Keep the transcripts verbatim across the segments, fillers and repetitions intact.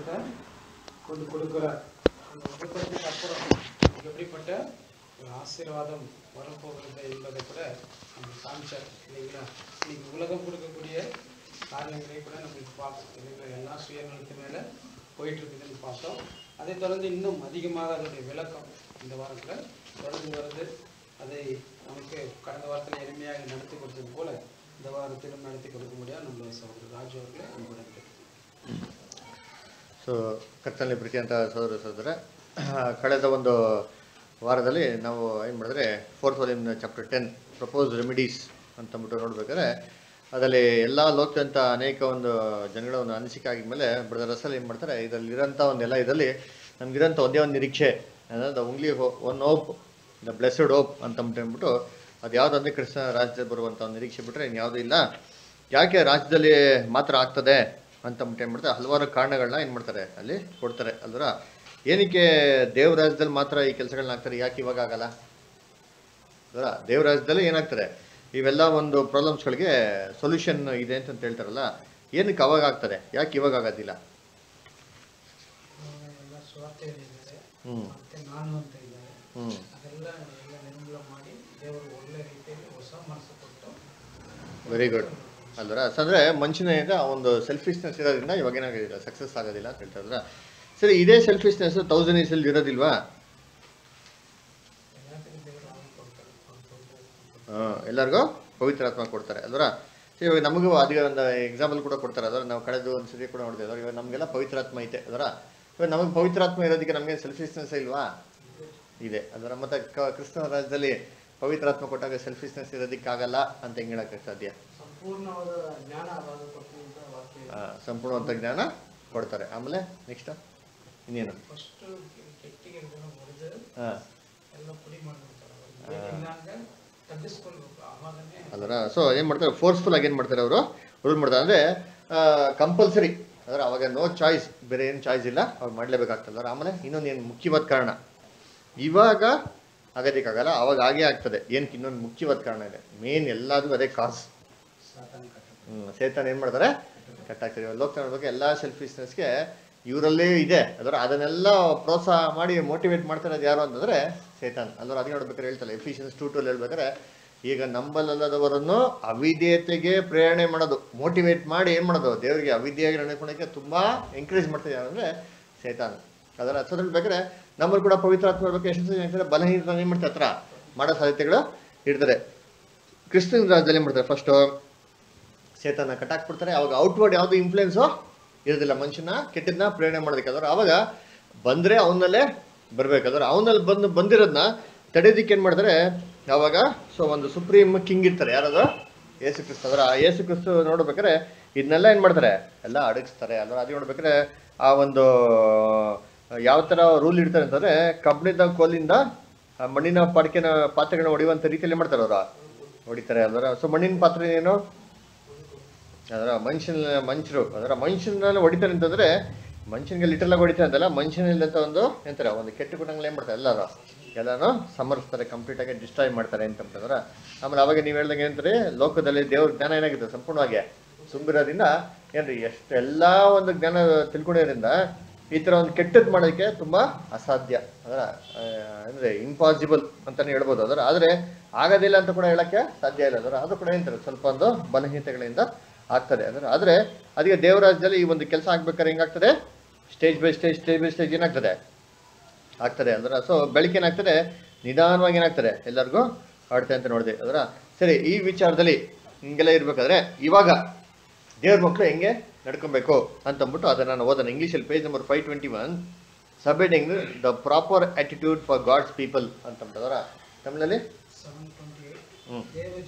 வசனத்தை கொண்டு கொடுக்கிறார். அந்த உபத்திரத்துக்கு அப்புறம் எப்படிப்பட்ட ஒரு ஆசீர்வாதம் வரப்போகிறது என்பதை கூட நம்ம காமிச்சார் இல்லைங்களா. இன்னைக்கு உலகம் கொடுக்கக்கூடிய காரியங்களை கூட நம்மளுக்கு பார்த்தோம் இல்லைங்களா. எல்லாம் சுயநலத்து மேலே போயிட்டு இருக்குதுன்னு பார்த்தோம். அதை தொடர்ந்து இன்னும் அதிகமாக அதனுடைய விளக்கம் இந்த வாரத்தில் தொடர்ந்து வருது. அதை நமக்கு கடந்த வாரத்தில் எளிமையாக நடத்தி கொடுத்தது போல இந்த வாரத்திலும் நடத்தி கொடுக்க முடியாது நம்மளுடைய சகோதரர் ராஜு அவர்களே அன்புடன். ಸೊ ಕರ್ತನಲ್ಲಿ ಪ್ರೀತಿಯಂತ ಸಹೋದರ ಸಹೋದರ, ಕಳೆದ ಒಂದು ವಾರದಲ್ಲಿ ನಾವು ಏನು ಮಾಡಿದ್ರೆ fourth volume chapter ten propose remedies ಅಂತಂದ್ಬಿಟ್ಟು ನೋಡ್ಬೇಕಾದ್ರೆ ಅದರಲ್ಲಿ ಎಲ್ಲ ಲೋಕದಂಥ ಅನೇಕ ಒಂದು ಜನಗಳ ಒಂದು ಅನಿಸಿಕೆ ಆಗಿದ್ಮೇಲೆ ಬ್ರದರ್ ರಸಲ್ ಏನು ಮಾಡ್ತಾರೆ, ಇದರಲ್ಲಿರೋಂಥ ಒಂದೆಲ್ಲ ಇದರಲ್ಲಿ ನಮಗಿರೋಂಥ ಒಂದೇ ಒಂದು ನಿರೀಕ್ಷೆ the only one hope, the blessed hope ಅಂತಂದ್ಬಿಟ್ಟು ಅದು ಯಾವುದಂದ್ರೆ ಕ್ರಿಸ್ತನ ರಾಜ್ಯದಲ್ಲಿ ಬರುವಂಥ ಒಂದು ನಿರೀಕ್ಷೆ ಬಿಟ್ಟರೆ ಇನ್ನು ಯಾವುದೂ ಇಲ್ಲ. ಯಾಕೆ ರಾಜ್ಯದಲ್ಲಿ ಮಾತ್ರ ಆಗ್ತದೆ ಅಂತಂದ್ಬಿಟ್ಟು ಏನು ಮಾಡ್ತಾರೆ, ಹಲವಾರು ಕಾರಣಗಳನ್ನ ಏನು ಮಾಡ್ತಾರೆ ಅಲ್ಲಿ ಕೊಡ್ತಾರೆ ಅಲ್ವರ. ಏನಕ್ಕೆ ದೇವ್ರ ರಾಜ್ಯದಲ್ಲಿ ಮಾತ್ರ ಈ ಕೆಲಸಗಳನ್ನ ಆಗ್ತಾರೆ, ಯಾಕೆ ಇವಾಗ ಆಗಲ್ಲ ಅಲ್ವರ. ದೇವ್ರ ರಾಜ್ಯದಲ್ಲಿ ಏನಾಗ್ತದೆ ಇವೆಲ್ಲ ಒಂದು ಪ್ರಾಬ್ಲಮ್ಸ್ಗಳಿಗೆ ಸೊಲ್ಯೂಷನ್ ಇದೆ ಅಂತ ಹೇಳ್ತಾರಲ್ಲ, ಏನಕ್ಕೆ ಅವಾಗ ಆಗ್ತದೆ, ಯಾಕೆ ಇವಾಗ ಆಗೋದಿಲ್ಲ? ಹ್ಞೂ ಹ್ಞೂ ವೆರಿ ಗುಡ್ ಅಲ್ವರ. ಅಂದರೆ ಮನುಷ್ಯನಿಂದ ಒಂದು ಸೆಲ್ಫಿಶ್ನೆಸ್ ಇರೋದ್ರಿಂದ ಇವಾಗ ಏನಾಗೋದಿಲ್ಲ, ಸಕ್ಸಸ್ ಆಗೋದಿಲ್ಲ ಅಂತ ಹೇಳ್ತಾರಲ್ಲ. ಸರಿ, ಇದೇ ಸೆಲ್ಫಿಶ್ನೆಸ್ ತೌಸಂಡ್ ಇಯರ್ಸಲ್ಲಿ ಇರೋದಿಲ್ವಾ? ಹಾಂ, ಎಲ್ಲರಿಗೂ ಪವಿತ್ರಾತ್ಮ ಕೊಡ್ತಾರೆ ಅಲ್ವರ. ಸರಿ, ಇವಾಗ ನಮಗೂ ಅದಕ್ಕೆ ಒಂದು ಎಕ್ಸಾಂಪಲ್ ಕೂಡ ಕೊಡ್ತಾರೆ ಅದರ. ನಾವು ಕಳೆದು ಒಂದು ಸರಿ ಕೂಡ ನೋಡ್ತೀವಿ ಅದರ. ಇವಾಗ ನಮಗೆಲ್ಲ ಪವಿತ್ರಾತ್ಮ ಐತೆ ಅದರ. ಇವಾಗ ನಮಗೆ ಪವಿತ್ರಾತ್ಮ ಇರೋದಕ್ಕೆ ನಮಗೆ ಸೆಲ್ಫಿಶ್ನೆಸ್ ಇಲ್ವಾ? ಇದೆ ಅದರ. ಮತ್ತು ಕ್ರಿಸ್ತನ ರಾಜ್ಯದಲ್ಲಿ ಪವಿತ್ರಾತ್ಮ ಕೊಟ್ಟಾಗ ಸೆಲ್ಫಿಶ್ನೆಸ್ ಇರೋದಕ್ಕಾಗಲ್ಲ ಅಂತ ಹೆಂಗೆ ಹೇಳಕ್ಕೆ ಸಾಧ್ಯ? ಸಂಪೂರ್ಣವಾದ ಜ್ಞಾನ ಹಾಂ, ಸಂಪೂರ್ಣವಾದ ಜ್ಞಾನ ಕೊಡ್ತಾರೆ. ಆಮೇಲೆ ನೆಕ್ಸ್ಟ್ ಇನ್ನೇನು? ಹಾಂ ಅದರ. ಸೊ ಏನು ಮಾಡ್ತಾರೆ, ಫೋರ್ಸ್ಫುಲ್ ಆಗಿ ಏನು ಮಾಡ್ತಾರೆ ಅವರು ರೂಲ್ ಮಾಡ್ತಾರೆ. ಅಂದರೆ ಕಂಪಲ್ಸರಿ ಅದರ. ಅವಾಗ ನೋ ಚಾಯ್ಸ್, ಬೇರೆ ಏನು ಚಾಯ್ಸ್ ಇಲ್ಲ, ಅವ್ರು ಮಾಡಲೇಬೇಕಾಗ್ತದೆ. ಆಮೇಲೆ ಇನ್ನೊಂದು ಏನು ಮುಖ್ಯವಾದ ಕಾರಣ, ಇವಾಗ ಆಗೋದಕ್ಕಾಗಲ್ಲ, ಅವಾಗ ಆಗೇ ಆಗ್ತದೆ. ಏನಕ್ಕೆ ಇನ್ನೊಂದು ಮುಖ್ಯವಾದ ಕಾರಣ ಇದೆ, ಮೇನ್ ಎಲ್ಲದೂ ಅದೇ ಕಾಸ್. ಹ್ಞೂ ಸೇತಾನ್ ಏನು ಮಾಡ್ತಾರೆ, ಕಟ್ಟಾಗ್ತಾರೆ. ಲೋಕ ನೋಡ್ಬೇಕು ಎಲ್ಲ ಸೆಲ್ಫಿಶ್ನೆಸ್ಗೆ ಇವರಲ್ಲೇ ಇದೆ ಅದರ. ಅದನ್ನೆಲ್ಲ ಪ್ರೋತ್ಸಾಹ ಮಾಡಿ ಮೋಟಿವೇಟ್ ಮಾಡ್ತಾರೆ ಅದು ಯಾರು ಅಂತಂದರೆ ಸೇತಾನ್ ಅಲ್ಲವ್ರು. ಅದಕ್ಕೆ ನೋಡ್ಬೇಕಾದ್ರೆ ಹೇಳ್ತಾರೆ ಎಫಿಷಿಯನ್ಸ್ ಟೂ ಟೂಲ್ ಹೇಳ್ಬೇಕಾದ್ರೆ, ಈಗ ನಂಬಲ್ಲದವರನ್ನು ಅವಿಧೇಯತೆಗೆ ಪ್ರೇರಣೆ ಮಾಡೋದು, ಮೋಟಿವೇಟ್ ಮಾಡಿ ಏನು ಮಾಡೋದು, ದೇವರಿಗೆ ಅವಿಧೇಯವಾಗಿ ನಡೆಕೊಳ್ಳೋಕ್ಕೆ ತುಂಬ ಎಂಕರೇಜ್ ಮಾಡ್ತಾರೆ ಯಾರಂದರೆ ಸೇತಾನ್ ಅದರ. ಹತ್ರ ಬೇಕಾದ್ರೆ ನಮ್ಮಲ್ಲಿ ಕೂಡ ಪವಿತ್ರಾತ್ಮ ಇರಬೇಕು. ಎಷ್ಟು ಹೇಳ್ತಾರೆ ಬಲಹೀನತೆ ಏನು ಮಾಡ್ತಾರೆ ಹತ್ರ ಮಾಡೋ ಸಾಧ್ಯತೆಗಳು ಇರ್ತಾರೆ. ಕ್ರಿಸ್ತನ ರಾಜ್ಯದಲ್ಲಿ ಏನು ಮಾಡ್ತಾರೆ, ಫಸ್ಟು ಸೇತಾನ ಕಟ್ಟಾಕ್ಬಿಡ್ತಾರೆ. ಅವಾಗ ಔಟ್ವರ್ಡ್ ಯಾವುದು ಇನ್ಫ್ಲುಯೆನ್ಸು ಇರೋದಿಲ್ಲ ಮನುಷ್ಯನ ಕೆಟ್ಟದನ್ನ ಪ್ರೇರಣೆ ಮಾಡೋದಕ್ಕಾದ್ರೆ. ಅವಾಗ ಬಂದರೆ ಅವನಲ್ಲೇ ಬರಬೇಕಾದ್ರೆ ಅವನಲ್ಲಿ ಬಂದು ಬಂದಿರೋದನ್ನ ತಡೆಯೋದಕ್ಕೆ ಏನು ಮಾಡ್ತಾರೆ ಯಾವಾಗ, ಸೊ ಒಂದು ಸುಪ್ರೀಂ ಕಿಂಗ್ ಇರ್ತಾರೆ, ಯಾರಾದ್ರು ಯೇಸು ಕ್ರಿಸ್ತ ಅದರ. ಆ ಯೇಸು ಕ್ರಿಸ್ತು ನೋಡ್ಬೇಕಾದ್ರೆ ಇದನ್ನೆಲ್ಲ ಏನು ಮಾಡ್ತಾರೆ, ಎಲ್ಲ ಅಡಗಿಸ್ತಾರೆ ಅಲ್ವ. ಅದು ನೋಡ್ಬೇಕಾದ್ರೆ ಆ ಒಂದು ಯಾವ ಥರ ರೂಲ್ ಇಡ್ತಾರೆ ಅಂತಂದರೆ, ಕಬ್ಬಿಣದ ಕೋಲಿಂದ ಮಣ್ಣಿನ ಪಾಡಿಕೆನ ಪಾತ್ರೆಗಳನ್ನ ಹೊಡೆಯುವಂಥ ರೀತಿಯಲ್ಲಿ ಮಾಡ್ತಾರೆ ಅವರು, ಹೊಡಿತಾರೆ ಅಲ್ವರ. ಸೊ ಮಣ್ಣಿನ ಪಾತ್ರೆ ಏನು ಅದರ, ಮನುಷ್ಯನ ಮನುಷ್ಯರು ಅದರ ಮನುಷ್ಯನಲ್ಲಿ ಹೊಡಿತಾರೆ ಅಂತಂದರೆ, ಮನುಷ್ಯನಿಗೆ ಲಿಟರ್ಲಾಗಿ ಹೊಡಿತಾರೆ ಅಂತಲ್ಲ, ಮನುಷ್ಯನಿಲ್ಲಂತ ಒಂದು ಎಂತಾರೆ ಒಂದು ಕೆಟ್ಟ ಗುಣಗಳು ಏನು ಮಾಡ್ತಾರೆ ಎಲ್ಲರೂ ಎಲ್ಲನೂ ಸಮರ್ಸ್ತಾರೆ, ಕಂಪ್ಲೀಟಾಗಿ ಡಿಸ್ಟ್ರಾಯ್ ಮಾಡ್ತಾರೆ ಅಂತಂದ್ರೆ. ಆಮೇಲೆ ಅವಾಗ ನೀವು ಹೇಳ್ದಂಗೆ ಏನಂತಾರೆ, ಲೋಕದಲ್ಲಿ ದೇವ್ರ ಜ್ಞಾನ ಏನಾಗಿದೆ ಸಂಪೂರ್ಣವಾಗಿ ತುಂಬಿರೋದ್ರಿಂದ ಏನ್ರಿ ಎಷ್ಟು ಎಲ್ಲ ಒಂದು ಜ್ಞಾನ ತಿಳ್ಕೊಂಡಿರೋದ್ರಿಂದ ಈ ಥರ ಒಂದು ಕೆಟ್ಟದ್ದು ಮಾಡೋದಕ್ಕೆ ತುಂಬ ಅಸಾಧ್ಯ ಅದರ, ಅಂದರೆ ಇಂಪಾಸಿಬಲ್ ಅಂತಲೇ ಹೇಳ್ಬೋದು ಅದರ. ಆದರೆ ಆಗೋದಿಲ್ಲ ಅಂತ ಕೂಡ ಹೇಳೋಕ್ಕೆ ಸಾಧ್ಯ ಇಲ್ಲ ಅದರ. ಅದು ಕೂಡ ಏನಂತಾರೆ ಸ್ವಲ್ಪ ಒಂದು ಬಲಹೀನತೆಗಳಿಂದ ಆಗ್ತದೆ ಅದರ. ಆದರೆ ಅದಕ್ಕೆ ದೇವರಾಜ್ಯದಲ್ಲಿ ಈ ಒಂದು ಕೆಲಸ ಆಗ್ಬೇಕಾದ್ರೆ ಹೆಂಗಾಗ್ತದೆ, stage by stage stage by stage ಏನಾಗ್ತದೆ ಆಗ್ತದೆ ಅಂದ್ರೆ. ಸೊ ಬೆಳಗ್ಗೆ ಏನಾಗ್ತದೆ, ನಿಧಾನವಾಗಿ ಏನಾಗ್ತದೆ ಎಲ್ಲರಿಗೂ ಆಡ್ತೆ ಅಂತ ನೋಡಿದೆ ಅದರ. ಸರಿ, ಈ ವಿಚಾರದಲ್ಲಿ ಹಿಂಗೆಲ್ಲ ಇರಬೇಕಾದ್ರೆ ಇವಾಗ ದೇವ್ರ ಮಕ್ಕಳು ಹೆಂಗೆ ನಡ್ಕೊಬೇಕು ಅಂತಂದ್ಬಿಟ್ಟು ಅದನ್ನು ನಾನು ಓದೋಣ. ಇಂಗ್ಲೀಷಲ್ಲಿ page number five twenty one subheading the proper attitude for God's people ಅಂತಂಬಿಟ್ಟದರ. ತಮಿಳಲ್ಲಿ ಹ್ಞೂ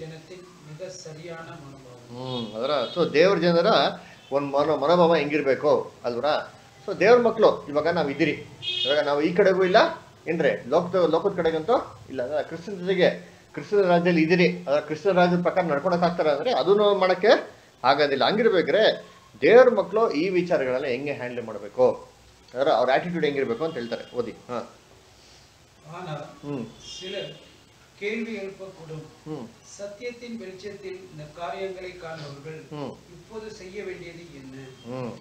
ಹ್ಞೂ ಅದರ. ಸೊ ದೇವ್ರ ಜನರ ಒಂದು ಮನೋ ಮನೋಭಾವ ಹೆಂಗಿರ್ಬೇಕು ಅಲ್ವರ. ಸೊ ದೇವ್ರ ಮಕ್ಕಳು ಇವಾಗ ನಾವು ಇದ್ದೀರಿ, ಇವಾಗ ನಾವು ಈ ಕಡೆಗೂ ಇಲ್ಲ ಏನ್ರೆ ಲೋಕದ ಲೋಕದ ಕಡೆಗಂತೂ ಇಲ್ಲ. ಅದರ ಕ್ರಿಸ್ತನ ಜೊತೆಗೆ ಕ್ರಿಸ್ತನ ರಾಜ್ಯದಲ್ಲಿ ಇದ್ದೀರಿ, ಅದರ ಕ್ರಿಸ್ತನ ರಾಜ್ಯದ ಪ್ರಕಾರ ನಡ್ಕೊಳಕ್ಕಾಗ್ತಾರೆ ಅಂದರೆ ಅದನ್ನು ಮಾಡೋಕ್ಕೆ ಆಗೋದಿಲ್ಲ. ಹಂಗಿರ್ಬೇಕ್ರೆ ದೇವ್ರ ಮಕ್ಕಳು ಈ ವಿಚಾರಗಳೆಲ್ಲ ಹೆಂಗೆ ಹ್ಯಾಂಡಲ್ ಮಾಡಬೇಕು ಅದರ, ಅವ್ರ ಆಟಿಟ್ಯೂಡ್ ಹೆಂಗಿರ್ಬೇಕು ಅಂತ ಹೇಳ್ತಾರೆ. ಓದಿ. ಹಾಂ ಹ್ಞೂ கேள்வி எழுப்பக்கூடும். சத்தியத்தின் வெளிச்சத்தில் இந்த காரியங்களை காண்பவர்கள் இப்போது செய்ய வேண்டியது என்ன?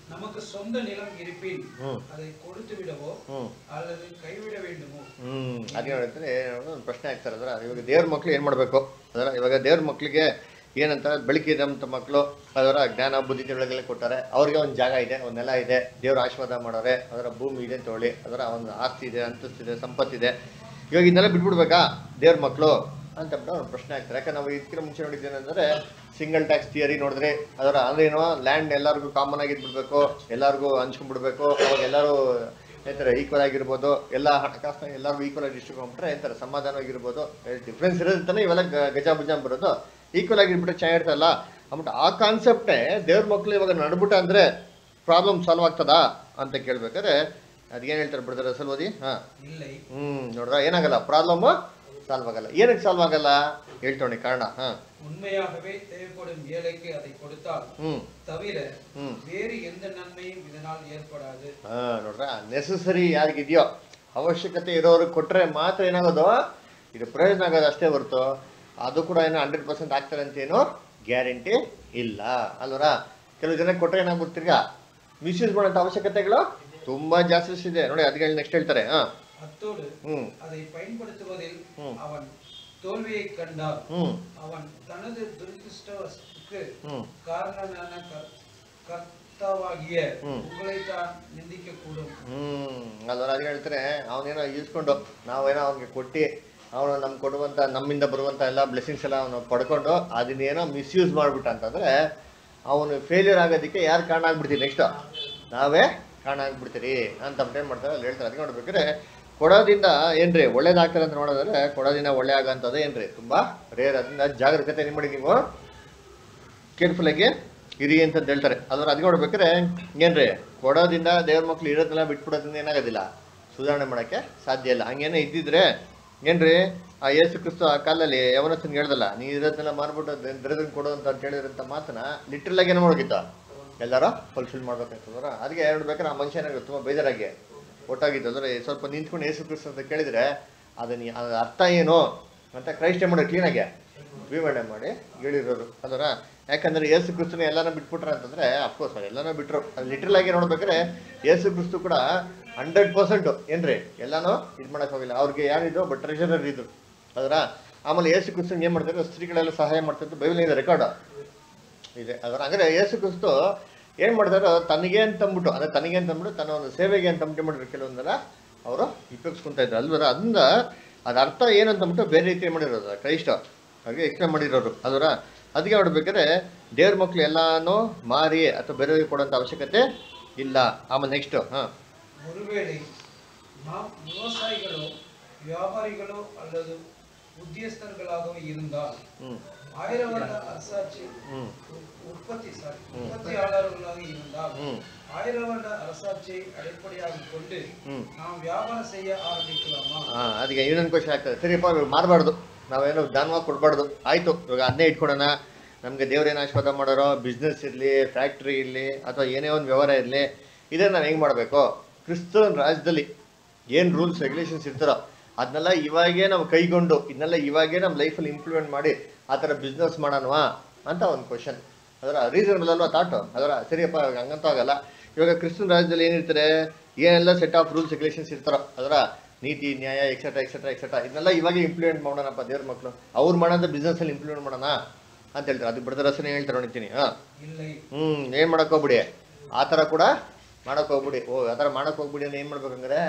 நமக்கு சொந்த நிலம் இருப்பின் ಹ್ಮ್ அதை கொடுத்து விடவோ ಹ್ಮ್ அல்லது கைவிட வேண்டுமೋ. ಹ್ಮ್ ಅದೇ ಹೇಳ್ತಾರೆ ಒಂದು ಪ್ರಶ್ನೆ ಆಗ್ತಾರೆ ಅದರ ಇವಾಗ ದೇವ್ರ ಮಕ್ಳು ಏನ್ ಮಾಡ್ಬೇಕು ಅದರ ಇವಾಗ ದೇವ್ರ ಮಕ್ಳಿಗೆ ಏನಂತ ಬೆಳಕಿದಂಥ ಮಕ್ಕಳು ಅದರ ಜ್ಞಾನ ಬುದ್ಧಿ ತಿಳುವಳಿಕೆ ಕೊಟ್ಟಾರೆ, ಅವ್ರಿಗೆ ಒಂದು ಜಾಗ ಇದೆ, ಒಂದು ನೆಲ ಇದೆ, ದೇವ್ರ ಆಶೀರ್ವಾದ ಮಾಡೋರೆ, ಅದರ ಭೂಮಿ ಇದೆ ಅಂತ ಹೇಳಿ, ಅದರ ಒಂದು ಆಸ್ತಿ ಇದೆ, ಅಂತಸ್ತಿದೆ, ಸಂಪತ್ತಿದೆ. ಇವಾಗ ಇದನ್ನೆಲ್ಲ ಬಿಟ್ಬಿಡ್ಬೇಕಾ ದೇವ್ರ ಮಕ್ಕಳು ಅಂತ ಒಂದು ಪ್ರಶ್ನೆ ಆಗ್ತಾರೆ. ಯಾಕಂದ್ರೆ ನಾವು ಇದಕ್ಕಿಂತ ಮುಂಚೆ ನೋಡಿದ್ದೇನೆಂದ್ರೆ ಸಿಂಗಲ್ ಟ್ಯಾಕ್ಸ್ ಥಿಯರಿ ನೋಡಿದ್ರೆ ಅದರ ಅಂದ್ರೆ ಏನೋ ಲ್ಯಾಂಡ್ ಎಲ್ಲರಿಗೂ ಕಾಮನ್ ಆಗಿ ಬಿಡ್ಬೇಕು, ಎಲ್ಲರಿಗೂ ಹಂಚ್ಕೊಂಡ್ಬಿಡ್ಬೇಕು, ಅವಾಗ ಎಲ್ಲರೂ ಹೇಳ್ತಾರೆ ಈಕ್ವಲ್ ಆಗಿರ್ಬೋದು, ಎಲ್ಲ ಹಣಕಾಸು ಎಲ್ಲರಿಗೂ ಈಕ್ವಲ್ ಆಗಿ ಡಿಸ್ಟ್ರಿಬ್ಯೂಟ್ ಹೇಳ್ತಾರೆ, ಸಮಾಧಾನವಾಗಿರ್ಬೋದು. ಡಿಫ್ರೆನ್ಸ್ ಇರೋದಂತಾನೆ ಇವೆಲ್ಲ ಗಜ ಭುಜ ಬರೋದು, ಈಕ್ವಲ್ ಆಗಿರ್ಬಿಟ್ರೆ ಚೆನ್ನಾಗಿರ್ತಲ್ಲ ಅಂದ್ಬಿಟ್ಟು ಆ ಕಾನ್ಸೆಪ್ಟೇ ದೇವ್ರ ಮಕ್ಳು ಇವಾಗ ನಡ್ಬಿಟ್ಟ ಅಂದ್ರೆ ಪ್ರಾಬ್ಲಮ್ ಸಾಲ್ವ್ ಆಗ್ತದಾ ಅಂತ ಕೇಳ್ಬೇಕಾದ್ರೆ ಅದೇನ್ ಹೇಳ್ತಾರೆ ಬಿಡ್ತಾರೆ ಅಸಲ್ ಓದಿ. ಹಾ ಹ್ಮ್ ನೋಡ್ರ ಏನಾಗಲ್ಲ, ಪ್ರಾಬ್ಲಮ್ ಸಾಲ್ವ್ ಆಗಲ್ಲ. ಏನಕ್ಕೆ ಸಾಲ್ವ್ ಆಗಲ್ಲ ಹೇಳ್ತೋಣಿ ಕಾರಣ. ಹಾ உண்மையாகவே தேவைப்படும் ஏழைக்கு அதை கொடுத்தால் ಹ್ಮ್ தவிர வேறு எந்த நன்மையும் இதனால் ஏற்படாது. ಹಾ ನೋಡ್ರ ನೆಸಸರಿ ಯಾರಿಗಿದೆಯೋ ಅವಶ್ಯಕತೆ ಇರೋರು ಕೊಟ್ರೆ ಮಾತ್ರ ಏನಾಗೋದು ಇದು ಪ್ರಯೋಜನ ಆಗೋದು ಅಷ್ಟೇ ಹೊರತು ಅದು ಕೂಡ ಏನೋ ಹಂಡ್ರೆಡ್ ಪರ್ಸೆಂಟ್ ಆಗ್ತಾರೆ ಅಂತ ಏನೋ ಗ್ಯಾರಂಟಿ ಇಲ್ಲ ಅಲ್ವರ. ಕೆಲವು ಜನಕ್ಕೆ ಕೊಟ್ರೆ ಏನಾಗ್ಬಿಡ್ತೀಗ ಮಿಸ್ಯೂಸ್ ಮಾಡೋಂಥ ಅವಶ್ಯಕತೆಗಳು ತುಂಬಾ ಜಾಸ್ತಿ ಇದೆ ನೋಡಿ. ಅದಕ್ಕೆ ನೆಕ್ಸ್ಟ್ ಹೇಳ್ತಾರೆ ಹಾ அத்தோடு அதை பயன்படுத்துவதில் அவன் தோல்வியை கண்டால் அவன் தனது துரதிர்ஷ்டத்துக்கு காரணமான ಕರ್ತಾವಾಗಿಯೇ ಉಂಗளைத்தான் ನಿಂದಿக்க ಕೂடும். ಹ್ಮ್ ಅಲ್ವರ ಅದ್ ಹೇಳ್ತಾರೆ ಅವನೇನೋ ಇಸ್ಕೊಂಡು ನಾವೇನೋ ಅವ್ನಿಗೆ ಕೊಟ್ಟಿ ಅವನು ನಮ್ಗೆ ಕೊಡುವಂತ ನಮ್ಮಿಂದ ಬರುವಂತ ಎಲ್ಲ ಬ್ಲೆಸ್ಸಿಂಗ್ಸ್ ಎಲ್ಲ ಅವನು ಪಡ್ಕೊಂಡು ಅದನ್ನೇನೋ ಮಿಸ್ಯೂಸ್ ಮಾಡ್ಬಿಟ್ಟ ಅಂತಂದ್ರೆ ಅವನು ಫೇಲ್ಯೂರ್ ಆಗೋದಕ್ಕೆ ಯಾರು ಕಾರಣ ಆಗ್ಬಿಡ್ತೀವಿ, ನೆಕ್ಸ್ಟ್ ನಾವೇ ಕಾರಣ ಆಗ್ಬಿಡ್ತೀರಿ ಅಂತ ಏನ್ ಮಾಡ್ತಾರೆ ಅಲ್ಲಿ ಹೇಳ್ತಾರೆ. ಅದಕ್ಕೆ ನೋಡ್ಬೇಕಾದ್ರೆ ಕೊಡೋದಿಂದ ಏನ್ರಿ ಒಳ್ಳೇದಾಗ್ತಾರೆ ಅಂತ ನೋಡೋದಾದ್ರೆ ಕೊಡೋದಿಂದ ಒಳ್ಳೆ ಆಗಂತದ್ದು ಏನ್ರಿ ತುಂಬಾ ರೇರ್. ಅದನ್ನ ಜಾಗರೂಕತೆ ಏನ್ ಮಾಡಿ ನೀವು ಕೇರ್ಫುಲ್ ಆಗಿ ಇರಿ ಅಂತ ಹೇಳ್ತಾರೆ. ಅದ್ರ ಅದ್ ನೋಡ್ಬೇಕಾದ್ರೆ ಏನ್ರಿ ಕೊಡೋದಿಂದ ದೇವ್ರ ಮಕ್ಳು ಇರೋದನ್ನೆಲ್ಲ ಬಿಟ್ಬಿಡೋದ್ರಿಂದ ಏನಾಗೋದಿಲ್ಲ, ಸುಧಾರಣೆ ಮಾಡಕ್ಕೆ ಸಾಧ್ಯ ಇಲ್ಲ. ಹಂಗೇನೋ ಇದ್ದಿದ್ರೆ ಏನ್ರಿ ಆ ಯೇಸು ಕ್ರಿಸ್ತು ಆ ಕಾಲದಲ್ಲಿ ಯವನಸ್ಥನ್ ಹೇಳ್ದಲ್ಲ ನೀ ಇರೋದನ್ನೆಲ್ಲ ಮಾರ್ಬಿಟ್ಟು ದರಿದ್ರನ್ ಕೊಡು ಅಂತ ಹೇಳಿದ್ರಂತ ಮಾತನ್ನ ಲಿಟ್ರಲ್ ಆಗಿ ಏನೋ ಮಾಡೋಗಿತ್ತ ಎಲ್ಲಾರು ಫುಲ್ಫಿಲ್ ಮಾಡ್ಬೇಕಾಗ್ತದ್ರ. ಅದಕ್ಕೆ ಹೇಳ್ಬೇಕಾದ್ರೆ ಆ ಮನುಷ್ಯ ಏನಾಗುತ್ತೆ ತುಂಬಾ ಬೇಜಾರಾಗಿ ಒಟ್ಟಾಗಿತ್ತು. ಅಂದ್ರೆ ಸ್ವಲ್ಪ ನಿಂತ್ಕೊಂಡು ಯೇಸು ಕ್ರಿಸ್ತು ಅಂತ ಕೇಳಿದ್ರೆ ಅದನ್ನ ಅದ್ರ ಅರ್ಥ ಏನು ಅಂತ ಕ್ರೈಸ್ಟ್ ಮಾಡಿ ಕ್ಲೀನಾಗೆ ವಿವರಣೆ ಮಾಡಿ ಹೇಳಿರೋರು ಅದರ. ಯಾಕಂದ್ರೆ ಯೇಸು ಕ್ರಿಸ್ತನ ಎಲ್ಲಾನು ಬಿಟ್ಬಿಟ್ರ ಅಂತಂದ್ರೆ ಅಫ್ಕೋರ್ಸ್ ಎಲ್ಲಾನು ಬಿಟ್ರು. ಅದು ಲಿಟ್ರಲ್ ಆಗಿ ನೋಡ್ಬೇಕಾದ್ರೆ ಯೇಸು ಕ್ರಿಸ್ತು ಕೂಡ ಹಂಡ್ರೆಡ್ ಪರ್ಸೆಂಟ್ ಏನ್ರಿ ಎಲ್ಲಾನು ಇದು ಮಾಡಕ್ ಹೋಗಿಲ್ಲ. ಅವ್ರಿಗೆ ಯಾರಿದ್ರು ಬಟ್ ಟ್ರೆಷರರ್ ಇದ್ರು ಅದರ. ಆಮೇಲೆ ಯೇಸು ಕ್ರಿಸ್ತನ್ ಏನ್ ಮಾಡ್ತಾರೆ ಸ್ತ್ರೀಗಳೆಲ್ಲ ಸಹಾಯ ಮಾಡ್ತಿದ್ರು, ಬೈಬಲ್ ಇದೆ ರೆಕಾರ್ಡ್ ಇದೆ ಅದರ. ಅಂದ್ರೆ ಯೇಸು ಕ್ರಿಸ್ತು ಏನ್ ಮಾಡ್ತಾರೋ ತನಗೆ ಅಂತಂದ್ಬಿಟ್ಟು ಅಂದ್ರೆ ತನಗೆ ಅಂತಂದ್ಬಿಟ್ಟು ತನ್ನ ಒಂದು ಸೇವೆಗೆ ಅಂತ ಅಂಬಿಟ್ಟು ಮಾಡಿದ್ರು ಕೆಲವೊಂದೆಲ್ಲ ಅವರು ಉಪಯೋಗಿಸ್ಕೊಂತ ಇದ್ರು ಅಲ್ವರ. ಅದರಿಂದ ಅದ ಅರ್ಥ ಏನಂತಂದ್ಬಿಟ್ಟು ಬೇರೆ ರೀತಿ ಮಾಡಿರೋದು ಕ್ರೈಸ್ತ ಹಾಗೆ ಎಕ್ಸ್ಪ್ಲೇನ್ ಮಾಡಿರೋರು ಅದರ. ಅದಕ್ಕೆ ನೋಡ್ಬೇಕಾದ್ರೆ ದೇವ್ರ ಮಕ್ಳು ಎಲ್ಲಾನು ಮಾರಿ ಅಥವಾ ಬೇರೆಯವ್ರಿಗೆ ಕೊಡುವಂತ ಅವಶ್ಯಕತೆ ಇಲ್ಲ. ಆಮೇಲೆ ನೆಕ್ಸ್ಟ್ ಹಾ ஒருவேளை நாம் விவசாயிகளோ வியாபாரிகளோ அல்லது உத்தியஸ்தர்களாகவோ இருந்தால் ஆயிரம் வருட அரசாட்சி உற்பத்தி சாரி உற்பத்தியாளர்களாக இருந்தால் ஆயிரம் வருட அரசாட்சியை அடிப்படையாக கொண்டு நாம் வியாபாரம் செய்ய ಆರಂಭಿಸಲಾಮಾ? ಅದಕ್ಕೆ ಇನ್ನೊಂದು ಕ್ವಶನ್ ಆಗ್ತದೆ. ಸರಿಯಪ್ಪ ಇವಾಗ ಮಾರಬಾರ್ದು, ನಾವೇನೋ ದಾನವಾಗಿ ಕೊಡಬಾರ್ದು, ಆಯ್ತು ಇವಾಗ ಅದನ್ನೇ ಇಟ್ಕೊಳೋಣ, ನಮ್ಗೆ ದೇವ್ರೇನು ಆಶೀರ್ವಾದ ಮಾಡೋರೋ ಬಿಸ್ನೆಸ್ ಇರಲಿ ಫ್ಯಾಕ್ಟ್ರಿ ಇರಲಿ ಅಥವಾ ಏನೇ ಒಂದು ವ್ಯವಹಾರ ಇರಲಿ ಇದನ್ನ ನಾವು ಹೆಂಗೆ ಮಾಡಬೇಕು, ಕ್ರಿಸ್ತನ ರಾಜ್ಯದಲ್ಲಿ ಏನು ರೂಲ್ಸ್ ರೆಗ್ಯುಲೇಷನ್ಸ್ ಇರ್ತಾರೋ ಅದನ್ನೆಲ್ಲ ಇವಾಗೇ ನಾವು ಕೈಗೊಂಡು ಇದನ್ನೆಲ್ಲ ಇವಾಗೇ ನಮ್ಮ ಲೈಫಲ್ಲಿ ಇಂಪ್ಲಿಮೆಂಟ್ ಮಾಡಿ ಆ ಥರ ಬಿಸ್ನೆಸ್ ಮಾಡೋಣವಾ ಅಂತ ಒಂದು ಕ್ವಶನ್. ಅದರ ರೀಸನಬಲ್ ಅಲ್ವಾ ಥಾಟು ಅದರ. ಸರಿಯಪ್ಪ ಹಂಗಂತ ಆಗಲ್ಲ. ಇವಾಗ ಕ್ರಿಸ್ತನ ರಾಜ್ಯದಲ್ಲಿ ಏನಿರ್ತಾರೆ ಏನೆಲ್ಲ ಸೆಟ್ ಆಫ್ ರೂಲ್ಸ್ ರೆಗ್ಯುಲೇಷನ್ಸ್ ಇರ್ತಾರೋ ಅದರ ನೀತಿ ನ್ಯಾಯ ಎಕ್ಸೆಟ್ರಾ ಎಕ್ಸೆಟ್ರಾ ಎಕ್ಸೆಟ್ರಾ ಇದನ್ನೆಲ್ಲ ಇವಾಗೇ ಇಂಪ್ಲಿಮೆಂಟ್ ಮಾಡೋಣಪ್ಪ ದೇವ್ರ ಮಕ್ಕಳು, ಅವ್ರು ಮಾಡೋಂಥ ಬಿಸ್ನೆಸ್ಸಲ್ಲಿ ಇಂಪ್ಲಿಮೆಂಟ್ ಮಾಡೋಣ ಅಂತ ಹೇಳ್ತಾರೆ. ಅದಕ್ಕೆ ಬಿಡದ ರಸನೇ ಹೇಳ್ತಾರೆ ನೋಡ್ತೀನಿ. ಹಾಂ ಹ್ಮ್ ಏನು ಮಾಡಕ್ ಹೋಗ್ಬಿಡಿ, ಆ ಥರ ಕೂಡ ಮಾಡಕ್ ಹೋಗ್ಬಿಡಿ. ಓ ಆ ಥರ ಮಾಡಕ್ ಹೋಗ್ಬಿಡಿ ಅಂದ್ರೆ ಏನು ಮಾಡ್ಬೇಕಂದ್ರೆ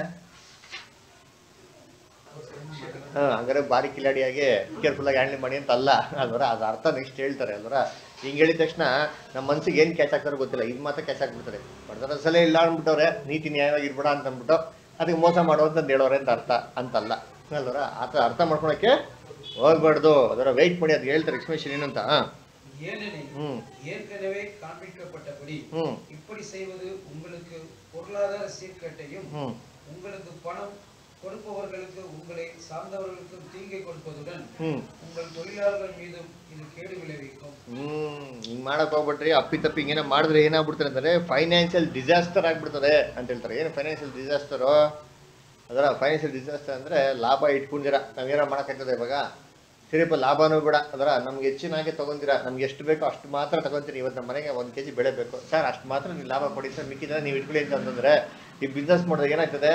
ಹಾ ಹಂಗಾರೆ ಬಾರಿ ಕಿಲಾಡಿಯಾಗಿ ಕೇರ್ಫುಲ್ ಆಗಿ ಹ್ಯಾಂಡಲ್ ಮಾಡಿ ಅಂತ ಅಲ್ಲ ಅಲ್ವರ. ಅದು ಅರ್ಥ ನೆಕ್ಸ್ಟ್ ಹೇಳ್ತಾರೆ ಅಲ್ವರ. ಹಿಂಗೆ ಹೇಳಿದ ತಕ್ಷಣ ನಮ್ಮ ಮನ್ಸಿಗೆ ಏನು ಕ್ಯಾಚ್ ಆಗ್ತಾರೋ ಗೊತ್ತಿಲ್ಲ, ಇದು ಮಾತ್ರ ಕ್ಯಾಚ್ ಆಗ್ಬಿಡ್ತಾರೆ. ಬಡದರ ಸಲ ಇಲ್ಲ ಅಂದ್ಬಿಟ್ಟವ್ರೆ ನೀತಿ ನ್ಯಾಯವಾಗಿ ಇರ್ಬೇಡ ಅಂತ ಅಂದ್ಬಿಟ್ಟು ಅದಕ್ಕೆ ಮೋಸ ಮಾಡುವಂತಂದು ಹೇಳೋರೆ ಅಂತ ಅರ್ಥ ಅಂತಲ್ಲ ಅಲ್ವರ. ಆ ಥರ ಅರ್ಥ ಮಾಡ್ಕೊಳಕ್ಕೆ ಹೋಗ್ಬಾರ್ದು ಅದರ. ವೆಯ್ಟ್ ಮಾಡಿ ಅದು ಹೇಳ್ತಾರೆ ಎಕ್ಸ್ಪ್ಲೇಷನ್ ಏನಂತ. ஏனெனில் ஏற்கனவே காண்பிக்கப்பட்டபடி இப்படி செய்வது உங்களுக்கு பொருளாதார சீர்கேட்டையும் உங்களுக்கு பணம் கொடுப்பவர்களுக்கு உங்களை சார்ந்தவர்களுக்கு தீங்கை கொடுப்பதுடன் உங்கள் தொழிலாளர்கள் மீதும் ಇದು ಕೇಡು ವಿளைವಿக்கும். ಹ್ಮ್ ಹಿಂಗ್ ಮಾಡಕ್ ಹೋಗ್ಬಿಟ್ರಿ ಅಪ್ಪಿ ತಪ್ಪಿ ಹಿಂಗೇನ ಮಾಡಿದ್ರೆ ಏನಾಗ್ಬಿಡ್ತಾರೆ ಅಂದ್ರೆ ಫೈನಾನ್ಷಿಯಲ್ ಡಿಸಾಸ್ಟರ್ ಆಗ್ಬಿಡ್ತದೆ ಅಂತ ಹೇಳ್ತಾರೆ. ಏನು ಫೈನಾನ್ಷಿಯಲ್ ಡಿಸಾಸ್ಟರು ಅದರ. ಫೈನಾನ್ಷಿಯಲ್ ಡಿಸಾಸ್ಟರ್ ಅಂದ್ರೆ ಲಾಭ ಇಟ್ಕೊಂಡಿರ ನಾವೇನೋ ಮಾಡಕ್ಕಾಗ್ತದೆ ಇವಾಗ ಸರಿಯಪ್ಪ ಲಾಭನೂ ಬೇಡ ಅದರ ನಮ್ಗೆ ಹೆಚ್ಚಿನಾಗೆ ತೊಗೊಂತೀರಾ, ನಮ್ಗೆ ಎಷ್ಟು ಬೇಕೋ ಅಷ್ಟು ಮಾತ್ರ ತಗೊಂತೀರಿ. ಇವತ್ತು ನಮ್ಮ ಮನೆಗೆ ಒಂದು ಕೆ ಜಿ ಬೆಳೆ ಬೇಕು ಸರ್, ಅಷ್ಟು ಮಾತ್ರ ನೀವು ಲಾಭ ಕೊಡಿ ಸರ್, ಮಿಕ್ಕಿದ್ರೆ ನೀವು ಇಟ್ಕೊಳ್ಳಿ ಅಂತಂದ್ರೆ ಈ ಬಿಸ್ನೆಸ್ ಮಾಡಿದ್ರೆ ಏನಾಗ್ತದೆ?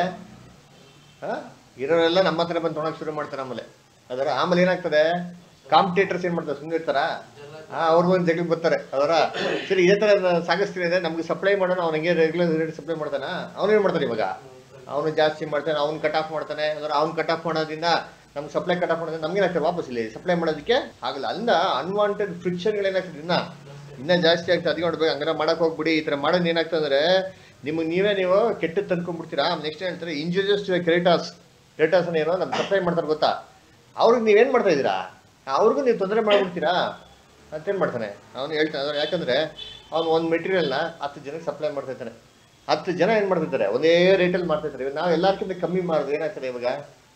ಹಾಂ, ಇರೋರೆಲ್ಲ ನಮ್ಮ ಹತ್ರ ಬಂದು ತೊಗೊಳಕ್ಕೆ ಶುರು ಮಾಡ್ತಾರೆ. ಆಮೇಲೆ ಅದರ ಆಮೇಲೆ ಏನಾಗ್ತದೆ? ಕಾಂಪಿಟೇಟರ್ಸ್ ಏನು ಮಾಡ್ತಾರೆ? ಸುಮ್ಮನೆ ಇರ್ತಾರ? ಹಾಂ, ಅವ್ರು ಒಂದು ಜಗಳಿಗೆ ಬರ್ತಾರೆ. ಅದರ ಸರಿ ಇದೇ ಥರ ಸಾಗಿಸ್ತೀನಿ ಅಂದರೆ ನಮ್ಗೆ ಸಪ್ಲೈ ಮಾಡೋಣ, ಅವ್ನಿಗೆ ರೆಗ್ಯುಲರ್ ರೇಟ್ ಸಪ್ಲೈ ಮಾಡ್ತಾನೆ, ಅವನೇನು ಮಾಡ್ತಾನೆ ಇವಾಗ? ಅವನು ಜಾಸ್ತಿ ಮಾಡ್ತಾನೆ, ಅವ್ನು ಕಟ್ ಆಫ್ ಮಾಡ್ತಾನೆ. ಅದರ ಅವ್ನು ಕಟ್ ಆಫ್ ಮಾಡೋದ್ರಿಂದ ನಮ್ಗೆ ಸಪ್ಲೈ ಕಟ್ ಆಫ್ ಮಾಡೋದ್ರಿಂದ ನಮ್ಗೇನಾಗ್ತದೆ? ವಾಪಸ್ ಇಲ್ಲಿ ಸಪ್ಲೈ ಮಾಡೋದಕ್ಕೆ ಆಗಲ್ಲ. ಅಲ್ಲ ಅನ್ವಾಂಟೆಡ್ ಫ್ರಿಕ್ಷನ್ಗಳೇನಾಗ್ತದೆ? ಇನ್ನ ಇನ್ನೂ ಜಾಸ್ತಿ ಆಗ್ತದೆ. ಅದಕ್ಕೆ ನೋಡ್ಬೇಕು, ಹಂಗಾರೆ ಮಾಡಕ್ಕೆ ಹೋಗ್ಬಿಡಿ. ಈ ಥರ ಮಾಡೋದು ಏನಾಗ್ತದೆ ಅಂದರೆ ನಿಮಗೆ ನೀವೇ ನೀವು ಕೆಟ್ಟದ್ದು ತಂದ್ಕೊಂಡ್ಬಿಡ್ತೀರಾ. ನೆಕ್ಸ್ಟ್ ಹೇಳ್ತಾರೆ ಇಂಜುರಿಯಸ್ ಟು ಕ್ರೆಡಿಟರ್ಸ್. ಕ್ರೆಡಿಟರ್ಸ್ ಏನೋ ನಮ್ಗೆ ಸಪ್ಲೈ ಮಾಡ್ತಾರೆ ಗೊತ್ತಾ, ಅವ್ರಿಗೆ ನೀವೇನು ಮಾಡ್ತಾ ಇದ್ದೀರಾ? ಅವ್ರಿಗೂ ನೀವು ತೊಂದರೆ ಮಾಡ್ಬಿಡ್ತೀರಾ ಅಂತೇನು ಮಾಡ್ತಾನೆ ಅವನು ಹೇಳ್ತಾನೆ. ಅದ್ರ ಯಾಕಂದರೆ ಅವ್ನು ಒಂದು ಮೆಟೀರಿಯಲ್ನ ಹತ್ತು ಜನಕ್ಕೆ ಸಪ್ಲೈ ಮಾಡ್ತಾಯಿದ್ದಾನೆ. ಹತ್ತು ಜನ ಏನು ಮಾಡ್ತಿದ್ದಾರೆ? ಒಂದೇ ರೇಟಲ್ಲಿ ಮಾಡ್ತಾಯಿದ್ದಾರೆ. ನಾವು ಎಲ್ಲರಿಗಿಂತ ಕಮ್ಮಿ ಮಾಡಿದ್ರೆ ಏನಾಗ್ತದೆ ಇವಾಗ?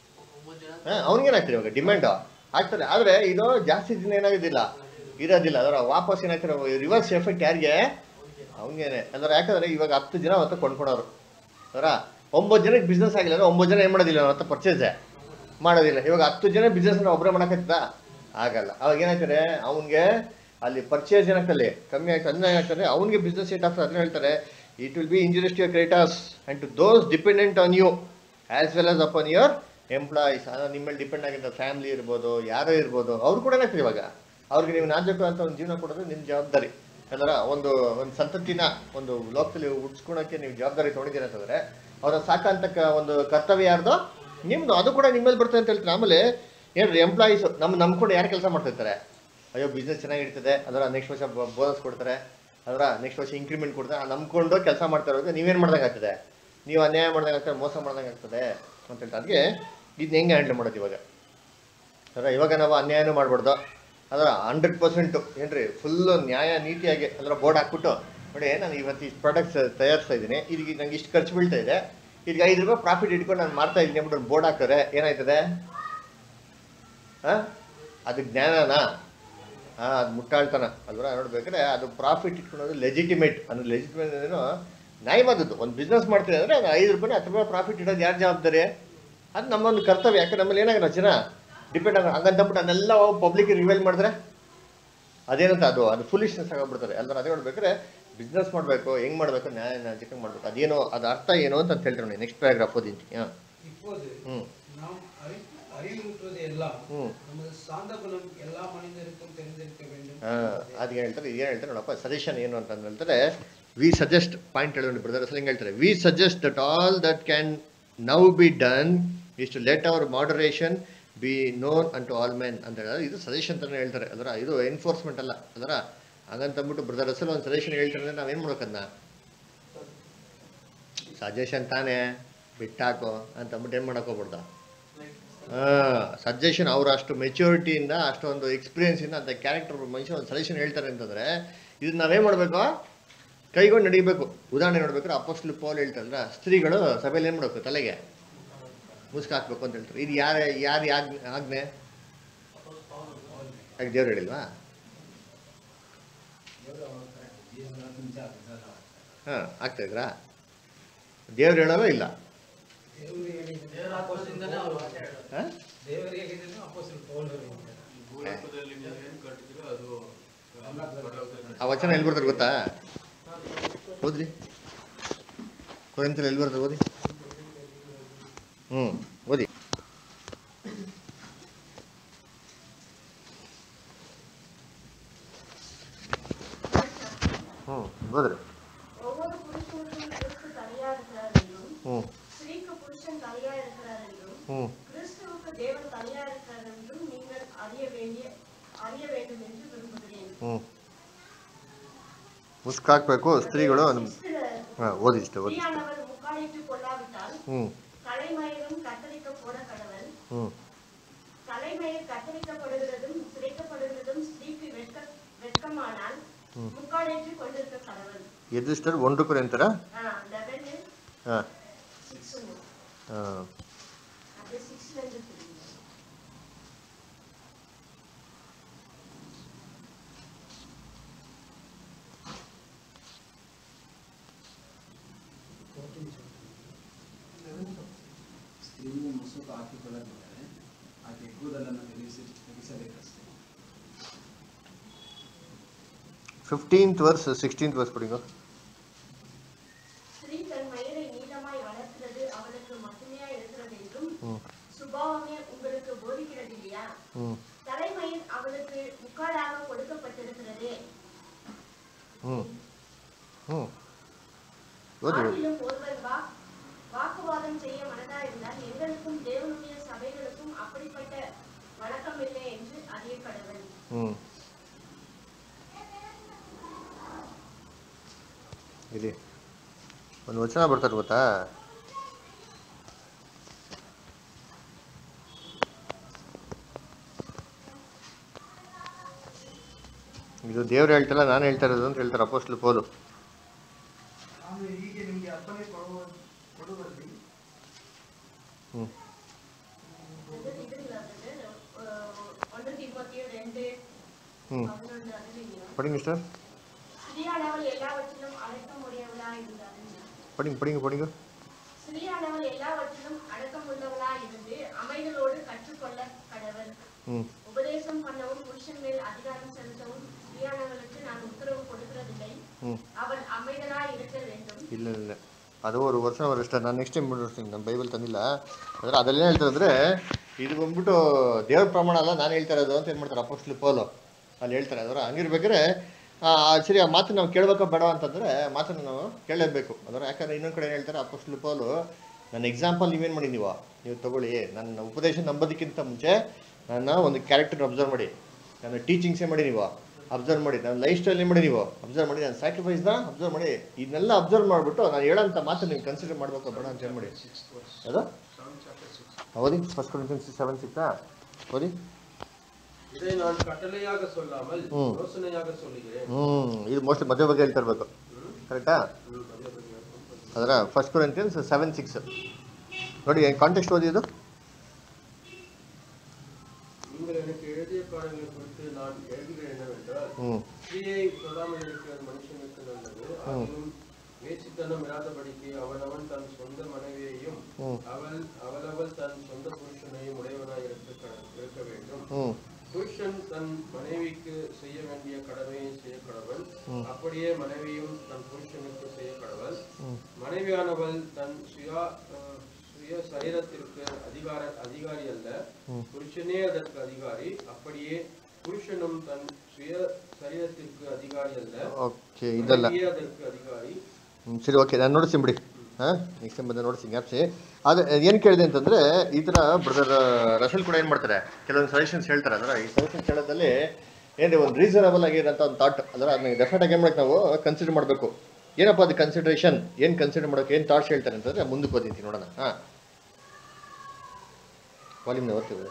ಹಾಂ, ಅವ್ನಿಗೇನಾಗ್ತದೆ ಇವಾಗ? ಡಿಮ್ಯಾಂಡು ಆಗ್ತದೆ. ಆದರೆ ಇದು ಜಾಸ್ತಿ ದಿನ ಏನಾಗೋದಿಲ್ಲ, ಇರೋದಿಲ್ಲ. ಅದರ ವಾಪಸ್ ಏನಾಗ್ತದೆ? ರಿವರ್ಸ್ ಎಫೆಕ್ಟ್ ಯಾರಿಗೆ? ಅವ್ನಿಗೇನೆ. ಅಂದ್ರೆ ಯಾಕಂದರೆ ಇವಾಗ ಹತ್ತು ಜನ ಅವತ್ತು ಕೊಂಡ್ಕೊಳೋರು ಅದರ ಒಂಬತ್ತು ಜನಕ್ಕೆ ಬಿಸ್ನೆಸ್ ಆಗಿಲ್ಲ ಅಂದರೆ ಒಂಬತ್ತು ಜನ ಏನು ಮಾಡೋದಿಲ್ಲ ಅವತ್ತ ಪರ್ಚೇಸೇ ಮಾಡೋದಿಲ್ಲ. ಇವಾಗ ಹತ್ತು ಜನ ಬಿಸ್ನೆಸ್ನ ಒಬ್ಬರೇ ಮಾಡೋಕ್ಕಾಗ್ತದಾ? ಆಗಲ್ಲ. ಅವಾಗ ಏನಾಗ್ತದೆ? ಅವನಿಗೆ ಅಲ್ಲಿ ಪರ್ಚೇಸ್ ಏನಾಗ್ತದೆ? ಕಮ್ಮಿ ಆಗ್ತದೆ. ಅದನ್ನ ಏನಾಗ್ತದೆ? ಅವ್ನಿಗೆ ಬಿಸ್ನೆಸ್ ಏಟ್ ಆಗ್ತದೆ. ಅದನ್ನ ಹೇಳ್ತಾರೆ it will be injurious to your creditors and to those dependent on you as well as upon your employees. ನಿಮ್ಮ ಮೇಲೆ ಡಿಪೆಂಡ್ ಆಗಿದ್ದ ಫ್ಯಾಮಿಲಿ ಇರ್ಬೋದು, ಯಾರೋ ಇರ್ಬೋದು, ಅವ್ರು ಕೂಡ ಏನಾಗ್ತದೆ ಇವಾಗ ಅವ್ರಿಗೆ ನೀವು ನಾಜೂಕು ಅಂತ ಒಂದು ಜೀವನ ಕೊಡೋದು ನಿಮ್ಮ ಜವಾಬ್ದಾರಿ. ಯಾಕಂದ್ರೆ ಒಂದು ಒಂದು ಸಂತತಿನ ಒಂದು ಲೋಕದಲ್ಲಿ ಉಡ್ಸ್ಕೊಳಕ್ಕೆ ನೀವು ಜವಾಬ್ದಾರಿ ತೊಗೊಂಡಿದ್ದೀರ ಅಂತಂದರೆ ಅವರ ಸಾಕಂತಕ್ಕ ಒಂದು ಕರ್ತವ್ಯ ಯಾರ್ದು? ನಿಮ್ಮದು. ಅದು ಕೂಡ ನಿಮ್ಮಲ್ಲಿ ಬರ್ತದೆ ಅಂತ ಹೇಳ್ತಾರೆ. ಆಮೇಲೆ ಏನ್ರಿ ಎಂಪ್ಲಾಯೀಸು ನಮ್ಮ ನಂಬ್ಕೊಂಡು ಯಾರು ಕೆಲಸ ಮಾಡ್ತಿರ್ತಾರೆ? ಅಯ್ಯೋ ಬಿಸ್ನೆಸ್ ಚೆನ್ನಾಗಿರ್ತದೆ, ಅದರ ನೆಕ್ಸ್ಟ್ ವರ್ಷ ಬೋನಸ್ ಕೊಡ್ತಾರೆ, ಅದರ ನೆಕ್ಸ್ಟ್ ವರ್ಷ ಇಂಕ್ರಿಮೆಂಟ್ ಕೊಡ್ತಾರೆ, ನಂಬ್ಕೊಂಡು ಕೆಲಸ ಮಾಡ್ತಾ ಇರೋದು ನೀವೇನು ಮಾಡ್ದಂಗೆ ಆಗ್ತದೆ? ನೀವು ಅನ್ಯಾಯ ಮಾಡ್ದಂಗೆ ಆಗ್ತದೆ, ಮೋಸ ಮಾಡ್ದಂಗೆ ಆಗ್ತದೆ ಅಂತ ಹೇಳ್ತಾರೆ. ಅದಕ್ಕೆ ಇದನ್ನ ಹೆಂಗೆ ಹ್ಯಾಂಡಲ್ ಮಾಡೋದು ಇವಾಗ? ಅದರ ಇವಾಗ ನಾವು ಅನ್ಯಾಯನೂ ಮಾಡ್ಬಾರ್ದು. ಅದರ ಹಂಡ್ರೆಡ್ ಪರ್ಸೆಂಟು ಏನ್ರಿ ಫುಲ್ಲು ನ್ಯಾಯ ನೀತಿಯಾಗಿ ಅದರ ಬೋರ್ಡ್ ಹಾಕ್ಬಿಟ್ಟು ನೋಡಿ ನಾನು ಇವತ್ತು ಇಷ್ಟು ಪ್ರಾಡಕ್ಟ್ಸ್ ತಯಾರಿಸ್ತಾ ಇದ್ದೀನಿ, ಇದಕ್ಕೆ ನಂಗೆ ಇಷ್ಟು ಖರ್ಚು ಬೀಳ್ತಾ ಇದೆ, ಇದಕ್ಕೆ ಐದು ರೂಪಾಯಿ ಪ್ರಾಫಿಟ್ ಇಟ್ಕೊಂಡು ನಾನು ಮಾಡ್ತಾ ಇದ್ದೀನಿ ಅಂದ್ಬಿಟ್ಟು ಬೋರ್ಡ್ ಹಾಕ್ತಾರೆ. ಏನಾಯ್ತದೆ? ಹಾಂ, ಅದು ಜ್ಞಾನನಾ? ಹಾಂ, ಅದು ಮುಟ್ಟಾಳ್ತಾನ ಅಲ್ವಾ? ನೋಡ್ಬೇಕಾದ್ರೆ ಅದು ಪ್ರಾಫಿಟ್ ಇಟ್ಕೊಳೋದು ಲೆಜಿಟಿಮೇಟ್. ಅಂದ್ರೆ ಲೆಜಿಟಿಮೇಟ್ ಅಂದ್ರೇನು? ನ್ಯಾಯವಾದದ್ದು. ಒಂದು ಬಿಸ್ನೆಸ್ ಮಾಡ್ತೀವಿ ಅಂದರೆ ಅದು ಐದು ರೂಪಾಯಿ ಹತ್ತು ರೂಪಾಯಿ ಪ್ರಾಫಿಟ್ ಇಡೋದು ಯಾರು ಜವಾಬ್ದಾರಿ? ಅದು ನಮ್ಮೊಂದು ಕರ್ತವ್ಯ. ಯಾಕೆ ನಮ್ಮಲ್ಲಿ ಏನಾಗಿರೋ ಜನ ಡಿಪೆಂಡ್ ಆಗ ಹಂಗಂತಬಿಟ್ಟು ಅದನ್ನೆಲ್ಲ ಪಬ್ಲಿಕ್ ರಿವೀಲ್ ಮಾಡಿದ್ರೆ ಅದೇನಂತ ಅದು ಅದು ಫುಲಿಶ್ನೆಸ್ ಆಗೋಗ್ಬಿಡ್ತಾರೆ. ಅಂದ್ರೆ ಅದೇ ನೋಡ್ಬೇಕಾದ್ರೆ ಬಿಸ್ನೆಸ್ ಮಾಡಬೇಕು, ಹೆಂಗೆ ಮಾಡಬೇಕು, ನ್ಯಾಯ ಚಿಕ್ಕ ಮಾಡಬೇಕು, ಅದೇನೋ ಅದು ಅರ್ಥ ಏನು ಅಂತ ಹೇಳ್ತಾರೆ ನೋಡಿ. ನೆಕ್ಸ್ಟ್ ಪ್ಯಾರಾಗ್ರಾಫ್ ಓದಿಂತೀನಿ. ಹಾಂ, ಹ್ಞೂ அறிவுறுத்துவது எல்லாம் ம் நமது சாந்த குணம் எல்லா மனிதருக்கும் தெரிந்திருக்க வேண்டும். ಅದು ಹೇಳ್ತಾರೆ. ಏನು ಹೇಳ್ತಾರೆ ನೋಡಪ್ಪ, ಸಜೆಷನ್ ಏನು ಅಂತ ಹೇಳ್ತಾರೆ, ವಿ ಸಜೆಸ್ಟ್ ಪಾಯಿಂಟ್ ಹೇಳೋಣ ಬ್ರದರ್. ಅಸಲು ಹಿಂಗೆ ಹೇಳ್ತಾರೆ, we suggest that all that can now be done is to let our moderation be known unto all men ಅಂತ ಹೇಳಿದ್ರೆ ಇದು ಸಜೆಷನ್ ಅಂತಲೇ ಹೇಳ್ತಾರೆ. ಅದರ ಇದು ಎನ್ಫೋರ್ಸ್ಮೆಂಟ್ ಅಲ್ಲ. ಅದರ ಹಂಗಂತಂದ್ಬಿಟ್ಟು ಬ್ರದರ್ ಅಸಲು ಒಂದು ಸಜೆಷನ್ ಹೇಳ್ತಾರೆ ಅಂದರೆ ನಾವೇನು ಮಾಡ್ಬೇಕನ್ನ ಸಜೆಷನ್ ತಾನೇ ಬಿಟ್ಟಾಕೋ ಅಂತಂದ್ಬಿಟ್ಟು ಏನು ಮಾಡೋಕೆ ಹೋಗ್ಬಿಡ್ದ. ಹಾಂ, ಸಜೆಷನ್ ಅವರು ಅಷ್ಟು ಮೆಚ್ಯೂರಿಟಿಯಿಂದ ಅಷ್ಟೊಂದು ಎಕ್ಸ್ಪೀರಿಯನ್ಸಿಂದ ಅಂತ ಕ್ಯಾರೆಕ್ಟರ್ ಮನುಷ್ಯ ಒಂದು ಸಜೆಷನ್ ಹೇಳ್ತಾರೆ ಅಂತಂದರೆ ಇದನ್ನ ನಾವೇನು ಮಾಡಬೇಕು? ಕೈಗೊಂಡು ನಡೀಬೇಕು. ಉದಾಹರಣೆ ನೋಡ್ಬೇಕಾದ್ರೆ ಅಪೋಸ್ಟಲ್ ಪೌಲ್ ಹೇಳ್ತಾರಲ್ಲ, ಸ್ತ್ರೀಗಳು ಸಭೆಯಲ್ಲಿ ಏನು ಮಾಡಬೇಕು? ತಲೆಗೆ ಮುಸ್ಕು ಹಾಕ್ಬೇಕು ಅಂತ ಹೇಳ್ತಾರೆ. ಇದು ಯಾರು ಯಾರು ಯಾಗ್ ಆಜ್ಞೆ? ಯಾಕೆ ದೇವ್ರು ಹೇಳಿಲ್ವಾ? ಹಾಂ, ಆಗ್ತಾಯಿದ್ರಾ? ದೇವ್ರು ಹೇಳೋಲ್ಲ ಇಲ್ಲ. ಆ ವಚನ ಎಲ್ಲಿ ಬರ್ತಾರೆ ಗೊತ್ತಾ? ಓದ್ರಿ, ಕೊರಿಂಥರಲ್ಲಿ ಎಲ್ಲಿ ಬರ್ತಾರೆ ಓದಿ. ಹ್ಞೂ ಓದಿ. ಹ್ಞೂ ಓದ್ರಿ. ಹ್ಞೂ ಹ್ಞೂ ಹ್ಞೂ ಮುಸ್ಕಾಕ್ಬೇಕು ಸ್ತ್ರೀಗಳು. ಹಾಂ ಓದಿ ಇಷ್ಟ ಓದಿ. ಹ್ಞೂ ಹ್ಞೂ ಎದು ಸ್ಟಾರ್ ಒಂದು ಕೊರಿಂಥರ ಹಾಂ ಹಾಂ ಸ್ತ್ರೀಯು ಮುಸುಕು ಹಾಕಿಕೊಳ್ಳದಿದ್ದರೆ ಹಾಗೆ ಕೂದಲನ್ನು ತೆಗೆಸಿ ತೆಗೆಸಬೇಕಷ್ಟೇ. ஃபிஃப்டீன்த் ವರ್ಸ್ ಸಿಕ್ಸ್ಟೀನ್ತ್ ವರ್ಸ್ படிங்க. ஸ்திரீ தன் மயிரை நீளமாய் வளர்க்கிறது அவளுக்கு மகிமையா இருக்கிறது என்றும் சுபாவமே உங்களுக்கு போதிக்கிறது இல்லையா? தலைமயிர் அவளுக்கு முக்காடாக கொடுக்கப்பட்டிருக்கிறதே. ஆகிலும் ஒருவர் வாக்குவாதம் செய்ய மனதா இருந்தால் எங்களுக்கும் தேவனுடைய சபைகளுக்கும் அப்படிப்பட்ட வழக்கம் இல்லை என்று அறிய கடவுள். ಇದೆ ಒಂದು ವಚನ ಬರ್ತಾರೆ ಗೊತ್ತಾ? ಇದು ದೇವ್ರು ಹೇಳ್ತಾರ, ನಾನು ಹೇಳ್ತಾ ಇರೋದು ಅಂತ ಹೇಳ್ತಾರೆ ಅಪೊಸ್ತಲ ಪೌಲು. ಹೀಗೆ ನಿಮಗೆ ಅಪ್ಪಣೆ ಕೊಡುವಲ್ಲಿ ಹ್ಮ್ ಹ್ಮ್ படிங்க சார். ஸ்திரீயானவள் எல்லாவற்றிலும் அடக்கமுடையவளாய் இருந்தாள். படிங்க படிங்க படிங்க. ஸ்திரீயானவள் எல்லாவற்றிலும் அடக்கமுள்ளவளாய் இருந்து அமைதலோடு கற்றுக்கொள்ள கடவுள். உபதேசம் பண்ணவும் புருஷன் மேல் அதிகாரம் செலுத்தவும் ஸ்திரீயானவளுக்கு நான் உத்தரவு கொடுக்கிறதில்லை. அவள் அமைதலாய் இருக்க வேண்டும். ಇಲ್ಲ ಇಲ್ಲ ಅದು ஒரு ವರ್ಷ ಅಷ್ಟೇ. ನಾನು ನೆಕ್ಸ್ಟ್ ಟೈಮ್ ನೋಡ್ತೀನಿ, ನಮ್ಮ ಬೈಬಲ್ ತಂದಿಲ್ಲ. ಆದರೆ ಅದೆಲ್ಲ ಹೇಳ್ತಾರೆ ಅಂದರೆ ಇದು ಬಂದ್ಬಿಟ್ಟು ದೇವ್ರ ಪ್ರಮಾಣ ಅಲ್ಲ, ನಾನು ಹೇಳ್ತಾ ಇರೋದು ಅಂತ ಏನು ಮಾಡ್ತಾರೆ ಅಪೊಸ್ತಲ ಪೌಲು ಅಲ್ಲಿ ಹೇಳ್ತಾರೆ. ಅದರ ಹಂಗಿರ್ಬೇಕಾದ್ರೆ ಸರಿ ಆ ಮಾತು ನಾವು ಕೇಳಬೇಕೋ ಬೇಡ ಅಂತಂದರೆ ಮಾತನ್ನು ನಾವು ಕೇಳಲೇಬೇಕು. ಅದರ ಯಾಕಂದರೆ ಇನ್ನೊಂದು ಕಡೆ ಹೇಳ್ತಾರೆ ಅಪೊಸ್ತಲ ಪೌಲು, ನನ್ನ ಎಕ್ಸಾಂಪಲ್ ನೀವೇನು ಮಾಡಿ ನೀವು ನೀವು ತೊಗೊಳ್ಳಿ, ನನ್ನ ಉಪದೇಶ ನಂಬೋದಕ್ಕಿಂತ ಮುಂಚೆ ನನ್ನ ಒಂದು ಕ್ಯಾರೆಕ್ಟರ್ ಅಬ್ಸರ್ವ್ ಮಾಡಿ, ನನ್ನ ಟೀಚಿಂಗ್ಸೇ ಮಾಡಿ ನೀವು ಅಬ್ಸರ್ವ್ ಮಾಡಿ, ನನ್ನ ಲೈಫ್ ಸ್ಟೈಲ್ ಮಾಡಿ ನೀವು ಅಬ್ಸರ್ವ್ ಮಾಡಿ, ನನ್ನ ಸ್ಯಾಕ್ರಿಫೈಸ್ನ ಅಬ್ಸರ್ವ್ ಮಾಡಿ, ಇದನ್ನೆಲ್ಲ ಅಬ್ಸರ್ವ್ ಮಾಡಿಬಿಟ್ಟು ನಾನು ಹೇಳೋಂಥ ಮಾತು ನೀವು ಕನ್ಸಿಡರ್ ಮಾಡಬೇಕು ಬೇಡ ಅಂತ ಹೇಳಿ ಮಾಡಿ. ಅದು ஓதி ஃபர்ஸ்ட் கொரிந்தியன்ஸ் செவன் சிக்ஸ் ஓதி. இதை நான் கட்டளையாக சொல்லாமல் யோசனையாக சொல்லுகிறேன். ಹ್ಮ್ ಇದು ಮೋಸ್ಟ್ಲಿ ಮದುವೆ ಬಗ್ಗೆ ಹೇಳ್ತಾ ಇರಬೇಕು, ಕರೆಕ್ಟಾ? ಅದರ ಫಸ್ಟ್ ಕೊರಿಂಥಿಯನ್ಸ್ ಸೆವೆನ್ ಸಿಕ್ಸ್ ನೋಡಿ, ಕಾಂಟೆಕ್ಸ್ಟ್ ಓದಿ. ಇದು நீங்கள் எனக்கு எழுதிய பாடங்களை குறித்து நான் எழுதுகிறேன் என்னவென்றால், ஸ்திரீயை தொடாமல் இருக்கிற மனுஷனுக்கு நல்லது. அதிலும் வேசித்தனம் இராதபடிக்கு அவனவன் தன் சொந்த மனைவியையும் அவள் அவளவள் தன் சொந்த புருஷனையும் உடையவனாய் இருக்க வேண்டும். புருஷன் தன் மனைவிக்கு செய்ய வேண்டிய கடமையை செய்ய கடவள், அப்படியே மனைவியும் தன் புருஷனுக்கு செய்ய கடவள். மனைவியானவள் தன் சுயா சுய சரீரத்திற்கு அதிகார அதிகாரி அல்ல, புருஷனே அதற்கு அதிகாரி. அப்படியே புருஷனும் தன் சுய சரீரத்திற்கு அதிகாரி அல்ல, மனைவியே அதற்கு அதிகாರಿ. ಸರಿ, ಓಕೆ, ನಾನು ನೋಡಿಸ್ತೀನಿ ಬಿಡಿ. ಹಾಂ, ನೆಕ್ಸ್ಟ್ ಟೈಮ್ ಬಂದು ನೋಡಿಸ್ತೀನಿ, ಜ್ಞಾಪಿಸಿ. ಅದು ಏನು ಕೇಳಿದೆ ಅಂತಂದರೆ, ಈ ಥರ ಬ್ರದರ್ ರಸಲ್ ಕೂಡ ಏನು ಮಾಡ್ತಾರೆ, ಕೆಲವೊಂದು ಸಜೆಷನ್ಸ್ ಹೇಳ್ತಾರೆ. ಅಂದರೆ ಈ ಸಜೆಷನ್ಸ್ ಹೇಳೋದ್ರಲ್ಲಿ ಏನಿದೆ ಒಂದು ರೀಸನಬಲ್ ಆಗಿರೋಂಥ ಒಂದು ಥಾಟ್, ಅಂದರೆ ಅದನ್ನ ಡೆಫಿನೆಟಾಗಿ ಏನು ಮಾಡೋಕ್ಕೆ ನಾವು ಕನ್ಸಿಡರ್ ಮಾಡಬೇಕು. ಏನಪ್ಪ ಅದು ಕನ್ಸಿಡರೇಷನ್, ಏನು ಕನ್ಸಿಡರ್ ಮಾಡೋಕೆ ಏನು ಥಾಟ್ಸ್ ಹೇಳ್ತಾರೆ ಅಂತಂದರೆ ಮುಂದಕ್ಕೆ ಓದಿದ್ದೀನಿ ನೋಡೋಣ. ಹಾಂ, ವಾಲ್ಯೂಮ್ನ ಓದ್ತೀವಿ.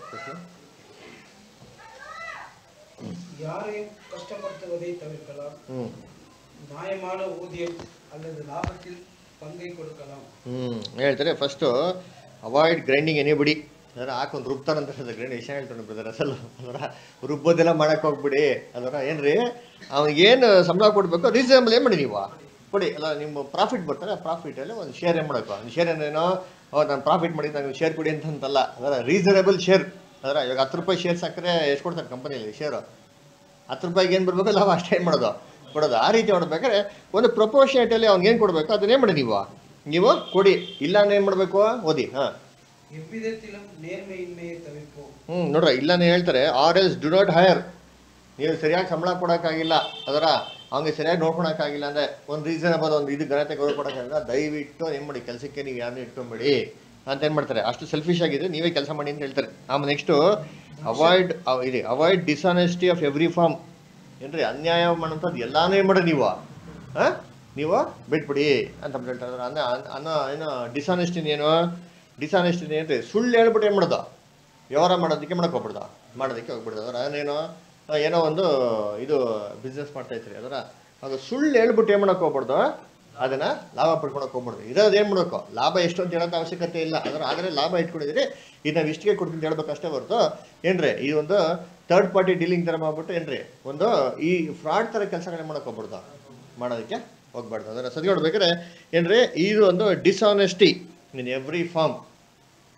யாரையும் கஷ்டப்படுத்துவதை தவிர்க்கலாம். நியாயமான ஊதியம் அல்லது லாபத்தில் பங்கை கொடுக்கலாம். ಹ್ಮ್ ಹೇಳ್ತಾರೆ ಫಸ್ಟು ಅವಾಯ್ಡ್ ಗ್ರೈಂಡಿಂಗ್ ಎನಿಬಡಿ. ಅದರ ಹಾಕೊಂಡು ರುಬ್ತಾರಂತ ಗ್ರೈಂಡ್ ವಿಷಯ ಹೇಳ್ತಾನೆ ಬ್ರದರ್ ಅಸಲು. ಅದರ ರುಬ್ಬೋದೆಲ್ಲ ಮಾಡಕ್ಕೆ ಹೋಗ್ಬಿಡಿ. ಅದರ ಏನ್ರಿ ಅವ್ನಿಗೇನು ಸಂಬಳ ಕೊಡಬೇಕು ರೀಸನಬಲ್ ಏನು ಮಾಡಿ ನೀವು ಕೊಡಿ. ಅಲ್ಲ, ನಿಮ್ಮ ಪ್ರಾಫಿಟ್ ಬರ್ತಾರೆ, ಆ ಪ್ರಾಫಿಟಲ್ಲಿ ಒಂದು ಶೇರ್ ಏನು ಮಾಡಬೇಕು. ಒಂದು ಶೇರ್ ಏನೇನೋ ನಾನು ಪ್ರಾಫಿಟ್ ಮಾಡಿ ನನಗೆ ಶೇರ್ ಕೊಡಿ ಅಂತಂತಲ್ಲ. ಅದರ ರೀಸನಬಲ್ ಶೇರ್. ಅದರ ಇವಾಗ ಹತ್ತು ರೂಪಾಯಿ ಶೇರ್ಸ್ ಹಾಕಿದ್ರೆ ಎಷ್ಟು ಕೊಡ್ತಾರೆ ಕಂಪನಿಯಲ್ಲಿ ಶೇರು? ಹತ್ತು ರೂಪಾಯಿಗೆ ಏನು ಬರಬೇಕು ಲಾಭ ಅಷ್ಟೇ ಏನು ಮಾಡೋದು ಕೊಡೋದು. ಆ ರೀತಿ ಮಾಡ್ಬೇಕಾದ್ರೆ ಒಂದು ಪ್ರೊಪೋರ್ಷನೇಟಲ್ಲಿ ಅವ್ನಿಗೆ ಏನು ಕೊಡಬೇಕು ಅದನ್ನೇ ಮಾಡಿ ನೀವು ನೀವು ಕೊಡಿ. ಇಲ್ಲ ಏನು ಮಾಡಬೇಕು ಓದಿ. ಹಾಂ, ಹ್ಞೂ ನೋಡ್ರಿ, ಇಲ್ಲಾನೇ ಹೇಳ್ತಾರೆ or else do not hire. ನೀವು ಸರಿಯಾಗಿ ಸಂಬಳ ಕೊಡೋಕ್ಕಾಗಿಲ್ಲ, ಅದರ ಅವ್ನಿಗೆ ಸರಿಯಾಗಿ ನೋಡ್ಕೊಳಕ್ಕಾಗಿಲ್ಲ ಅಂದರೆ ಒಂದು ರೀಸನಬಲ್ ಒಂದು ಇದು ಘನತೆ ಗೌರವ ಕೊಡೋಕ್ಕಾಗಿಲ್ಲ, ದಯವಿಟ್ಟು ಏನು ಮಾಡಿ ಕೆಲಸಕ್ಕೆ ನೀವು ಯಾರನ್ನೂ ಇಟ್ಕೊಂಬೇಡಿ ಅಂತ ಏನು ಮಾಡ್ತಾರೆ. ಅಷ್ಟು ಸೆಲ್ಫಿಶ್ ಆಗಿದೆ, ನೀವೇ ಕೆಲಸ ಮಾಡಿ ಅಂತ ಹೇಳ್ತಾರೆ. ಆಮೇಲೆ ನೆಕ್ಸ್ಟು ಅವಾಯ್ಡ್ ಇದೆ avoid dishonesty of every form. ಏನ್ರಿ ಅನ್ಯಾಯ ಮಾಡೋಂಥದ್ದು ಎಲ್ಲಾನು ಏನು ಮಾಡಿ ನೀವು ಹಾಂ ನೀವು ಬಿಟ್ಬಿಡಿ ಅಂತ ಹೇಳ್ತಾರೆ. ಅನ್ನ ಅನ್ನೋ ಏನೋ ಡಿಸಾನೆಸ್ಟಿನ ಏನು ಡಿಸಾನೆಸ್ಟಿನ ಏನ್ರಿ ಸುಳ್ಳು ಹೇಳ್ಬಿಟ್ಟು ಏನು ಮಾಡೋದು ವ್ಯವಹಾರ ಮಾಡೋದಕ್ಕೆ ಮಾಡಕ್ಕೆ ಹೋಗ್ಬಿಡ್ದು ಮಾಡೋದಕ್ಕೆ ಹೋಗ್ಬಿಡ್ದು. ಅದರ ಏನೋ ಏನೋ ಒಂದು ಇದು ಬಿಸ್ನೆಸ್ ಮಾಡ್ತಾಯಿದ್ರಿ, ಅದರ ಅದು ಸುಳ್ಳು ಹೇಳ್ಬಿಟ್ಟು ಏನು ಮಾಡೋಕ್ಕೆ ಹೋಗ್ಬಾರ್ದು, ಅದನ್ನು ಲಾಭ ಪಡ್ಕೊಳಕ್ಕೆ ಹೋಗ್ಬಾರ್ದು. ಇರೋದು ಏನು ಮಾಡಬೇಕು, ಲಾಭ ಎಷ್ಟು ಅಂತ ಹೇಳೋಕ್ಕೆ ಅವಶ್ಯಕತೆ ಇಲ್ಲ. ಅದರ ಆದರೆ ಲಾಭ ಇಟ್ಕೊಂಡಿದ್ದೀರಿ, ಇದು ನಾವು ಇಷ್ಟಿಗೆ ಕೊಡ್ತೀನಿ ಅಂತ ಹೇಳ್ಬೇಕು ಅಷ್ಟೇ ಹೊರತು ಏನ್ರಿ ಈ ಒಂದು ಥರ್ಡ್ ಪಾರ್ಟಿ ಡೀಲಿಂಗ್ ಥರ ಮಾಡ್ಬಿಟ್ಟು ಏನ್ರಿ ಒಂದು ಈ ಫ್ರಾಡ್ ಥರ ಕೆಲಸಗಳನ್ನ ಮಾಡೋಕ್ಕೆ ಹೋಗ್ಬಾರ್ದು, ಮಾಡೋದಕ್ಕೆ ಹೋಗ್ಬಾರ್ದು. ಅದರ ಸದ್ಯ ನೋಡ್ಬೇಕಾದ್ರೆ ಏನ್ರಿ ಇದು ಒಂದು ಡಿಸಾನೆಸ್ಟಿ ಇನ್ ಎವ್ರಿ ಫಾರ್ಮ್.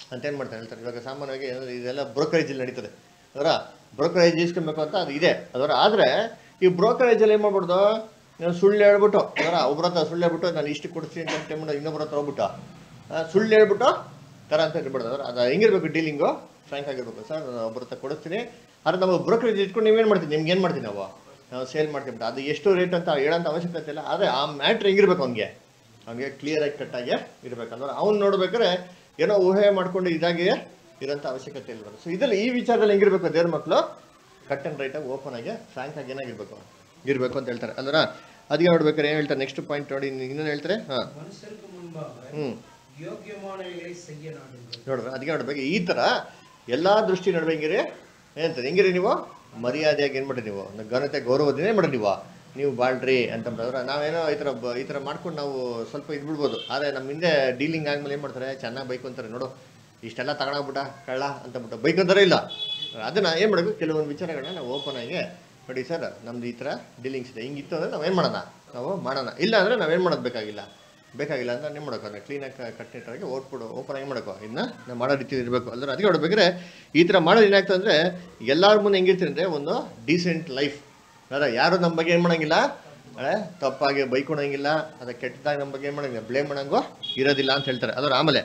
ಅಂತ ಏನು ಮಾಡ್ತಾರೆ ಹೇಳ್ತಾರೆ. ಇವಾಗ ಸಾಮಾನ್ಯವಾಗಿ ಏನಂದ್ರೆ ಇದೆಲ್ಲ ಬ್ರೋಕರೇಜಲ್ಲಿ ನಡೀತದೆ ಅದರ ಬ್ರೋಕರೇಜ್ ಇಸ್ಕೊಬೇಕು ಅಂತ ಅದು ಇದೆ ಅದರ. ಆದರೆ ಈ ಬ್ರೋಕರೇಜಲ್ಲಿ ಏನು ಮಾಡ್ಬಿಡ್ದು, ನೀವು ಸುಳ್ಳು ಹೇಳ್ಬಿಟ್ಟು ಅದರ ಒಬ್ಬರ ಹತ್ರ ಸುಳ್ಳು ಹೇಳ್ಬಿಟ್ಟು ನಾನು ಇಷ್ಟು ಕೊಡ್ತೀನಿ ಅಂತ ಟೈಮ್ ಇನ್ನೊಬ್ಬರ ಹತ್ರ ಹೋಗ್ಬಿಟ್ಟು ಸುಳ್ಳು ಹೇಳ್ಬಿಟ್ಟು ಥರ ಅಂತ ಇರ್ಬಿಡ್ದು. ಅದರ ಅದು ಹೆಂಗಿರ್ಬೇಕು ಡೀಲಿಂಗು, ಫ್ರ್ಯಾಂಕ್ ಆಗಿರ್ಬೇಕು. ಸರ್ ನಾನು ಒಬ್ಬರ ಹತ್ರ ಕೊಡಿಸ್ತೀನಿ, ಆದರೆ ನಾವು ಬ್ರೋಕರೇಜ್ ಇಟ್ಕೊಂಡು ನೀವೇನು ಮಾಡ್ತೀವಿ, ನಿಮ್ಗೆ ಏನು ಮಾಡ್ತೀವಿ ನಾವು ನಾವು ಸೇಲ್ ಮಾಡ್ತೀವಿ, ಅದು ಎಷ್ಟು ರೇಟ್ ಅಂತ ಹೇಳೋಂಥ ಅವಶ್ಯಕತೆ ಇಲ್ಲ. ಆದರೆ ಆ ಮ್ಯಾಟ್ರ್ ಹೆಂಗಿರ್ಬೇಕು ಅವ್ನಿಗೆ ಅವ್ನಿಗೆ ಕ್ಲಿಯರಾಗಿ ಕಟ್ಟಾಗಿ ಇರಬೇಕಂದ್ರೆ ಅವ್ನು ನೋಡ್ಬೇಕಾದ್ರೆ ಏನೋ ಊಹೆ ಮಾಡ್ಕೊಂಡು ಇದಾಗಿ ಇರೋಂಥ ಅವಶ್ಯಕತೆ ಇಲ್ಲ. ಸೊ ಇದರಲ್ಲಿ ಈ ವಿಚಾರದಲ್ಲಿ ಹೆಂಗಿರ್ಬೇಕು ದೇವ್ರ ಮಕ್ಕಳು, ಕಟ್ ಆ್ಯಂಡ್ ರೈಟಾಗಿ ಓಪನ್ ಆಗಿ ಫ್ರ್ಯಾಂಕ್ ಆಗಿ ಏನಾಗಿರ್ಬೇಕು ಇರಬೇಕು ಅಂತ ಹೇಳ್ತಾರೆ ಅಲ್ರ. ಅದಕ್ಕೆ ನೋಡ್ಬೇಕಾರೆ ಏನು ಹೇಳ್ತಾರೆ ನೆಕ್ಸ್ಟ್ ಪಾಯಿಂಟ್ ನೋಡಿ ಇನ್ನೊಂದು ಹೇಳ್ತಾರೆ. ಹಾಂ ಮನುಷ್ಯರಿಗೆ ಮುಂಭಾಗ ಹ್ಞೂ ಯೋಗ್ಯಮಾನಗಳೇ ಸಯ್ಯ ನಾಡುಗಳು. ನೋಡ್ರಿ ಅದಕ್ಕೆ ನೋಡ್ಬೇಕು ಈ ಥರ ಎಲ್ಲ ದೃಷ್ಟಿ ನಡುವೆ ಹೆಂಗಿರಿ ಏನಂತಾರೆ ಹೆಂಗಿರಿ ನೀವು ಮರ್ಯಾದೆಯಾಗಿ ಏನು ಮಾಡ್ರಿ ನೀವು ಘನತೆ ಗೌರವದಿಂದ ಏನು ಮಾಡ್ರಿ ನೀವು ನೀವು ಬಾಳ್ರಿ ಅಂತಂದ್ರೆ ನಾವೇನೋ ಈ ಥರ ಬ ಈ ಥರ ಮಾಡ್ಕೊಂಡು ನಾವು ಸ್ವಲ್ಪ ಇದು ಬಿಡ್ಬೋದು. ಆದರೆ ನಮ್ಮ ಹಿಂದೆ ಡೀಲಿಂಗ್ ಆದ್ಮೇಲೆ ಏನು ಮಾಡ್ತಾರೆ ಚೆನ್ನಾಗಿ ಬೈಕ್ ಅಂತಾರೆ, ನೋಡು ಇಷ್ಟೆಲ್ಲ ತಗೊಂಡೋಗ್ಬಿಟ್ಟ ಕಳ್ಳ ಅಂತಬಿಟ್ಟು ಬೈಕ್ ಅಂತಾರೆ ಇಲ್ಲ. ಅದನ್ನು ಏನು ಮಾಡಬೇಕು, ಕೆಲವೊಂದು ವಿಚಾರಗಳನ್ನ ನಾವು ಓಪನ್ ಆಗಿ ನೋಡಿ ಸರ್ ನಮ್ದು ಈ ಥರ ಡೀಲಿಂಗ್ಸ್ ಇದೆ, ಹಿಂಗಿತ್ತು ಅಂದರೆ ನಾವೇನು ಮಾಡೋಣ ನಾವು ಮಾಡೋಣ, ಇಲ್ಲ ಅಂದರೆ ನಾವೇನು ಮಾಡೋದು ಬೇಕಾಗಿಲ್ಲ ಬೇಕಾಗಿಲ್ಲ ಅಂತ ಏನು ಮಾಡೋಕೆ ಅಂದರೆ ಕ್ಲೀನಾಗಿ ಕಟ್ನಿಟ್ಟಾಗಿ ಓಟ್ಬಿಡು ಓಪನ್ ಆಗಿ ಮಾಡೋಕೋ ಇದನ್ನ ನಾವು ಮಾಡೋ ರೀತಿ ಇರಬೇಕು ಅಲ್ಲದ್ರೆ. ಅದಕ್ಕೆ ನೋಡ್ಬೇಕಾದ್ರೆ ಈ ಥರ ಮಾಡೋದು ಏನಾಗ್ತದೆ ಅಂದರೆ ಎಲ್ಲರ ಮುಂದೆ ಹೆಂಗಿರ್ತೀನಿ ಅಂದರೆ ಒಂದು ಡೀಸೆಂಟ್ ಲೈಫ್. ಅದ ಯಾರು ನಮ್ಮ ಬಗ್ಗೆ ಏನು ಮಾಡೋಂಗಿಲ್ಲ, ಅದೇ ತಪ್ಪಾಗಿ ಬೈಕೊಳಂಗಿಲ್ಲ, ಅದ ಕೆಟ್ಟದಾಗಿ ನಮ್ಮ ಬಗ್ಗೆ ಏನು ಮಾಡೋಂಗಿಲ್ಲ, ಬ್ಲೇಮ್ ಮಾಡೋಂಗೋ ಇರೋದಿಲ್ಲ ಅಂತ ಹೇಳ್ತಾರೆ. ಅದರ ಆಮೇಲೆ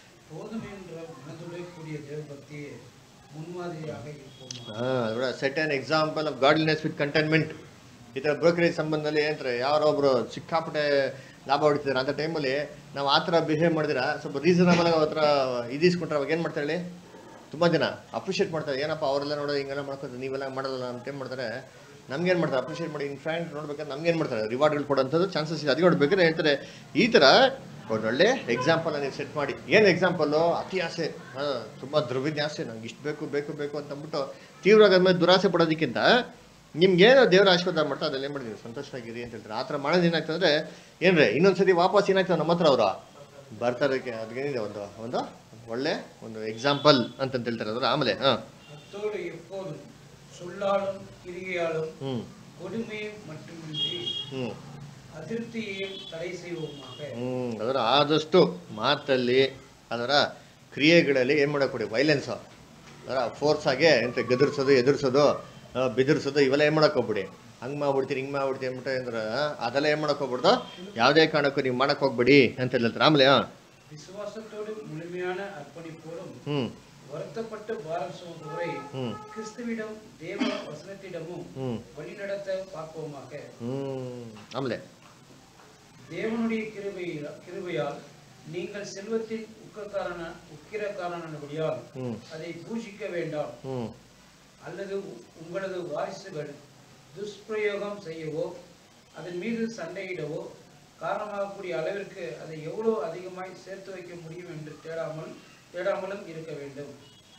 ಹಾಂ set an example of godliness with contentment. ಈ ಥರ ಬ್ರೋಕರೇಜ್ ಸಂಬಂಧದಲ್ಲಿ ಏನಂತಾರೆ ಯಾರೊಬ್ರು ಸಿಕ್ಕಾಪಟ್ಟೆ ಲಾಭ ಹೊಡಿತಿದ್ದಾರೆ ಅಂತ ಟೈಮಲ್ಲಿ ನಾವು ಆ ಥರ ಬಿಹೇವ್ ಮಾಡಿದಿರ ಸ್ವಲ್ಪ ರೀಸನಬಲ್ ಆಗಿ ಹತ್ರ ಇದಿಸ್ಕೊಂಡ್ರೆ ಅವಾಗ ಏನು ಮಾಡ್ತಾರೆ ಹೇಳಿ, ತುಂಬ ಜನ ಅಪ್ರಿಷಿಯೇಟ್ ಮಾಡ್ತಾರೆ. ಏನಪ್ಪ ಅವರೆಲ್ಲ ನೋಡೋ ಹಿಂಗೆಲ್ಲ ಮಾಡ್ಕೊತಾರೆ ನೀವೆಲ್ಲ ಮಾಡೋಲ್ಲ ಅಂತ ಏನು ಮಾಡ್ತಾರೆ, ನಮ್ಗೇನು ಮಾಡ್ತಾರೆ ಅಪ್ರಿಷಿಯೇಟ್ ಮಾಡಿ ಇನ್ ಫ್ರೆಂಡ್ ನೋಡ್ಬೇಕಾದ್ರೆ ನಮ್ಗೇನು ಮಾಡ್ತಾರೆ ರಿವಾರ್ಡ್ಗಳು ಕೊಡೋಂಥದ್ದು ಚಾನ್ಸಸ್ ಇದೆ. ಅದಕ್ಕೆ ನೋಡ್ಬೇಕಾದ್ರೆ ಹೇಳ್ತಾರೆ ಈ ಥರ ಒಂದು ಒಳ್ಳೆ ಎಕ್ಸಾಂಪಲ್ ನೀವು ಸೆಟ್ ಮಾಡಿ. ಏನು ಎಕ್ಸಾಂಪಲ್ಲು, ಅತಿ ಆಸೆ, ಹಾಂ ತುಂಬ ದ್ರವ್ಯದ್ಯಾಸೆ, ನಂಗೆ ಇಷ್ಟು ಬೇಕು ಬೇಕು ಬೇಕು ಅಂತಂದ್ಬಿಟ್ಟು ತೀವ್ರವಾಗಿ ಆದ್ಮೇಲೆ ದುರಾಸೆ ಪಡೋದಕ್ಕಿಂತ ನಿಮ್ಗೇನು ದೇವರ ಆಶೀರ್ವಾದ ಮಾಡ್ತಾ ಅದೆಲ್ಲ ಏನು ಮಾಡಿದೀವಿ ಸಂತೋಷವಾಗಿರಿ ಅಂತ ಹೇಳ್ತಾರೆ. ಆ ಥರ ಮಾಡೋದು ಏನಾಗ್ತಂದ್ರೆ ಏನ್ರಿ ಇನ್ನೊಂದ್ಸತಿ ವಾಪಸ್ ಏನಾಗ್ತದೆ ನಮ್ಮ ಹತ್ರ ಅವರು ಬರ್ತಾರಕ್ಕೆ ಅದಕ್ಕೇನಿದೆ ಒಂದು ಒಂದು ಒಳ್ಳೆ ಒಂದು ಎಕ್ಸಾಂಪಲ್ ಅಂತಂತ ಹೇಳ್ತಾರೆ. ಅದರ ಆಮೇಲೆ ಹಾಂ அத்தோடு எப்போதும் சொல்லாலும் கிரிகையாலும் ಹ್ಞೂ கொடுமையை மட்டுமின்றி ಹ್ಞೂ அதிருப்தியையும் தடை செய்வோமாக. ಹ್ಞೂ ಅದರ ಆದಷ್ಟು ಮಾತಲ್ಲಿ ಅದರ ಕ್ರಿಯೆಗಳಲ್ಲಿ ಏನು ಮಾಡೋಕ್ಕೊಡಿ ವೈಲೆನ್ಸು ಅದರ ಫೋರ್ಸ್ ಆಗಿ ಎಂತ ಗದರ್ಸೋದು ಎದುರಿಸೋದು ಬೆದರ್ಸೋದು ಇವೆಲ್ಲ ಏನು ಮಾಡೋಕೆ ಹೋಗ್ಬಿಡಿ, ಹಂಗೆ ಮಾಡ್ಬಿಡ್ತೀರಿ ಹಿಂಗೆ ಮಾಡ್ಬಿಡ್ತೀವಿ ಅಂದ್ಬಿಟ್ಟು ಅಂದ್ರೆ ಅದೆಲ್ಲ ಏನು ಮಾಡೋಕೆ ಹೋಗ್ಬಿಡ್ದು ಯಾವುದೇ ಕಾರಣಕ್ಕೂ ನೀವು ಮಾಡೋಕೆ ಹೋಗ್ಬೇಡಿ ಅಂತ ಹೇಳ್ತಾರೆ. ಆಮೇಲೆ ಹಾಂ விசுவாசத்தோடு முழுமையான அர்ப்பணிப்போடும் ಹ್ಞೂ வருத்தப்பட்டு பாரம் சுமப்பவரை ಹ್ಞೂ கிறிஸ்துவிடம் தேவ வசனத்திடமும் ಹ್ಞೂ வழிநடத்த பார்ப்போமாக. ಹ್ಞೂ ಆಮೇಲೆ தேவனுடைய கிருபையால் கிருபையால் நீங்கள் செல்வத்தின் உக்கக்காரன உக்கிரக்காரனபடியால் ಹ್ಞೂ அதை பூஜிக்க வேண்டாம், ಹ್ಞೂ அல்லது உங்களது வாரிசுகள் துஷ்பிரயோகம் செய்யவோ அதன் மீது சண்டையிடவோ காரணமாகக்கூடிய அளவிற்கு அதை எவ்வளவு அதிகமாய் சேர்த்து வைக்க முடியும் என்று தேடாமல் தேடாமலும் இருக்க வேண்டும்.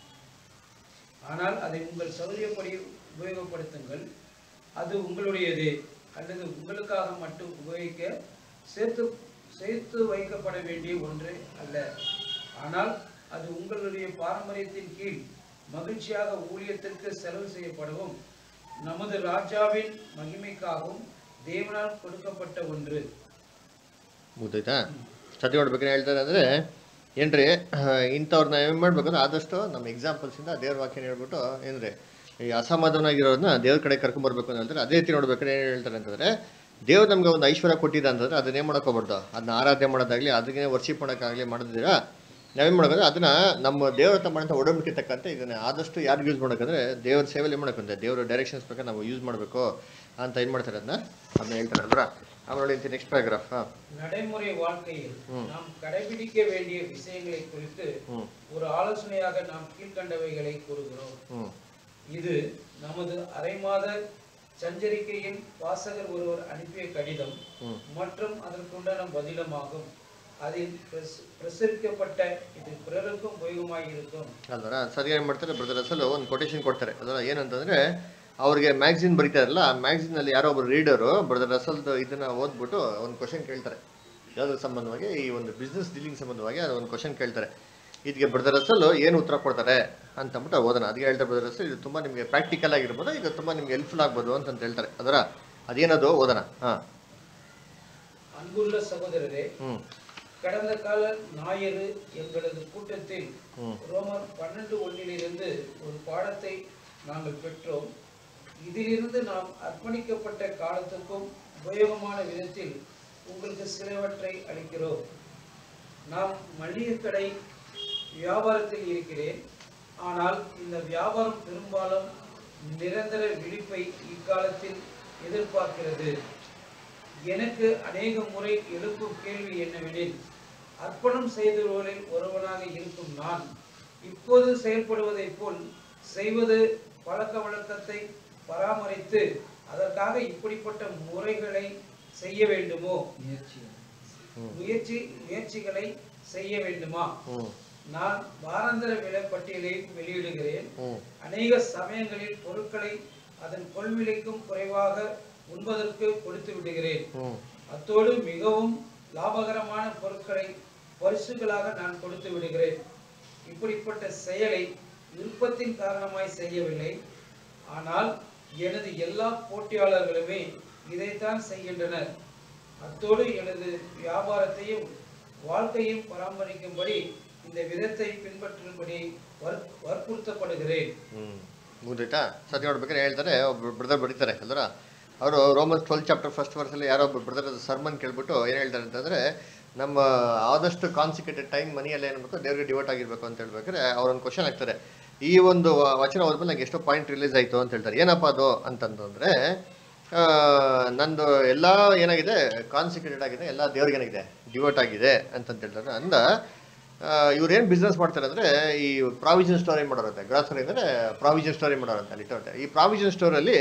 ஆனால் அதை உங்கள் சௌரியப்படி உபயோகப்படுத்துங்கள், அது உங்களுடையது அல்லது உங்களுக்காக மட்டும் உபயோகிக்க சேர்த்து சேர்த்து வைக்கப்பட வேண்டிய ஒன்று அல்ல, ஆனால் அது உங்களுடைய பாரம்பரியத்தின் கீழ் மகிழ்ச்சியாக ஊழியத்திற்கு செலவு செய்யப்படவும் நமது ராஜாவின் மகிமைக்காகவும் தேவனால் கொடுக்கப்பட்ட ஒன்று. ಮುಗ್ದೈತಾ ಸತಿ ನೋಡ್ಬೇಕು ಹೇಳ್ತಾರೆ ಅಂದರೆ ಏನ್ರಿ ಇಂಥವ್ರನ್ನ ಏನು ಮಾಡ್ಬೇಕಂದ್ರೆ ಆದಷ್ಟು ನಮ್ಮ ಎಕ್ಸಾಂಪಲ್ಸಿಂದ ದೇವ್ರ ವಾಕ್ಯನ ಹೇಳ್ಬಿಟ್ಟು ಏನ್ರಿ ಈ ಅಸಮಾಧಾನವಾಗಿರೋದನ್ನ ದೇವ್ರ ಕಡೆ ಕರ್ಕೊಂಬರ್ಬೇಕು ಅಂತ ಹೇಳ್ತಾರೆ. ಅದೇ ರೀತಿ ನೋಡ್ಬೇಕಾದ್ರೆ ಏನು ಹೇಳ್ತಾರೆ ಅಂತಂದರೆ ದೇವ್ರು ನಮ್ಗೆ ಒಂದು ಐಶ್ವರ್ಯ ಕೊಟ್ಟಿದ್ದ ಅಂತಂದರೆ ಅದನ್ನೇ ಮಾಡೋಕೋಗ್ಬಾರ್ದು, ಅದನ್ನ ಆರಾಧನೆ ಮಾಡೋದಾಗಲಿ ಅದಕ್ಕೆ ವರ್ಷಿಪ್ ಮಾಡೋಕ್ಕಾಗಲಿ ಮಾಡಿದ್ದೀರಾ ನಾವೇನು ಮಾಡೋಕಂದ್ರೆ ಅದನ್ನ ನಮ್ಮ ದೇವ್ರ ಹತ್ರ ಮಾಡೋಂಥ ಒಡಂಬಡಿಕೆ ತಕ್ಕಂತೆ ಇದನ್ನ ಆದಷ್ಟು ಯಾರು ಯೂಸ್ ಮಾಡೋಕಂದ್ರೆ ದೇವ್ರ ಸೇವೆಯಲ್ಲಿ ಮಾಡೋಕಂತೆ ದೇವ್ರ ಡೈರೆಕ್ಷನ್ಸ್ ಪ್ರಕಾರ ನಾವು ಯೂಸ್ ಮಾಡಬೇಕು ಅಂತ ಏನು ಮಾಡ್ತಾರೆ ಅದನ್ನ ಅದನ್ನ ಹೇಳ್ತಾರೆ ಅಲ್ವಾ. ಆಮೇಲೆ ನೆಕ್ಸ್ಟ್ ಪ್ಯಾರಾಗ್ರಾಫ್. நடைமுறை வாழ்க்கையில் நாம் கடைபிடிக்க வேண்டிய விஷயங்களை குறித்து ஒரு ஆலோசனையாக நாம் கீழ்கண்டவைகளை கூறுகிறோம். இது நமது அரைமாத சஞ்சரிக்கையின் வாசகர் ஒருவர் அனுப்பிய கடிதம் மற்றும் அதற்குண்டான பதிலமாகும். அதில் ಪ್ರಸರಿಸಲ್ಪಟ್ಟ ಇದು ಪ್ರೇರಕಕ್ಕೂ ಉಪಯೋಗವಾಗಿ இருக்கும் ಅಲ್ವಾ. ಸರಿ ಏನು ಮಾಡ್ತಾರೆ ಬ್ರದರ್ ಅಸಲು ಒಂದು ಕೊಟೇಶನ್ ಕೊಡ್ತಾರೆ ಅದರ ಏನಂತಂದ್ರೆ ಅವ್ರಿಗೆ ಮ್ಯಾಗ್ಝಿನ್ ಬರೀತಾರಲ್ಲ ಆ ಮ್ಯಾಗ್ಝಿನಲ್ಲಿ ಯಾರೋ ಒಬ್ರು ರೀಡರು ಬ್ರದರ್ ರಸಲ್ದು ಇದನ್ನ ಓದ್ಬಿಟ್ಟು ಒಂದು ಕ್ವಶನ್ ಕೇಳ್ತಾರೆ ಯಾವುದ್ರ ಸಂಬಂಧವಾಗಿ ಈ ಒಂದು ಬಿಸ್ನೆಸ್ ಡೀಲಿಂಗ್ ಸಂಬಂಧವಾಗಿ ಅದು ಒಂದು ಕ್ವಶನ್ ಕೇಳ್ತಾರೆ. ಇದಕ್ಕೆ ಬ್ರದರ್ ರಸಲ್ ಏನು ಉತ್ತರ ಕೊಡ್ತಾರೆ ಅಂತಂದ್ಬಿಟ್ಟು ಓದೋಣ. ಅದಕ್ಕೆ ಹೇಳ್ತಾರೆ ಬ್ರದರ್ ರಸಲ್ ಇದು ತುಂಬ ನಿಮಗೆ ಪ್ರಾಕ್ಟಿಕಲ್ ಆಗಿರ್ಬೋದು, ಇದು ತುಂಬ ನಿಮ್ಗೆ ಹೆಲ್ಪ್ಫುಲ್ ಆಗ್ಬೋದು ಅಂತಂತ ಹೇಳ್ತಾರೆ. ಅದರ ಅದೇನದು ಓದೋಣ. ಹಾಂ அன்புள்ள சகோதரரே, ಹ್ಞೂ கடந்த கால ஞாயிறு எங்களது கூட்டத்தில் ம் ரோமர் பன்னெண்டு ஒன்றிலிருந்து ஒரு பாடத்தை நாங்கள் பெற்றோம். இதிலிருந்து நாம் அர்ப்பணிக்கப்பட்ட காலத்துக்கும் உபயோகமான விதத்தில் உங்களுக்கு சிலவற்றை அளிக்கிறோம். நாம் மளிகை கடை வியாபாரத்தில் இருக்கிறேன். ஆனால் இந்த வியாபாரம் பெரும்பாலும் நிரந்தர விழிப்பை இக்காலத்தில் எதிர்பார்க்கிறது. எனக்கு அநேக முறை எழுப்பும் கேள்வி என்னவெனில், அர்ப்பணம் செய்தவர்களில் ஒருவனாக இருக்கும் நான் இப்போது செயல்படுவதைப் போல் செய்வது பழக்க வழக்கத்தை பராமரித்து அதற்காக இப்படிப்பட்ட முறைகளை செய்ய வேண்டுமோ? முயற்சி முயற்சிகளை செய்ய வேண்டுமா? நான் வாராந்திர விலை பட்டியலை வெளியிடுகிறேன். அநேக சமயங்களில் பொருட்களை அதன் கொள்விலைக்கும் குறைவாக உண்பதற்கு கொடுத்து விடுகிறேன். அத்தோடு மிகவும் லாபகரமான பொருட்களை பரிசுகளாக நான் கொடுத்து விடுகிறேன். இப்படிப்பட்ட செயலை விருப்பத்தின் காரணமாய் செய்யவில்லை. ஆனால் எனது எல்லா போட்டியாளர்களுமே இதைத்தான் செய்கின்றனர். அத்தோடு எனது வியாபாரத்தையும் வாழ்க்கையும் பராமரிக்கும்படி இந்த விதத்தை பின்பற்றும்படி வற்புறுத்தப்படுகிறேன். ಮುಗಿದೈತಾ? ಸತಿ ನೋಡ್ಬೇಕಾದ್ರೆ ಹೇಳ್ತಾರೆ, ಒಬ್ಬ ಬ್ರದರ್ ಬರೀತಾರೆ ಅಲ್ದ್ರ, ಅವರು ರೋಮನ್ಸ್ ಟ್ವೆಲ್ ಚಾಪ್ಟರ್ ಫಸ್ಟ್ ವರ್ಸಲ್ಲಿ ಯಾರೋ ಒಬ್ಬ ಬ್ರದರ್ ಸರ್ಮನ್ ಕೇಳ್ಬಿಟ್ಟು ಏನು ಹೇಳ್ತಾರೆ ಅಂತಂದರೆ, ನಮ್ಮ ಆದಷ್ಟು ಕಾನ್ಸಿಕ್ರೇಟೆಡ್ ಟೈಮ್ ಮನೆಯಲ್ಲ ಏನ್ಬೇಕು ದೇವ್ರಿಗೆ ಡಿವೋಟ್ ಆಗಿರ್ಬೇಕು ಅಂತ ಹೇಳ್ಬೇಕಾದ್ರೆ ಅವ್ರೊಂದು ಕ್ವಶನ್ ಆಗ್ತಾರೆ. ಈ ಒಂದು ವಚನ ಓದ್ಮೇಲೆ ನಂಗೆ ಎಷ್ಟೋ ಪಾಯಿಂಟ್ ರಿಲೀಸ್ ಆಯಿತು ಅಂತ ಹೇಳ್ತಾರೆ. ಏನಪ್ಪ ಅದು ಅಂತಂತಂದರೆ, ನಂದು ಎಲ್ಲ ಏನಾಗಿದೆ ಕಾನ್ಸಿಕ್ರೇಟೆಡ್ ಆಗಿದೆ, ಎಲ್ಲ ದೇವ್ರಿಗೆ ಏನಾಗಿದೆ ಡಿವೋಟ್ ಆಗಿದೆ ಅಂತಂತ ಹೇಳ್ತಾರೆ. ಅಂದ ಇವ್ರೇನು ಬಿಸ್ನೆಸ್ ಮಾಡ್ತಾರೆ ಅಂದರೆ, ಈ ಪ್ರಾವಿಷನ್ ಸ್ಟೋರ್ ಏನು ಮಾಡೋರಂತೆ, ಗ್ರಾಸರಿ ಅಂದರೆ ಪ್ರಾವಿಷನ್ ಸ್ಟೋರ್ ಏನು ಮಾಡೋರಂತೆ ಅಲ್ಲಿ ಇಟ್ಟೋರಂತೆ. ಈ ಪ್ರಾವಿಷನ್ ಸ್ಟೋರಲ್ಲಿ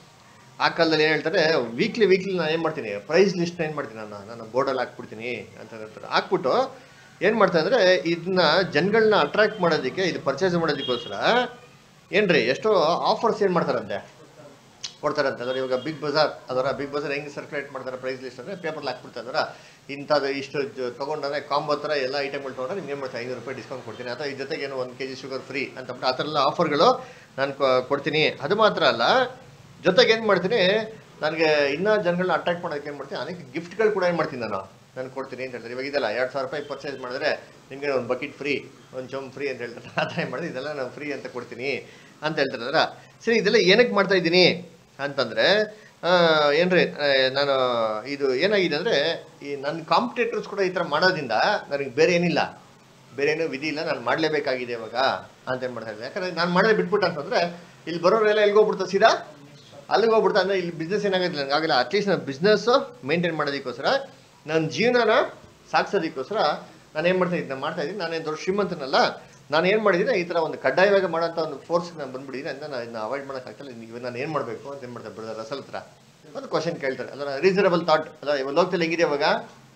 ಆ ಕಾಲದಲ್ಲಿ ಏನು ಹೇಳ್ತಾರೆ, ವೀಕ್ಲಿ ವೀಕ್ಲಿ ನಾನು ಏನು ಮಾಡ್ತೀನಿ, ಪ್ರೈಸ್ ಲಿಸ್ಟ್ ಏನು ಮಾಡ್ತೀನಿ, ನಾನು ನಾನು ಬೋರ್ಡಲ್ಲಿ ಹಾಕ್ಬಿಡ್ತೀನಿ ಅಂತ ಹೇಳ್ತಾರೆ. ಹಾಕ್ಬಿಟ್ಟು ಏನು ಮಾಡ್ತಾರೆ ಅಂದರೆ, ಇದನ್ನ ಜನಗಳನ್ನ ಅಟ್ರಾಕ್ಟ್ ಮಾಡೋದಕ್ಕೆ, ಇದು ಪರ್ಚೇಸ್ ಮಾಡೋದಕ್ಕೋಸ್ಕರ ಏನ್ರಿ ಎಷ್ಟೋ ಆಫರ್ಸ್ ಏನು ಮಾಡ್ತಾರಂತೆ ಕೊಡ್ತಾರಂತೆ. ಅದರ ಇವಾಗ ಬಿಗ್ ಬಜಾರ್ ಅದರ ಬಿಗ್ ಬಜಾರ್ ಹೆಂಗೆ ಸರ್ಕ್ಯುಲೇಟ್ ಮಾಡ್ತಾರೆ ಪ್ರೈಸ್ ಲಿಸ್ಟ್ ಅಂದರೆ, ಪೇಪರ್ಲ್ಲಿ ಹಾಕ್ಬಿಡ್ತಾರೆ. ಇಂಥದ್ದು ಇಷ್ಟು ತೊಗೊಂಡ್ರೆ ಕಾಂಬೋ ಥರ ಎಲ್ಲ ಐಟಮ್ಗಳು ತೊಗೊಂಡ್ರೆ ನಿಮ್ಗೆ ಏನು ಮಾಡ್ತಾರೆ, ಐನೂರು ರೂಪಾಯಿ ಡಿಸ್ಕೌಂಟ್ ಕೊಡ್ತೀನಿ, ಅಥವಾ ಈ ಜೊತೆಗೆ ಏನೋ ಒಂದು ಕೆ ಜಿ ಶುಗರ್ ಫ್ರೀ ಅಂತಬಿಟ್ಟು ಆ ಥರ ಎಲ್ಲ ಆಫರ್ಗಳು ನಾನು ಕೊಡ್ತೀನಿ. ಅದು ಮಾತ್ರ ಅಲ್ಲ, ಜೊತೆಗೆ ಏನು ಮಾಡ್ತೀನಿ, ನನಗೆ ಇನ್ನೂ ಜನಗಳನ್ನ ಅಟ್ರಾಕ್ಟ್ ಮಾಡೋದಕ್ಕೆ ಏನು ಮಾಡ್ತೀನಿ, ಅನೇಕ ಗಿಫ್ಟ್ಗಳು ಕೂಡ ಏನು ಮಾಡ್ತೀನಿ ನಾನು ನಾನು ಕೊಡ್ತೀನಿ ಅಂತ ಹೇಳ್ತಾರೆ. ಇವಾಗ ಇದೆಲ್ಲ ಎರಡು ಸಾವಿರ ರೂಪಾಯಿ ಪರ್ಚೇಸ್ ಮಾಡಿದ್ರೆ ನಿಮಗೆ ಒಂದು ಬಕೆಟ್ ಫ್ರೀ, ಒಂದು ಚೊಂಬ್ ಫ್ರೀ ಅಂತ ಹೇಳ್ತಾರೆ. ಆ ಥರ ಏನು ಮಾಡಿದ್ರೆ ಇದೆಲ್ಲ ನಾನು ಫ್ರೀ ಅಂತ ಕೊಡ್ತೀನಿ ಅಂತ ಹೇಳ್ತಾರೆ. ಸರಿ, ಇದೆಲ್ಲ ಏನಕ್ಕೆ ಮಾಡ್ತಾ ಇದ್ದೀನಿ ಅಂತಂದರೆ, ಏನ್ರಿ ನಾನು ಇದು ಏನಾಗಿದೆ ಅಂದರೆ, ಈ ನನ್ನ ಕಾಂಪಿಟೇಟರ್ಸ್ ಕೂಡ ಈ ಥರ ಮಾಡೋದ್ರಿಂದ ನನಗೆ ಬೇರೆ ಏನಿಲ್ಲ, ಬೇರೆ ಏನೂ ವಿಧಿ ಇಲ್ಲ, ನಾನು ಮಾಡಲೇಬೇಕಾಗಿದೆ ಇವಾಗ ಅಂತ ಏನು ಮಾಡ್ತಾ ಇದ್ದೆ. ಯಾಕಂದರೆ ನಾನು ಮಾಡೋದು ಬಿಟ್ಬಿಟ್ಟು ಅಂತಂದರೆ ಇಲ್ಲಿ ಬರೋರೆಲ್ಲ ಎಲ್ಲಿಗೋಗ್ಬಿಡ್ತಾರೆ, ಸೀದಾ ಅಲ್ಲಿಗೆ ಹೋಗ್ಬಿಡ್ತಾ. ಅಂದರೆ ಇಲ್ಲಿ ಬಿಸ್ನೆಸ್ ಏನಾಗೋದಿಲ್ಲ ನನಗಾಗಿಲ್ಲ. ಅಟ್ಲೀಸ್ಟ್ ನಾನು ಬಿಸ್ನೆಸ್ಸು ಮೇಂಟೈನ್ ಮಾಡೋದಕ್ಕೋಸ್ಕರ, ನನ್ನ ಜೀವನನ ಸಾಗಿಸೋದಕ್ಕೋಸ್ಕರ ನಾನು ಏನು ಮಾಡ್ತಾ ಇದ್ದೀನಿ ಮಾಡ್ತಾ ಇದ್ದೀನಿ ನಾನೇನು ದೊಡ್ಡ ಶ್ರೀಮಂತನಲ್ಲ. ನಾನು ಏನು ಮಾಡಿದ್ದೀನಿ, ಈ ಥರ ಒಂದು ಕಡ್ಡಾಯವಾಗಿ ಮಾಡೋಂಥ ಒಂದು ಫೋರ್ಸ್ಗೆ ನಾನು ಬಂದ್ಬಿಟ್ಟಿದ್ದೀನಿ ಅಂತ ನಾನು ಇದನ್ನ ಅವಾಯ್ಡ್ ಮಾಡೋಕ್ಕಾಗ್ತಲ್ಲ. ಇವಾಗ ನಾನು ಏನು ಮಾಡಬೇಕು ಅಂತ ಏನು ಮಾಡ್ತಾರೆ ಬ್ರದರ್ ರಸಲ್ ಹತ್ರ ಒಂದು ಕ್ವಶನ್ ಕೇಳ್ತಾರೆ. ಅದರ ರೀಸನಬಲ್ ಥಾಟ್ ಅಲ್ಲ, ಇವಾಗ ಲೋಕದಲ್ಲಿ ಹೆಂಗಿದೆ ಇವಾಗ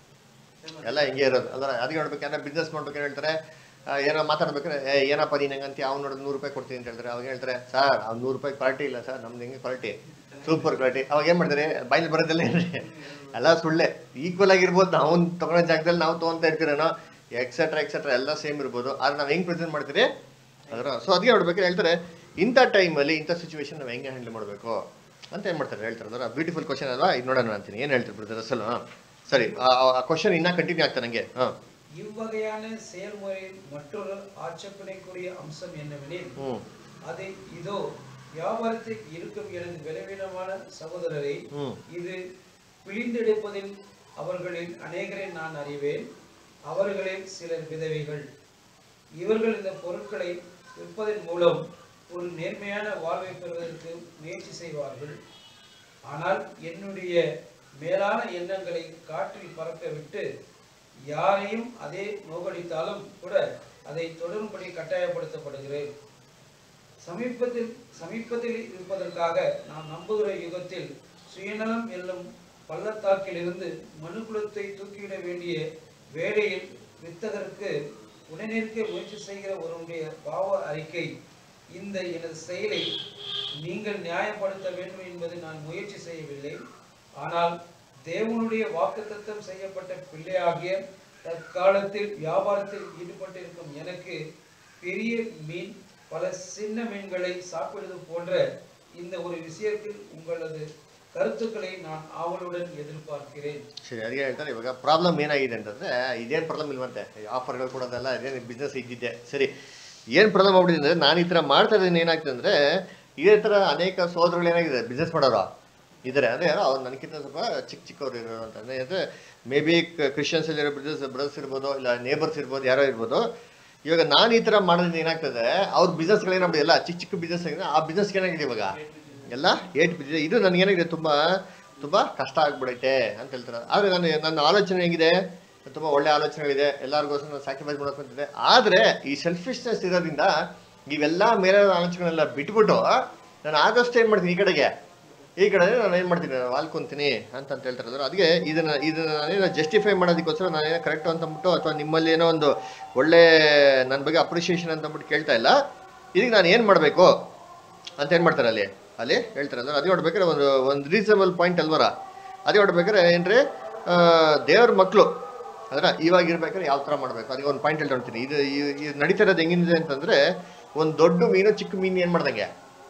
ಎಲ್ಲ ಹಿಂಗೆ ಇರೋದು. ಅದರ ಅದಕ್ಕೆ ನೋಡ್ಬೇಕು, ಏನೋ ಬಿಸ್ನೆಸ್ ಮಾಡ್ಬೇಕು ಹೇಳ್ತಾರೆ, ಏನೋ ಮಾತಾಡ್ಬೇಕಾದ್ರೆ ಏನಪ್ಪ ನೀನು ಹೆಂಗಂತ ಅವ್ನು ನೋಡೋದು ನೂರು ರೂಪಾಯಿ ಕೊಡ್ತೀನಿ ಅಂತ ಹೇಳ್ತಾರೆ. ಅವಾಗ ಹೇಳ್ತಾರೆ, ಸರ್ ಅವ್ನು ನೂರು ರೂಪಾಯಿ ಕ್ವಾಲಿಟಿ ಇಲ್ಲ ಸರ್, ನಮ್ದು ಹೆಂಗೆ ಕ್ವಾಲಿಟಿ ಸೂಪರ್ ಕ್ವಾಲಿಟಿ. ಅವಾಗ ಏನು ಮಾಡ್ತಾರೆ, ಬಾಯಲ್ಲಿ ಬರೋದಲ್ಲ ಏನ್ರಿ ಎಲ್ಲ ಸುಳ್ಳೆ. ಈಕ್ವಲ್ ಆಗಿರ್ಬೋದು, ನಾವು ತೊಗೊಳೋ ಜಾಗದಲ್ಲಿ ನಾವು ತೊಗೊತಾ ಇರ್ತೀರೇನೋ, ಎಕ್ಸೆಟ್ರಾ ಎಕ್ಸೆಟ್ರಾ ಎಲ್ಲ ಸೇಮ್ ಇರ್ಬೋದು, ಆದರೆ ನಾವು ಹೆಂಗೆ ಪ್ರೆಸೆಂಟ್ ಮಾಡ್ತೀರಿ ಅದರ. ಸೊ ಅದಕ್ಕೆ ನೋಡ್ಬೇಕು ಹೇಳ್ತಾರೆ, ಇಂಥ ಟೈಮಲ್ಲಿ ಇಂಥ ಸಿಚುವೇಶನ್ ನಾವು ಹೆಂಗೆ ಹ್ಯಾಂಡಲ್ ಮಾಡಬೇಕು ಅಂತ ಏನು ಮಾಡ್ತಾರೆ ಹೇಳ್ತಾರೆ. ಅದರ ಬ್ಯೂಟಿಫುಲ್ ಕ್ವಶನ್ ಅಲ್ವಾ, ಇದು ನೋಡೋಣ ಅಂತೀನಿ ಏನು ಹೇಳ್ತಾರೆ ಬ್ರದರ್ ಅಸಲು. சரி क्वेश्चन இன்னும் கண்டினியூ ஆகுதுங்க. இவ்வகையான செயல்முறையின் மற்றொரு ஆட்சேபனைக்குரிய அம்சம் என்னவெனில் அது இதோ வியாபாரத்தில் இருக்கும் எனது விளைவினமான சகோதரரை இது பிழிந்தெடுப்பதில் அவர்களில் அநேகரை நான் அறிவேன். அவர்களில் சிலர் விதவைகள். இவர்கள் இந்த பொருட்களை விற்பதன் மூலம் ஒரு நேர்மையான வாழ்வை பெறுவதற்கு முயற்சி செய்வார்கள். ஆனால் என்னுடைய மேலான எண்ணங்களை காற்றில் பறக்க விட்டு யாரையும் அதே நோகடித்தாலும் கூட அதை தொடரும்படி கட்டாயப்படுத்தப்படுகிறேன். சமீபத்தில் சமீபத்தில் இருப்பதற்காக நாம் நம்புகிற யுகத்தில் சுயநலம் என்னும் பள்ளத்தாக்கிலிருந்து மனுக்குலத்தை தூக்கிவிட வேண்டிய வேளையில் வித்தகருக்கு உடனிருக்க முயற்சி செய்கிற ஒருவனுடைய பாவ அறிக்கை இந்த எனது செயலை நீங்கள் நியாயப்படுத்த வேண்டும் என்பது நான் முயற்சி செய்யவில்லை. ஆனால் தேவனுடைய வாக்குத்தத்தம் செய்யப்பட்ட பிள்ளையாகிய தற்காலத்தில் வியாபாரத்தில் ஈடுபட்டிருக்கும் எனக்கு பெரிய மீன் பல சின்ன மீன்களை சாப்பிடுவது போன்ற இந்த ஒரு விஷயத்தில் உங்களது கருத்துக்களை நான் ஆவலுடன் எதிர்பார்க்கிறேன். ಸರಿ, ಅದಕ್ಕೆ ಹೇಳ್ತಾರೆ ಇವಾಗ ಪ್ರಾಬ್ಲಮ್ ಏನಾಗಿದೆ ಅಂತಂದ್ರೆ ಇದೇನು ಪ್ರಾಬ್ಲಮ್ ಇಲ್ವಂತೆ, ಆಫರ್ಗಳು ಕೊಡೋದಲ್ಲ, ಇದೇನು ಬಿಸ್ನೆಸ್ ಇದ್ದಿದ್ದೆ. ಸರಿ, ಏನು ಪ್ರಾಬ್ಲಮ್ ಆಗ್ಬಿಟ್ಟಿದೆ ಅಂದರೆ ನಾನು ಈ ಥರ ಮಾಡ್ತಾ ಇದ್ದೀನಿ, ಏನಾಗ್ತದೆ ಅಂದರೆ ಇದೇ ಥರ ಅನೇಕ ಸೋದರಗಳು ಏನಾಗಿದೆ ಬಿಸ್ನೆಸ್ ಮಾಡೋರು ಇದ್ದಾರೆ. ಅಂದರೆ ಅವ್ರು ನನಗಿಂತ ಸ್ವಲ್ಪ ಚಿಕ್ಕ ಚಿಕ್ಕವ್ರು ಇರೋರು ಅಂತಂದರೆ ಅಂದರೆ ಮೇ ಬಿ ಕ್ರಿಶ್ಚಿಯನ್ಸ್ ಇರೋ ಬ್ರದರ್ಸ್ ಬ್ರದರ್ಸ್ ಇರ್ಬೋದು, ಇಲ್ಲ ನೇಬರ್ಸ್ ಇರ್ಬೋದು, ಯಾರೋ ಇರ್ಬೋದು. ಇವಾಗ ನಾನು ಈ ಥರ ಮಾಡೋದ್ರಿಂದ ಏನಾಗ್ತದೆ, ಅವ್ರ ಬಿಸ್ನೆಸ್ಗಳೇನಾಗ್ಬಿಟ್ಟು ಎಲ್ಲ ಚಿಕ್ಕ ಚಿಕ್ಕ ಬಿಸ್ನೆಸ್ ಆಗಿದೆ, ಆ ಬಿಸ್ನೆಸ್ಗೆ ಏನಾಗಿದೆ ಇವಾಗ ಎಲ್ಲ ಏಟ್ ಬಿದ್ದಿದೆ. ಇದು ನನಗೇನಾಗಿದೆ ತುಂಬ ತುಂಬ ಕಷ್ಟ ಆಗ್ಬಿಡೈತೆ ಅಂತ ಹೇಳ್ತಾರೆ. ಆದರೆ ನಾನು ನನ್ನ ಆಲೋಚನೆ ಹೇಗಿದೆ, ತುಂಬ ಒಳ್ಳೆ ಆಲೋಚನೆಗಳಿದೆ, ಎಲ್ಲರಿಗೋಸ್ಕರ ನಾನು ಸ್ಯಾಕ್ರಿಫೈಸ್ ಮಾಡೋಕ್ಕಂತಿದೆ. ಆದರೆ ಈ ಸೆಲ್ಫಿಶ್ನೆಸ್ ಇರೋದ್ರಿಂದ ಇವೆಲ್ಲ ಮೇಲೆ ಆಲೋಚನೆಗಳೆಲ್ಲ ಬಿಟ್ಬಿಟ್ಟು ನಾನು ಆದಷ್ಟು ಏನು ಮಾಡ್ತೀನಿ, ಈ ಕಡೆಗೆ ಈ ಕಡೆ ನಾನು ಏನು ಮಾಡ್ತೀನಿ, ನಾನು ವಾಲ್ಕೊಂತೀನಿ ಅಂತಂತ ಹೇಳ್ತಾರೆ. ಅದಕ್ಕೆ ಇದನ್ನು ಇದನ್ನು ನಾನೇನೋ ಜಸ್ಟಿಫೈ ಮಾಡೋದಕ್ಕೋಸ್ಕರ ನಾನೇನೋ ಕರೆಕ್ಟು ಅಂತಂದ್ಬಿಟ್ಟು ಅಥವಾ ನಿಮ್ಮಲ್ಲಿ ಏನೋ ಒಂದು ಒಳ್ಳೆ ನನ್ನ ಬಗ್ಗೆ ಅಪ್ರಿಷಿಯೇಷನ್ ಅಂತಂದ್ಬಿಟ್ಟು ಕೇಳ್ತಾ ಇಲ್ಲ. ಇದಕ್ಕೆ ನಾನು ಏನು ಮಾಡಬೇಕು ಅಂತ ಏನು ಮಾಡ್ತಾರೆ ಅಲ್ಲಿ ಅಲ್ಲಿ ಹೇಳ್ತಾರೆ ಅಂದ್ರೆ ಅದೇ ಹೊಡ್ಬೇಕಾದ್ರೆ ಒಂದು ಒಂದು ರೀಸನಬಲ್ ಪಾಯಿಂಟ್ ಅಲ್ವರ. ಅದೇ ಹೊಡ್ಬೇಕಾದ್ರೆ ಏನ್ರಿ ದೇವ್ರ ಮಕ್ಕಳು ಅಂದ್ರೆ ಇವಾಗ ಇರ್ಬೇಕಾದ್ರೆ ಯಾವ ಥರ ಮಾಡಬೇಕು ಅದಕ್ಕೆ ಒಂದು ಪಾಯಿಂಟ್ ಹೇಳ್ತೀನಿ. ಇದು ಇದು ನಡೀತಾ ಇರೋದು ಹೆಂಗಿದೆ ಅಂತಂದರೆ, ಒಂದು ದೊಡ್ಡ ಮೀನು ಚಿಕ್ಕ ಮೀನು ಏನು ಮಾಡ್ದಂಗೆ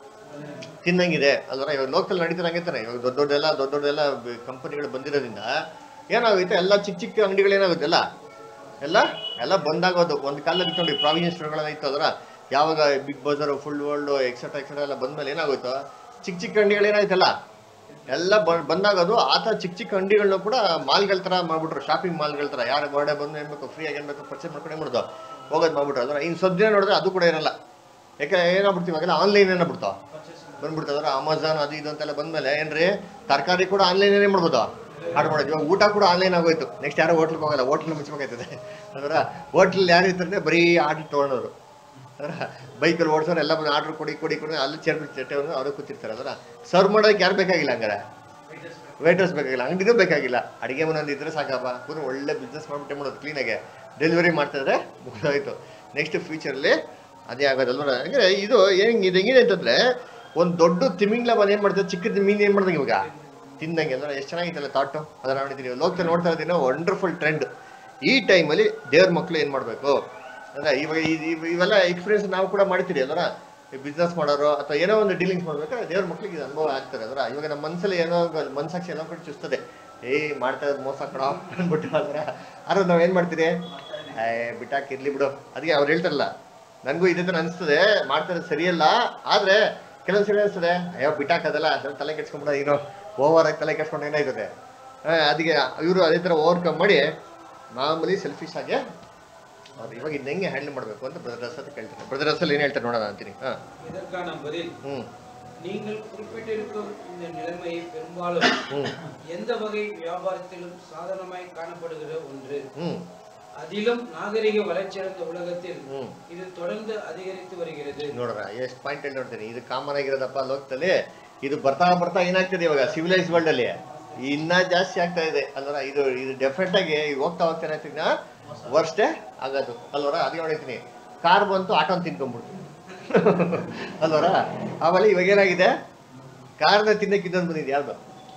ತಿನ್ನಂಗಿದೆ ಅಲ್ವರ. ಇವಾಗ ಲೋಕಲ್ ನಡೀತಾರಂಗೆ ತಾನೆ. ಇವಾಗ ದೊಡ್ಡ ದೊಡ್ಡೆಲ್ಲ ದೊಡ್ಡ ದೊಡ್ಡೆಲ್ಲ ಕಂಪನಿಗಳು ಬಂದಿರೋದ್ರಿಂದ ಏನಾಗುತ್ತೆ, ಎಲ್ಲ ಚಿಕ್ಕ ಚಿಕ್ಕ ಅಂಗಡಿಗಳು ಏನಾಗುತ್ತೆ ಎಲ್ಲ ಎಲ್ಲ ಎಲ್ಲ ಬಂದಾಗೋದು. ಒಂದು ಕಾಲದಲ್ಲಿ ನೋಡಿ ಪ್ರಾವಿಷನ್ ಸ್ಟೋರ್ಗಳೆಲ್ಲ ಇತ್ತು ಅದರ, ಯಾವಾಗ Big Bazaar, Food World, etcetera etcetera ಎಲ್ಲ ಬಂದಮೇಲೆ ಏನಾಗೋಯ್ತು, ಚಿಕ್ಕ ಚಿಕ್ಕ ಅಂಗಡಿಗಳು ಏನಾಯ್ತಲ್ಲ ಎಲ್ಲ ಬಂದಾಗೋದು. ಆ ಥರ ಚಿಕ್ಕ ಚಿಕ್ಕ ಅಂಗಡಿಗಳನ್ನ ಕೂಡ ಮಾಲ್ಗಳ ಥರ ಮಾಡ್ಬಿಟ್ರು, ಶಾಪಿಂಗ್ ಮಾಲ್ಗಳ ಥರ. ಯಾರು ಬರ್ಡೇ ಬಂದು ಏನು ಬೇಕು ಫ್ರೀಯಾಗಿ ಏನು ಬೇಕು ಪರ್ಚೇಸ್ ಮಾಡ್ಕೊಂಡು ಏನು ಮಾಡೋದು ಹೋಗೋದು ಮಾಡ್ಬಿಟ್ರು. ಅದರ ಇನ್ನು ಸ್ವಲ್ಪ ದಿನ ನೋಡಿದ್ರೆ ಅದು ಕೂಡ ಇರಲ್ಲ. ಯಾಕೆ ಏನಾಗ್ಬಿಡ್ತೀವಿ ಇವಾಗೆಲ್ಲ ಆನ್ಲೈನ್ ಏನಾಗ್ಬಿಡ್ತಾವ ಬಂದ್ಬಿಡ್ತಾವೆ. ಅದರ ಅಮೆಝಾನ್ ಅದು ಇದು ಅಂತೆಲ್ಲ ಬಂದಮೇಲೆ ಏನ್ರಿ ತರಕಾರಿ ಕೂಡ ಆನ್ಲೈನ್ ಏನೇ ಮಾಡ್ಬೋದು ಆರ್ಡರ್ ಮಾಡೋದು. ಇವಾಗ ಊಟ ಕೂಡ ಆನ್ಲೈನ್ ಆಗೋಯ್ತು. ನೆಕ್ಸ್ಟ್ ಯಾರೋ ಹೋಟ್ಲಿಗೆ ಹೋಗಲ್ಲ, ಹೋಟ್ಲ್ ಮುಚ್ಚಬೇಕಾಯ್ತದೆ. ಅದರ ಹೋಟ್ಲಲ್ಲಿ ಯಾರು ಇರ್ತಾರೆ ಬರೀ ಆರ್ಡ್ರ್ ತೊಗೊಳೋರು. ಅದರ ಬೈಕಲ್ಲಿ ಓಡಿಸೋರು ಎಲ್ಲ ಬಂದು ಆರ್ಡ್ರ್ ಕೊಡಿ ಕೊಡಿ ಕೊಡಿ ಅಲ್ಲಿ ಚೇರ್ ಚಟ್ಟೆ ಅವರು ಕೂತಿರ್ತಾರೆ. ಅದರ ಸರ್ವ್ ಮಾಡೋದಕ್ಕೆ ಯಾರು ಬೇಕಾಗಿಲ್ಲ, ಹಂಗಾರೆ ವೇಟರ್ಸ್ ಬೇಕಾಗಿಲ್ಲ, ಅಂಗಡಿನೂ ಬೇಕಾಗಿಲ್ಲ, ಅಡುಗೆ ಮನೆಯೊಂದು ಇದ್ರೆ ಸಾಕಪ್ಪ, ಪೂರ್ಣ ಒಳ್ಳೆ ಬಿಸ್ನೆಸ್ ಮಾಡಿಬಿಟ್ಟೆ ಮಾಡೋದು, ಕ್ಲೀನಾಗೆ ಡೆಲಿವರಿ ಮಾಡ್ತಾಯಿದ್ರೆ ಮುಗಿದೋಯ್ತು. ನೆಕ್ಸ್ಟ್ ಫ್ಯೂಚರಲ್ಲಿ ಅದೇ ಆಗೋದಲ್ವ. ಅಂದರೆ ಇದು ಹೆಂಗೆ ಇದು ಹೆಂಗಿದೆ ಅಂತಂದರೆ, ಒಂದು ದೊಡ್ಡ ತಿಮಿಂಗ್ಲ ಬಂದು ಏನು ಮಾಡ್ತಾರೆ, ಚಿಕ್ಕದ ಮೀನು ಏನು ಮಾಡ್ದಂಗೆ ಇವಾಗ ತಿಂದಂಗೆ ಅಂದ್ರೆ ಎಷ್ಟು ಚೆನ್ನಾಗಿತ್ತಲ್ಲ ಥಾಟು. ಅದರ ನೋಡಿದ್ದೀನಿ ಲೋಕದಲ್ಲಿ ನೋಡ್ತಾ ಇದ್ದೀನಿ, ವಂಡರ್ಫುಲ್ ಟ್ರೆಂಡ್. ಈ ಟೈಮಲ್ಲಿ ದೇವ್ರ ಮಕ್ಕಳು ಏನು ಮಾಡಬೇಕು ಅಂದರೆ, ಇವಾಗ ಇವೆಲ್ಲ ಎಕ್ಸ್ಪೀರಿಯನ್ಸ್ ನಾವು ಕೂಡ ಮಾಡ್ತೀರಿ ಅದರ. ಬಿಸ್ನೆಸ್ ಮಾಡೋರು ಅಥವಾ ಏನೋ ಒಂದು ಡೀಲಿಂಗ್ಸ್ ಮಾಡ್ಬೇಕಾದ್ರೆ ದೇವ್ರ ಮಕ್ಳಿಗೆ ಇದು ಅನುಭವ ಆಗ್ತಾರೆ. ಅದರ ಇವಾಗ ನಮ್ಮ ಮನಸ್ಸಲ್ಲಿ ಏನೋ ಮನಸ್ಸಾಕ್ಷಿ ಏನೋ ಕಡೆ ಚುಸ್ತದೆ, ಏಯ್ ಮಾಡ್ತಾ ಇರೋದು ಮೋಸ ಕಣ ಅಂದ್ಬಿಟ್ಟು. ಅದರ ಆದ್ರೆ ನಾವು ಏನು ಮಾಡ್ತೀರಿ, ಏ ಬಿಟ್ಟಾಕಿ ಇರ್ಲಿ ಬಿಡು. ಅದಕ್ಕೆ ಅವ್ರು ಹೇಳ್ತಾರಲ್ಲ, ನನಗೂ ಇದೇ ಥರ ಅನಿಸ್ತದೆ, ಮಾಡ್ತಾ ಇರೋದು ಸರಿಯಲ್ಲ. ಆದರೆ ಕೆಲವೊಂದು ಸರಿ ಅನಿಸ್ತದೆ, ಅಯ್ಯೋ ಬಿಟ್ಟಾಕದಲ್ಲ, ಅದ್ರ ತಲೆ ಕೆಡ್ಸ್ಕೊಂಬಿಡ, ಏನೋ ಓವರ್ ಆಗಿ ತಲೆ ಕೆಡ್ಸ್ಕೊಂಡು ಏನಾಯ್ತದೆ. ಅದಕ್ಕೆ ಇವರು ಅದೇ ಥರ ಓವರ್ಕಮ್ ಮಾಡಿ ಮಾಮೂಲಿ ಸೆಲ್ಫಿಶ್ ಆಗಿ ಅವ್ರು ಇವಾಗ ಇನ್ನು ಹೆಂಗೆ ಹ್ಯಾಂಡಲ್ ಮಾಡಬೇಕು ಅಂತ ಬ್ರದರ್ ರಸ್ ಅಂತ ಕೇಳ್ತಾರೆ. ಬ್ರದರ್ ರಸಲ್ಲಿ ಏನು ಹೇಳ್ತಾರೆ ನೋಡೋಣ ಅಂತೀನಿ. ಹಾಂ, இதற்கான பதில், ಹ್ಞೂ நீங்கள் குறிப்பிட்டிருக்கும் இந்த நிலைமை பெரும்பாலும் எந்த வகை வியாபாரத்திலும் சாதாரணமாய் காணப்படுகிற ஒன்று. அதிலும் நாகரிக வளர்ச்சியடைந்த உலகத்தில் இது தொடர்ந்து அதிகரித்து வருகிறது. ನೋಡ್ರ ಎಷ್ಟು ಪಾಯಿಂಟ್ ಹೇಳಿ ನೋಡ್ತೀನಿ. ಇದು ಕಾಮನ್ ಆಗಿರೋದಪ್ಪ ಲೋಕದಲ್ಲಿ. ಇದು ಬರ್ತಾ ಬರ್ತಾ ಏನಾಗ್ತದೆ ಇವಾಗ ಸಿವಿಲೈಸ್ ವರ್ಲ್ಡ್ ಅಲ್ಲಿ ಇನ್ನ ಜಾಸ್ತಿ ಆಗ್ತಾ ಇದೆ ಅಲ್ವರ. ಇದು ಇದು ಡೆಫಿನೆಟ್ ಆಗಿ ಹೋಗ್ತಾ ಹೋಗ್ತಾ ಏನಾಗ್ತೀನಿ ವರ್ಸ್ಟೇ ಆಗೋದು ಅಲ್ವರ. ಅದಕ್ಕೆ ನೋಡಿರ್ತೀನಿ, ಕಾರ್ ಬಂತು ಆಟೋನ್ ತಿನ್ಕೊಂಡ್ಬಿಡ್ತು ಅಲ್ವರ. ಆಮೇಲೆ ಇವಾಗ ಏನಾಗಿದೆ, ಕಾರ್ನ ತಿನ್ನಕ್ಕೆ ಇದೊಂದು ಬಂದಿದೆ, ಯಾವ್ದು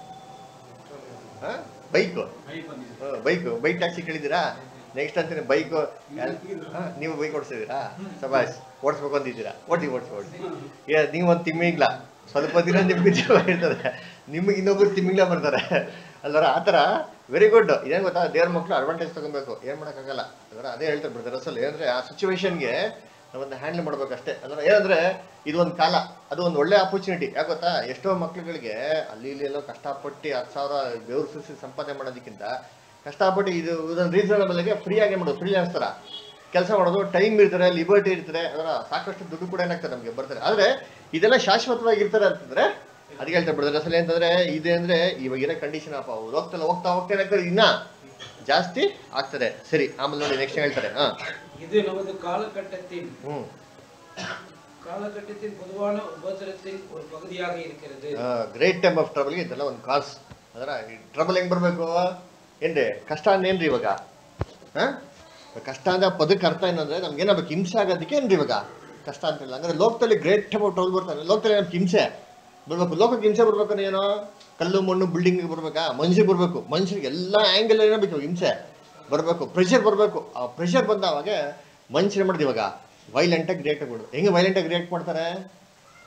ಬೈಕು ಬೈಕು ಬೈಕ್ ಟ್ಯಾಕ್ಸಿ ಕೇಳಿದ್ದೀರಾ? ನೆಕ್ಸ್ಟ್ ಅಂತೀನಿ ಬೈಕು, ನೀವು ಬೈಕ್ ಓಡಿಸಿದ್ದೀರಾ? ಸಬಾಸ್, ಓಡಿಸ್ಬೇಕು ಅಂತಿದ್ದೀರಾ, ಓಡಿ ಓಡಿಸಿ ಓಡಿಸಿ. ಏ ನೀವು ಒಂದು ತಿಮ್ಮಿಂಗ್ಲ ಸ್ವಲ್ಪ ದಿನ ನಿಮ್ಗೆ ಜೀವ ಇರ್ತದೆ, ನಿಮ್ಗೆ ಇನ್ನೊಬ್ರು ತಿಮ್ಮಿಂಗ್ಲ ಬರ್ತಾರೆ ಅಲ್ವರ. ಆ ಥರ ವೆರಿ ಗುಡ್. ಇದೇನು ಗೊತ್ತಾ, ದೇವ್ರ ಮಕ್ಕಳು ಅಡ್ವಾಂಟೇಜ್ ತೊಗೊಬೇಕು, ಏನು ಮಾಡೋಕ್ಕಾಗಲ್ಲ ಅಲ್ವರ. ಅದೇ ಹೇಳ್ತಾರೆ ಬ್ರದರ್ ಅಸಲ್ ಏನಂದರೆ, ಆ ಸಿಚುವೇಶನ್ಗೆ ನಾವೊಂದು ಹ್ಯಾಂಡಲ್ ಮಾಡ್ಬೇಕಷ್ಟೇ ಅಲ್ವರ. ಏನಂದರೆ ಇದು ಒಂದು ಕಾಲ, ಅದು ಒಂದು ಒಳ್ಳೆ ಆಪರ್ಚುನಿಟಿ. ಯಾಕೆ ಗೊತ್ತಾ, ಎಷ್ಟೋ ಮಕ್ಳುಗಳಿಗೆ ಅಲ್ಲಿ ಇಲ್ಲಿ ಎಲ್ಲೋ ಕಷ್ಟಪಟ್ಟು ಹತ್ತು ಸಾವಿರ ಬೆವರು ಸುರಿಸಿ ಸಂಪಾದನೆ ಮಾಡೋದಕ್ಕಿಂತ ಕಷ್ಟಪಟ್ಟು ಇದು ಇದೊಂದು ರೀಸನಬಲ್ಗೆ ಫ್ರೀಯಾಗಿ ಮಾಡೋದು, ಫ್ರೀಲಾನ್ಸ್ ಥರ ಕೆಲಸ ಮಾಡೋದು, ಟೈಮ್ ಇರ್ತಾರೆ, ಲಿಬರ್ಟಿ ಇರ್ತಾರೆ, ಅದರ ಸಾಕಷ್ಟು ದುಡ್ಡು ಕೂಡ ಏನಾಗ್ತದೆ ನಮಗೆ ಬರ್ತಾರೆ. ಆದರೆ ಇದೆಲ್ಲ ಶಾಶ್ವತವಾಗಿರ್ತಾರೆ ಅಂತಂದರೆ ಅದಕ್ಕೆ ಹೇಳ್ತಾರೆ ಬ್ರದರ್ ಅಸಲ್ ಏನಂತಂದರೆ, ಇದೆ ಅಂದರೆ ಇವಾಗಿರೋ ಕಂಡೀಷನ್ ಅಪ್ಪ, ಹೋಗ್ತಲ್ಲ ಹೋಗ್ತಾ ಹೋಗ್ತಾ ಏನಾಗ್ತದೆ ಇನ್ನೂ ಜಾಸ್ತಿ ಆಗ್ತದೆ. ಸರಿ, ಆಮೇಲೆ ನೋಡಿ ನೆಕ್ಸ್ಟ್ ಹೇಳ್ತಾರೆ. ಹಾಂ, இது நமது காலகட்டத்தின் காலகட்டத்தின் பொதுவான உபத்திரத்தின் ஒரு பகுதியாக இருக்கிறது. ಗ್ರೇಟ್ ಟೈಮ್ ಆಫ್ ಟ್ರಬಲ್ಗೆ ಇದೆಲ್ಲ ಒಂದು ಕಾಸ್. ಅದರ ಟ್ರಬಲ್ ಹೆಂಗೆ ಬರಬೇಕು ಏನ್ರಿ, ಕಷ್ಟ ಅಂದೇನ್ರಿ ಇವಾಗ. ಹಾಂ, ಕಷ್ಟ ಅಂದ್ರೆ ಪದಕ್ಕೆ ಅರ್ಥ ಏನಂದ್ರೆ ನಮ್ಗೆ ಏನಾಗಬೇಕು, ಹಿಂಸೆ ಆಗೋದಕ್ಕೆ ಏನ್ರಿ ಇವಾಗ ಕಷ್ಟ ಅಂತಿಲ್ಲ. ಅಂದರೆ ಲೋಕದಲ್ಲಿ ಗ್ರೇಟ್ ಟೈಮ್ ಆಫ್ ಟ್ರಬಲ್ ಬರ್ತಾನೆ. ಲೋಕದಲ್ಲಿ ನಮ್ಗೆ ಹಿಂಸೆ ಬರ್ಬೇಕು, ಲೋಕಕ್ಕೆ ಹಿಂಸೆ ಬರ್ಬೇಕಂದ್ರೆ ಏನೋ ಕಲ್ಲು ಮಣ್ಣು ಬಿಲ್ಡಿಂಗ್ ಬರ್ಬೇಕಾ, ಮನುಷ್ಯರಿಗೆ ಬರಬೇಕು, ಮನುಷ್ಯರಿಗೆ ಎಲ್ಲ ಆ್ಯಂಗಲ್ ಏನಾಗಬೇಕು, ಹಿಂಸೆ ಬರಬೇಕು, ಪ್ರೆಷರ್ ಬರಬೇಕು. ಆ ಪ್ರೆಷರ್ ಬಂದವಾಗ ಮನುಷ್ಯರು ಮಾಡಿದೆ ಇವಾಗ ವೈಲೆಂಟಾಗಿ ರಿಯಾಕ್ಟ್ ಆಗ್ಬಿಡೋದು. ಹೆಂಗೆ ವೈಲೆಂಟಾಗಿ ರಿಯಾಕ್ಟ್ ಮಾಡ್ತಾರೆ,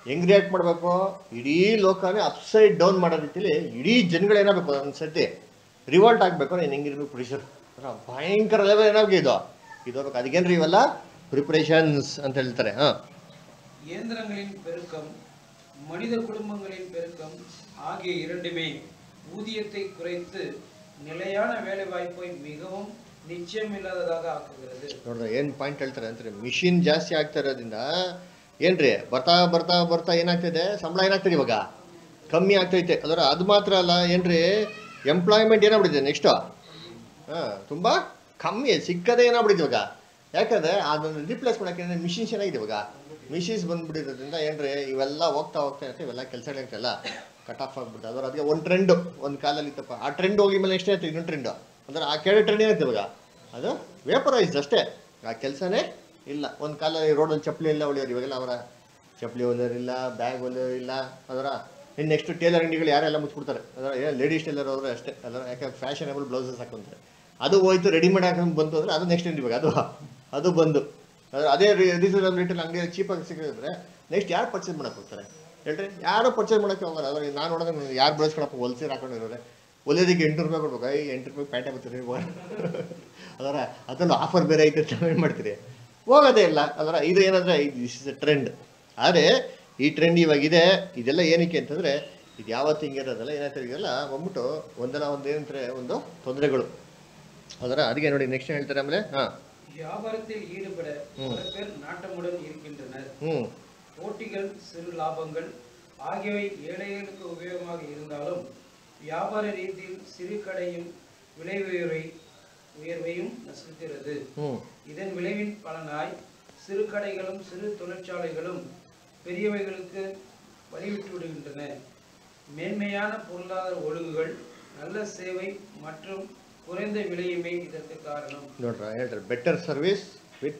ಹೆಂಗ್ ರಿಯಾಕ್ಟ್ ಮಾಡಬೇಕು? ಇಡೀ ಲೋಕನೇ ಅಪ್ಸೈಡ್ ಡೌನ್ ಮಾಡೋ ರೀತಿಲಿ ಇಡೀ ಜನಗಳೇನಾಗಬೇಕು ಒಂದ್ಸತಿ ರಿವಾಲ್ಟ್ ಆಗಬೇಕು. ನೀನು ಹೆಂಗಿರ್ಬೇಕು ಪ್ರೊಡ್ಯೂಸರ್ ಭಯಂಕರ ಲೆವೆಲ್ ಏನಾಗಿ ಇದು ಇದು ಹೋಗ್ಬೇಕು. ಅದಕ್ಕೇನ್ರಿ ಇವೆಲ್ಲ ப்ரிப்பரேஷன்ஸ் ಅಂತ ಹೇಳ್ತಾರೆ. ಹಾಂ, இயந்திரங்களின் பெருக்கம் மனித குடும்பங்களின் பெருக்கம் ஆகிய இரண்டுமே ஊதியத்தை குறைத்து நிலையான வேலை வாய்ப்பை மிகவும் ನಿಶ್ಚಯಮಿಲ್ಲದಾಗ ಆಗುತ್ತದೆ. ನೋಡ್ರಿ ಏನ್ ಪಾಯಿಂಟ್ ಹೇಳ್ತಾರೆ ಅಂದ್ರೆ ಮಿಷಿನ್ ಜಾಸ್ತಿ ಆಗ್ತಾ ಇರೋದ್ರಿಂದ ಏನ್ರಿ ಬರ್ತಾ ಬರ್ತಾ ಬರ್ತಾ ಏನಾಗ್ತಿದೆ, ಸಂಬಳ ಏನಾಗ್ತದೆ ಇವಾಗ ಕಮ್ಮಿ ಆಗ್ತೈತೆ. ಅದರ ಅದು ಮಾತ್ರ ಅಲ್ಲ ಏನ್ರಿ ಎಂಪ್ಲಾಯ್ಮೆಂಟ್ ಏನಾಗ್ಬಿಟ್ಟಿದೆ ನೆಕ್ಸ್ಟ್ ಹಾ ತುಂಬಾ ಕಮ್ಮಿ ಸಿಕ್ಕದೆ ಏನಾಗ್ಬಿಟ್ಟಿದೆ ಇವಾಗ. ಯಾಕಂದ್ರೆ ಅದನ್ನು ರಿಪ್ಲೇಸ್ ಮಾಡಕ್ಕೆ ಮಿಷಿನ್ಸ್ ಏನಾಗಿದೆ ಇವಾಗ, ಮಿಷಿನ್ಸ್ ಬಂದ್ಬಿಟ್ಟಿರೋದ್ರಿಂದ ಏನ್ರಿ ಇವೆಲ್ಲ ಹೋಗ್ತಾ ಹೋಗ್ತಾ ಇರುತ್ತೆ, ಇವೆಲ್ಲ ಕೆಲಸಗಳಾಗ್ತಲ್ಲ ಕಟ್ ಆಫ್ ಆಗ್ಬಿಡುತ್ತೆ. ಅದರ ಅದಕ್ಕೆ ಒಂದು ಟ್ರೆಂಡ್ ಒಂದು ಕಾಲಲ್ಲಿ ಇತ್ತಪ್ಪ, ಆ ಟ್ರೆಂಡ್ ಹೋಗಿ ಮೇಲೆ ನೆಕ್ಸ್ಟ್ ಆಯ್ತು ಇನ್ನೊಂದು ಟ್ರೆಂಡ್. ಅಂದ್ರೆ ಆ ಕೆಳ ಟ್ರೆಂಡ್ ಏನಾಯ್ತು ಇವಾಗ ಅದು ವೇಪರೈಸ್ ಅಷ್ಟೇ, ಆ ಕೆಲಸನೇ ಇಲ್ಲ. ಒಂದು ಕಾಲದಲ್ಲಿ ರೋಡಲ್ಲಿ ಚಪ್ಪಲಿ ಎಲ್ಲ ಹೊಲಿಯೋರು, ಇವಾಗೆಲ್ಲ ಅವರ ಚಪ್ಪಲಿ ಹೊಲಿಯೋರಿಲ್ಲ, ಬ್ಯಾಗ್ ಹೊಲಿಯೋರಿಲ್ಲ. ಅದರ ಇನ್ನು ನೆಕ್ಸ್ಟ್ ಟೇಲರ್ ಅಂಗಡಿಗಳು ಯಾರೆಲ್ಲ ಮುಚ್ಚಿಬಿಡ್ತಾರೆ. ಅದರ ಲೇಡೀಸ್ ಟೇಲರ್ ಅವರು ಅಷ್ಟೇ. ಅದರ ಯಾಕೆ ಫ್ಯಾಷನೇಬಲ್ ಬ್ಲೌಸಸ್ ಹಾಕೊಂತಾರೆ, ಅದು ಹೋಯ್ತು ರೆಡಿಮೇಡ್ ಹಾಕೊಂಡು ಬಂತು ಅಂದರೆ ಅದು ನೆಕ್ಸ್ಟ್ ಇವಾಗ ಅದು ಅದು ಬಂದು ಅದ್ರ ಅದೇ ರೀಸನಬಲ್ ರೇಟಲ್ಲಿ ಅಂಗಡಿಯಲ್ಲಿ ಚೀಪಾಗಿ ಸಿಕ್ಕಿದ್ರೆ ನೆಕ್ಸ್ಟ್ ಯಾರು ಪರ್ಚೇಸ್ ಮಾಡೋಕೆ ಹೋಗ್ತಾರೆ ಹೇಳ್ರಿ? ಯಾರು ಪರ್ಚೇಸ್ ಮಾಡೋಕ್ಕೆ ಹೋಗಲ್ಲ. ಅದ್ರಿಗೆ ನಾನು ನೋಡೋದು ಯಾರು ಬಳಸ್ಕೊಳಪ್ಪ ಹೊಲ್ಸೀರ್ ಹಾಕೊಂಡಿರೋರೆ, ಹೊಲಿಯೋದಕ್ಕೆ ಎಂಟು ರೂಪಾಯಿ ಕೊಡ್ಬೇಕು. ಐ ಎಂಟು ರೂಪಾಯಿ ಪ್ಯಾಂಟೇ ಬರ್ತೀರಿ ಅದರ ಅದನ್ನು ಆಫರ್ ಬೇರೆ ಐತೆ ಏನು ಮಾಡ್ತೀರಿ, ಹೋಗೋದೇ ಇಲ್ಲ. ಅದರ ಇದು ಏನಂದರೆ ದಿಸ್ ಇಸ್ ಎ ಟ್ರೆಂಡ್. ಆದರೆ ಈ ಟ್ರೆಂಡ್ ಇವಾಗಿದೆ. ಇದೆಲ್ಲ ಏನಕ್ಕೆ ಅಂತಂದರೆ ಇದು ಯಾವತ್ತು ಹಿಂಗಿರೋದಲ್ಲ, ಏನಾಗ್ತದೆ ಇದೆಲ್ಲ ಬಂದ್ಬಿಟ್ಟು ಒಂದಲ್ಲ ಒಂದು ಏನಂತಾರೆ ಒಂದು ತೊಂದರೆಗಳು. ಅದರ ಅದಕ್ಕೆ ನೋಡಿ ನೆಕ್ಸ್ಟ್ ಹೇಳ್ತಾರೆ ಆಮೇಲೆ ಹಾಂ வியாபாரத்தில் ஈடுபட பல பேர் நாட்டமுடன் இருக்கின்றனர். ம் போட்டிகள், சிறு லாபங்கள் ஆகியவை ஏழைகளுக்கு உபயோகமாக இருந்தாலும் வியாபார ரீதியில் சிறு கடையும் விலை உயர்வை உயர்வையும் நசுக்கிறது. இதன் விளைவின் பலனாய் சிறு கடைகளும் சிறு தொழிற்சாலைகளும் பெரியவைகளுக்கு வழிவிட்டு விடுகின்றன. மேன்மையான பொருளாதார ஒழுங்குகள், நல்ல சேவை மற்றும் குறைந்த விலையுமே ಇದಕ್ಕೆ ಕಾರಣ. ನೋಡ್ರ ಹೇಳ್ತಾರೆ better service with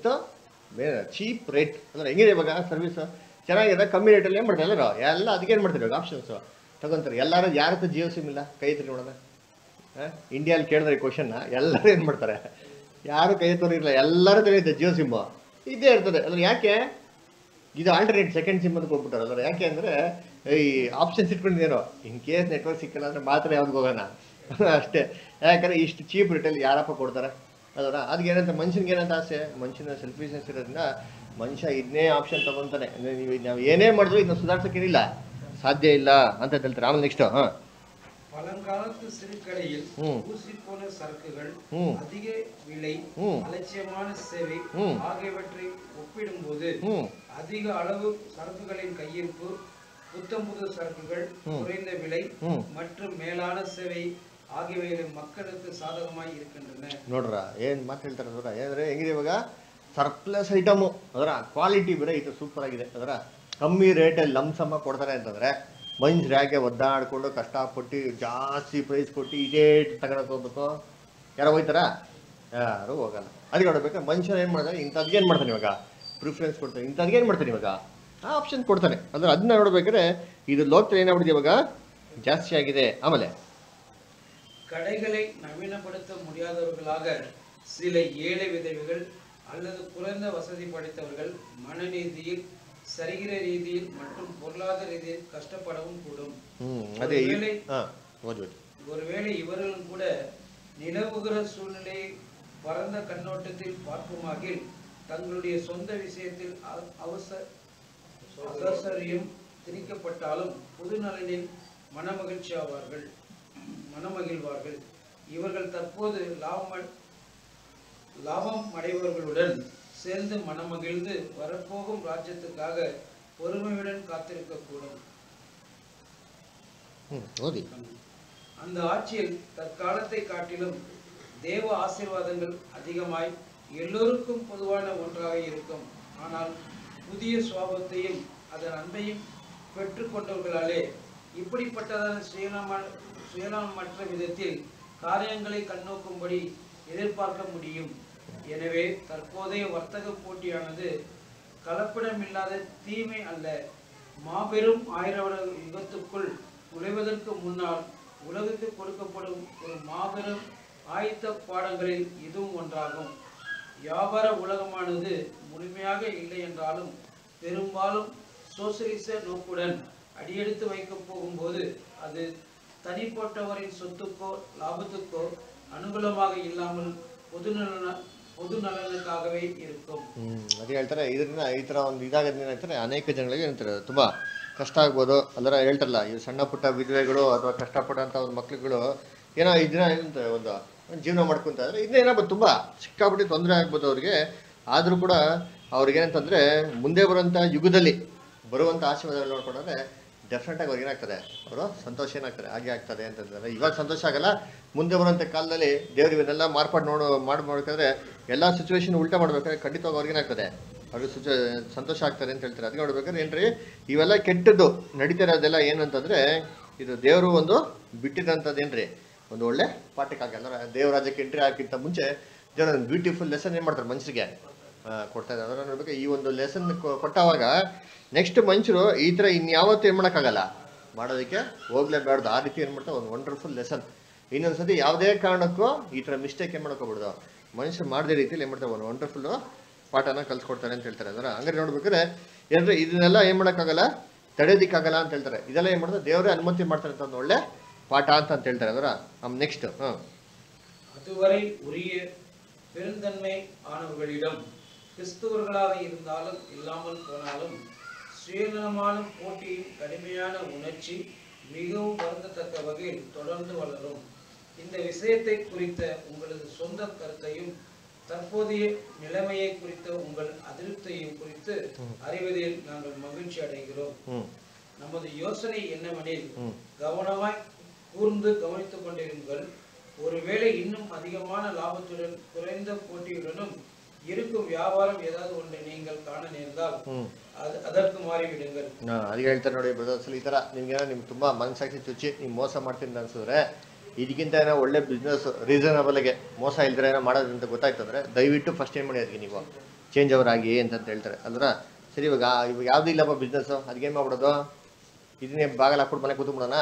cheap rate. ಅಂದ್ರೆ ಹೆಂಗಿದೆ ಇವಾಗ ಸರ್ವಿಸ್ ಚೆನ್ನಾಗಿದೆ, ಕಮ್ಮಿ ರೇಟಲ್ಲಿ ಏನು ಮಾಡ್ತಾರೆ ಎಲ್ಲರೂ ಎಲ್ಲ ಅದಕ್ಕೆ ಏನು ಮಾಡ್ತಾರೆ ಇವಾಗ ಆಪ್ಷನ್ಸ್ ತಗೊಂತಾರೆ. ಎಲ್ಲರೂ ಯಾರತ್ರ ಜಿಯೋ ಸಿಮ್ ಇಲ್ಲ ಕೈ ಎತ್ತಿ ನೋಡೋಣ. ಇಂಡಿಯಲ್ಲಿ ಕೇಳಿದ್ರೆ ಈ ಕ್ವಶನ್ನ ಎಲ್ಲರೂ ಏನು ಮಾಡ್ತಾರೆ, ಯಾರು ಕೈ ಎತ್ತೋರಿಲ್ಲ, ಎಲ್ಲರೂ ತಿಳಿಯುತ್ತೆ ಜಿಯೋ ಸಿಮ್ಮು ಇದೇ ಇರ್ತದೆ. ಅದ್ರ ಯಾಕೆ ಇದು ಆಲ್ಟರ್ನೇಟ್ ಸೆಕೆಂಡ್ ಸಿಮ್ ಅಂತ ಹೋಗ್ಬಿಟ್ಟಾರೆ. ಅದ್ರ ಯಾಕೆ ಅಂದರೆ ಈ ಆಪ್ಷನ್ಸ್ ಇಟ್ಕೊಂಡಿದ್ದೇನೋ ಇನ್ ಕೇಸ್ ನೆಟ್ವರ್ಕ್ ಸಿಕ್ಕಿಲ್ಲ ಅಂದರೆ ಮಾತ್ರ ಯಾವ್ದು ಹೋಗೋಣ ಅಷ್ಟೇ. ಯಾಕಂದರೆ ಇಷ್ಟು ಚೀಪ್ ರೇಟಲ್ಲಿ ಯಾರಪ್ಪ ಕೊಡ್ತಾರೆ ಅದರ ಅದಕ್ಕೆ ಏನಂತ ಮನುಷ್ಯನಿಗೆ ಏನಂತ ಆಸೆ, ಮನುಷ್ಯನ ಸೆಲ್ಫಿಶ್ನೆಸ್ ಇರೋದ್ರಿಂದ ಮನುಷ್ಯ ಇದನ್ನೇ ಆಪ್ಷನ್ ತಗೊತಾನೆ. ನೀವು ನಾವು ಏನೇ ಮಾಡಿದ್ರು ಇದನ್ನ ಸುಧಾರಿಸೋಕ್ಕೇನಿಲ್ಲ, ಸಾಧ್ಯ ಇಲ್ಲ ಅಂತ ಹೇಳ್ತಾರೆ. ಆಮೇಲೆ ನೆಕ್ಸ್ಟ್ ಹಾಂ பழங்காலத்து சிறுகடையில் ஊசி போன சரக்குகள், அதிக விலை, அலட்சியமான சேவை ஆகியவற்றை ஒப்பிடும்போது அதிக அளவு சரக்குகளின் கையிருப்பு, புத்தம் புது சரக்குகள், குறைந்த விலை மற்றும் மேலான சேவை ಆಗಿವೆಯಲ್ಲಿ ಮಕ್ಕಳಿಗೆ ಸಾಧಕವಾಗಿ ಇರುತ್ತಂದ್ರೆ ನೋಡ್ರ ಏನು ಮಾತು ಹೇಳ್ತಾರೆ ನೋಡ್ರ. ಏನಂದರೆ ಹೆಂಗಿದೆ ಇವಾಗ ಸರ್ಪ್ಲಸ್ ಐಟಮು, ಅದರ ಕ್ವಾಲಿಟಿ ಬೇರೆ ಇದು ಸೂಪರ್ ಆಗಿದೆ. ಅದರ ಕಮ್ಮಿ ರೇಟಲ್ಲಿ ಲಂಸಮ್ಮ ಕೊಡ್ತಾರೆ ಅಂತಂದರೆ ಮನುಷ್ಯರು ಯಾಕೆ ಒದ್ದಾಡಿಕೊಂಡು ಕಷ್ಟಪಟ್ಟು ಜಾಸ್ತಿ ಪ್ರೈಸ್ ಕೊಟ್ಟು ಇದೇ ತಗೊಳಕ್ಕೆ ಹೋಗ್ಬೇಕು? ಯಾರೋ ಹೋಗ್ತಾರಾ? ಯಾರು ಹೋಗಲ್ಲ. ಅದಕ್ಕೆ ನೋಡ್ಬೇಕು ಮನುಷ್ಯರು ಏನು ಮಾಡ್ತಾರೆ, ಇಂಥದ್ಗೆ ಏನು ಮಾಡ್ತಾನೆ ಇವಾಗ ಪ್ರಿಫರೆನ್ಸ್ ಕೊಡ್ತಾನೆ, ಇಂಥದ್ಗೆ ಏನು ಮಾಡ್ತಾನೆ ಇವಾಗ ಆ ಆಪ್ಷನ್ ಕೊಡ್ತಾನೆ. ಅಂದರೆ ಅದನ್ನ ನೋಡ್ಬೇಕಾದ್ರೆ ಇದು ಲೋಕದಲ್ಲಿ ಏನಾಗ್ಬಿಟ್ಟಿದೆ ಇವಾಗ ಜಾಸ್ತಿ ಆಗಿದೆ. ಆಮೇಲೆ கடைகளை நவீனப்படுத்த முடியாதவர்களாக சில ஏழை விதவைகள் அல்லது குறைந்த வசதி படைத்தவர்கள் மனநீதியில், சரிகிற ரீதியில் மற்றும் பொருளாதார ரீதியில் கஷ்டப்படவும் கூடும். ஒருவேளை இவர்களும் கூட நிலவுகிற சூழ்நிலையை பரந்த கண்ணோட்டத்தில் பார்க்குமாகில் தங்களுடைய சொந்த விஷயத்தில் அவசரியம் திணிக்கப்பட்டாலும் பொது நலனில் மனமகிழ்ச்சி ஆவார்கள் மனமகிழ்வார்கள். இவர்கள் தற்போது லாபம் லாபம் அடைபவர்களுடன் சேர்ந்து மனமகிழ்ந்து வரப்போகும் ராஜ்யத்துக்காக பொறுமையுடன் காத்திருக்கக்கூடும். அந்த ஆட்சியில் தற்காலத்தை காட்டிலும் தேவ ஆசீர்வாதங்கள் அதிகமாய் எல்லோருக்கும் பொதுவான ஒன்றாக இருக்கும். ஆனால் புதிய சுவாபத்தையும் அதன் அன்பையும் பெற்றுக்கொண்டவர்களாலே இப்படிப்பட்டதான சுயநலமான சுயநலமற்ற விதத்தில் காரியங்களை கண்ணோக்கும்படி எதிர்பார்க்க முடியும். எனவே தற்போதைய வர்த்தக போட்டியானது கலப்படமில்லாத தீமை அல்ல, மாபெரும் ஆயிரம் யுகத்துக்குள் நுழைவதற்கு முன்னால் உலகுக்கு கொடுக்கப்படும் ஒரு மாபெரும் ஆயத்த பாடங்களில் இதுவும் ஒன்றாகும். வியாபார உலகமானது முழுமையாக இல்லை என்றாலும் பெரும்பாலும் சோசியலிச நோக்குடன் அடியெடுத்து வைக்க போகும்போது அது தனிப்பட்டவரின் சொத்துக்கோ லாபத்துக்கோ ಅನುಕೂಲமாக ಇಲ್ಲಾமல் பொது ನಲನ பொது ನಲನಕ್ಕಾಗவே இருக்கும். ಹ್ಮ್ ಅದೇ ಹೇಳ್ತಾರೆ. ಇದರಿಂದ ಈ ತರ ಒಂದು ಇದಾಗದ ಏನಾಗ್ತಾರೆ, ಅನೇಕ ಜನಗಳಿಗೆ ಏನಂತಾರೆ ತುಂಬಾ ಕಷ್ಟ ಆಗ್ಬೋದು. ಅದರ ಹೇಳ್ತಾರಲ್ಲ, ಇವು ಸಣ್ಣ ಪುಟ್ಟ ವಿಧವೆಗಳು ಅಥವಾ ಕಷ್ಟಪಟ್ಟಂತ ಒಂದು ಮಕ್ಳುಗಳು ಏನೋ ಇದನ್ನ ಏನಂತಾರೆ ಒಂದು ಜೀವನ ಮಾಡ್ಕೊಂತ ಇದ್ರೆ ಇದನ್ನ ಏನಾಗ್ಬೋದು ತುಂಬಾ ಸಿಕ್ಕಾಪಟ್ಟಿ ತೊಂದರೆ ಆಗ್ಬೋದು ಅವ್ರಿಗೆ. ಆದ್ರೂ ಕೂಡ ಅವ್ರಿಗೆ ಏನಂತಂದ್ರೆ ಮುಂದೆ ಬರುವಂತ ಯುಗದಲ್ಲಿ ಬರುವಂತ ಆಶೀರ್ವಾದಗಳು ನೋಡ್ಕೊಂಡ್ರೆ ಡೆಫಿನೆಟ್ ಆಗಿ ಅವ್ರಿಗೆ ಏನಾಗ್ತದೆ, ಅವರು ಸಂತೋಷ ಏನಾಗ್ತಾರೆ ಹಾಗೆ ಆಗ್ತದೆ ಅಂತಂದ್ರೆ. ಇವಾಗ ಸಂತೋಷ ಆಗಲ್ಲ, ಮುಂದೆ ಬರುವಂಥ ಕಾಲದಲ್ಲಿ ದೇವ್ರು ಇವನ್ನೆಲ್ಲ ಮಾರ್ಪಾಡು ನೋಡು ಮಾಡ್ಬೇಕಾದ್ರೆ ಎಲ್ಲ ಸಿಚುವೇಶನ್ ಉಲ್ಟಾ ಮಾಡ್ಬೇಕಾದ್ರೆ ಖಂಡಿತವಾಗಿ ಅವ್ರಿಗೆ ಏನಾಗ್ತದೆ, ಅವ್ರಿಗೆ ಸಿಚು ಸಂತೋಷ ಆಗ್ತಾರೆ ಅಂತ ಹೇಳ್ತಾರೆ. ಅದಕ್ಕೆ ನೋಡ್ಬೇಕಾದ್ರೆ ಏನ್ರಿ ಇವೆಲ್ಲ ಕೆಟ್ಟದ್ದು ನಡೀತಿರೋದೆಲ್ಲ ಏನಂತಂದ್ರೆ ಇದು ದೇವರು ಒಂದು ಬಿಟ್ಟಿದಂಥದ್ದೇನ್ರಿ ಒಂದು ಒಳ್ಳೆ ಪಾಠಕ್ಕಾಗಲ್ಲ. ದೇವ್ರ ರಾಜ್ಯಕ್ಕೆ ಎಂಟ್ರಿ ಹಾಕಿಂತ ಮುಂಚೆ ಜನ ಬ್ಯೂಟಿಫುಲ್ ಲೆಸನ್ ಏನು ಮಾಡ್ತಾರೆ ಮನುಷ್ಯರಿಗೆ ಕೊಡ್ತಾ ಇದ್ದಾರೆ. ಅದನ್ನು ನೋಡ್ಬೇಕು, ಈ ಒಂದು ಲೆಸನ್ ಕೊಟ್ಟವಾಗ ನೆಕ್ಸ್ಟ್ ಮನುಷ್ಯರು ಈ ಥರ ಇನ್ಯಾವತ್ತೂ ಏನು ಮಾಡೋಕ್ಕಾಗಲ್ಲ, ಮಾಡೋದಕ್ಕೆ ಹೋಗ್ಲೇಬಾರ್ದು. ಆ ರೀತಿ ಏನು ಮಾಡ್ತಾರೆ ಒಂದು ವಂಡರ್ಫುಲ್ ಲೆಸನ್. ಇನ್ನೊಂದ್ಸತಿ ಯಾವುದೇ ಕಾರಣಕ್ಕೂ ಈ ಥರ ಮಿಸ್ಟೇಕ್ ಏನು ಮಾಡ್ಕೋಬಿಡ್ದು, ಮನುಷ್ಯರು ಮಾಡದೇ ರೀತಿಯಲ್ಲಿ ಏನು ಮಾಡ್ತಾರೆ ಒಂದು ವಂಡರ್ಫುಲ್ ಪಾಠನ ಕಲ್ಸ್ಕೊಡ್ತಾರೆ ಅಂತ ಹೇಳ್ತಾರೆ. ಅದರ ಹಂಗಾರೆ ನೋಡ್ಬೇಕಾದ್ರೆ ಏನಂದ್ರೆ ಇದನ್ನೆಲ್ಲ ಏನು ಮಾಡೋಕ್ಕಾಗಲ್ಲ, ತಡೆಯೋದಿಕ್ಕಾಗಲ್ಲ ಅಂತ ಹೇಳ್ತಾರೆ. ಇದೆಲ್ಲ ಏನು ಮಾಡ್ತಾರೆ, ದೇವರೇ ಅನುಮತಿ ಮಾಡ್ತಾರೆ ಅಂತ ಒಂದು ಒಳ್ಳೆ ಪಾಠ ಅಂತ ಅಂತ ಹೇಳ್ತಾರೆ. ಅದರ ನೆಕ್ಸ್ಟ್ ಹಾಂ அதுவரை உரிய பெருந்தன்மை ஆனவர்களிடம் கிறிஸ்துவர்களாக இருந்தாலும் இல்லாமல் போனாலும் சுயநலமான போட்டியின் கடுமையான உணர்ச்சி மிகவும் வருந்தத்தக்க வகையில் தொடர்ந்து வளரும். இந்த விஷயத்தை குறித்த உங்களது சொந்த கருத்தையும் தற்போதைய நிலைமையை குறித்த உங்கள் அதிருப்தியையும் குறித்து அறிவதில் நாங்கள் மகிழ்ச்சி அடைகிறோம். நமது யோசனை என்னவெனில், கவனமாய் கூர்ந்து கவனித்துக் கொண்டிருங்கள். ஒருவேளை இன்னும் அதிகமான லாபத்துடன் குறைந்த போட்டியுடனும் இருக்கும் வியாபாரம் ஏதாவது ஒன்றை நீங்கள் காண நேர்ந்தால் அது ಅದಕ್ಕೆ ಮಾರಿಬಿಡುங்கள். ಅದಕ್ಕೆ ಹೇಳ್ತಾರೆ ನೋಡಿ ಬ್ರದರ್ಸ್, ಈ ಥರ ನಿಮ್ಗೆ ನಿಮ್ಗೆ ತುಂಬ ಮನಸ್ಸಾಕ್ಷಿ ಚುಚ್ಚಿ ನೀವು ಮೋಸ ಮಾಡ್ತೀನಿ ಅನ್ಸಿದ್ರೆ ಇದಕ್ಕಿಂತ ಏನೋ ಒಳ್ಳೆ ಬಿಸ್ನೆಸ್ ರೀಸನಬಲ್ಗೆ ಮೋಸ ಇಲ್ದ್ರೆ ಏನೋ ಮಾಡೋದು ಅಂತ ಗೊತ್ತಾಯ್ತಂದ್ರೆ ದಯವಿಟ್ಟು ಫಸ್ಟ್ ಏನು ಮಾಡಿ ಅದಕ್ಕೆ ನೀವು ಚೇಂಜ್ ಓವರ್ ಆಗಿ ಅಂತ ಹೇಳ್ತಾರೆ. ಅಲ್ರ ಸರಿ, ಇವಾಗ ಇವಾಗ ಯಾವುದೂ ಇಲ್ಲಪ್ಪ ಬಿಸ್ನೆಸ್ಸು, ಅದಕ್ಕೇನು ಮಾಡ್ಬಿಡೋದು, ಇದನ್ನೇ ಬಾಗಲ ಹಾಕ್ಬಿಟ್ಟು ಮನೆ ಕೂತ್ಬಿಡೋಣ.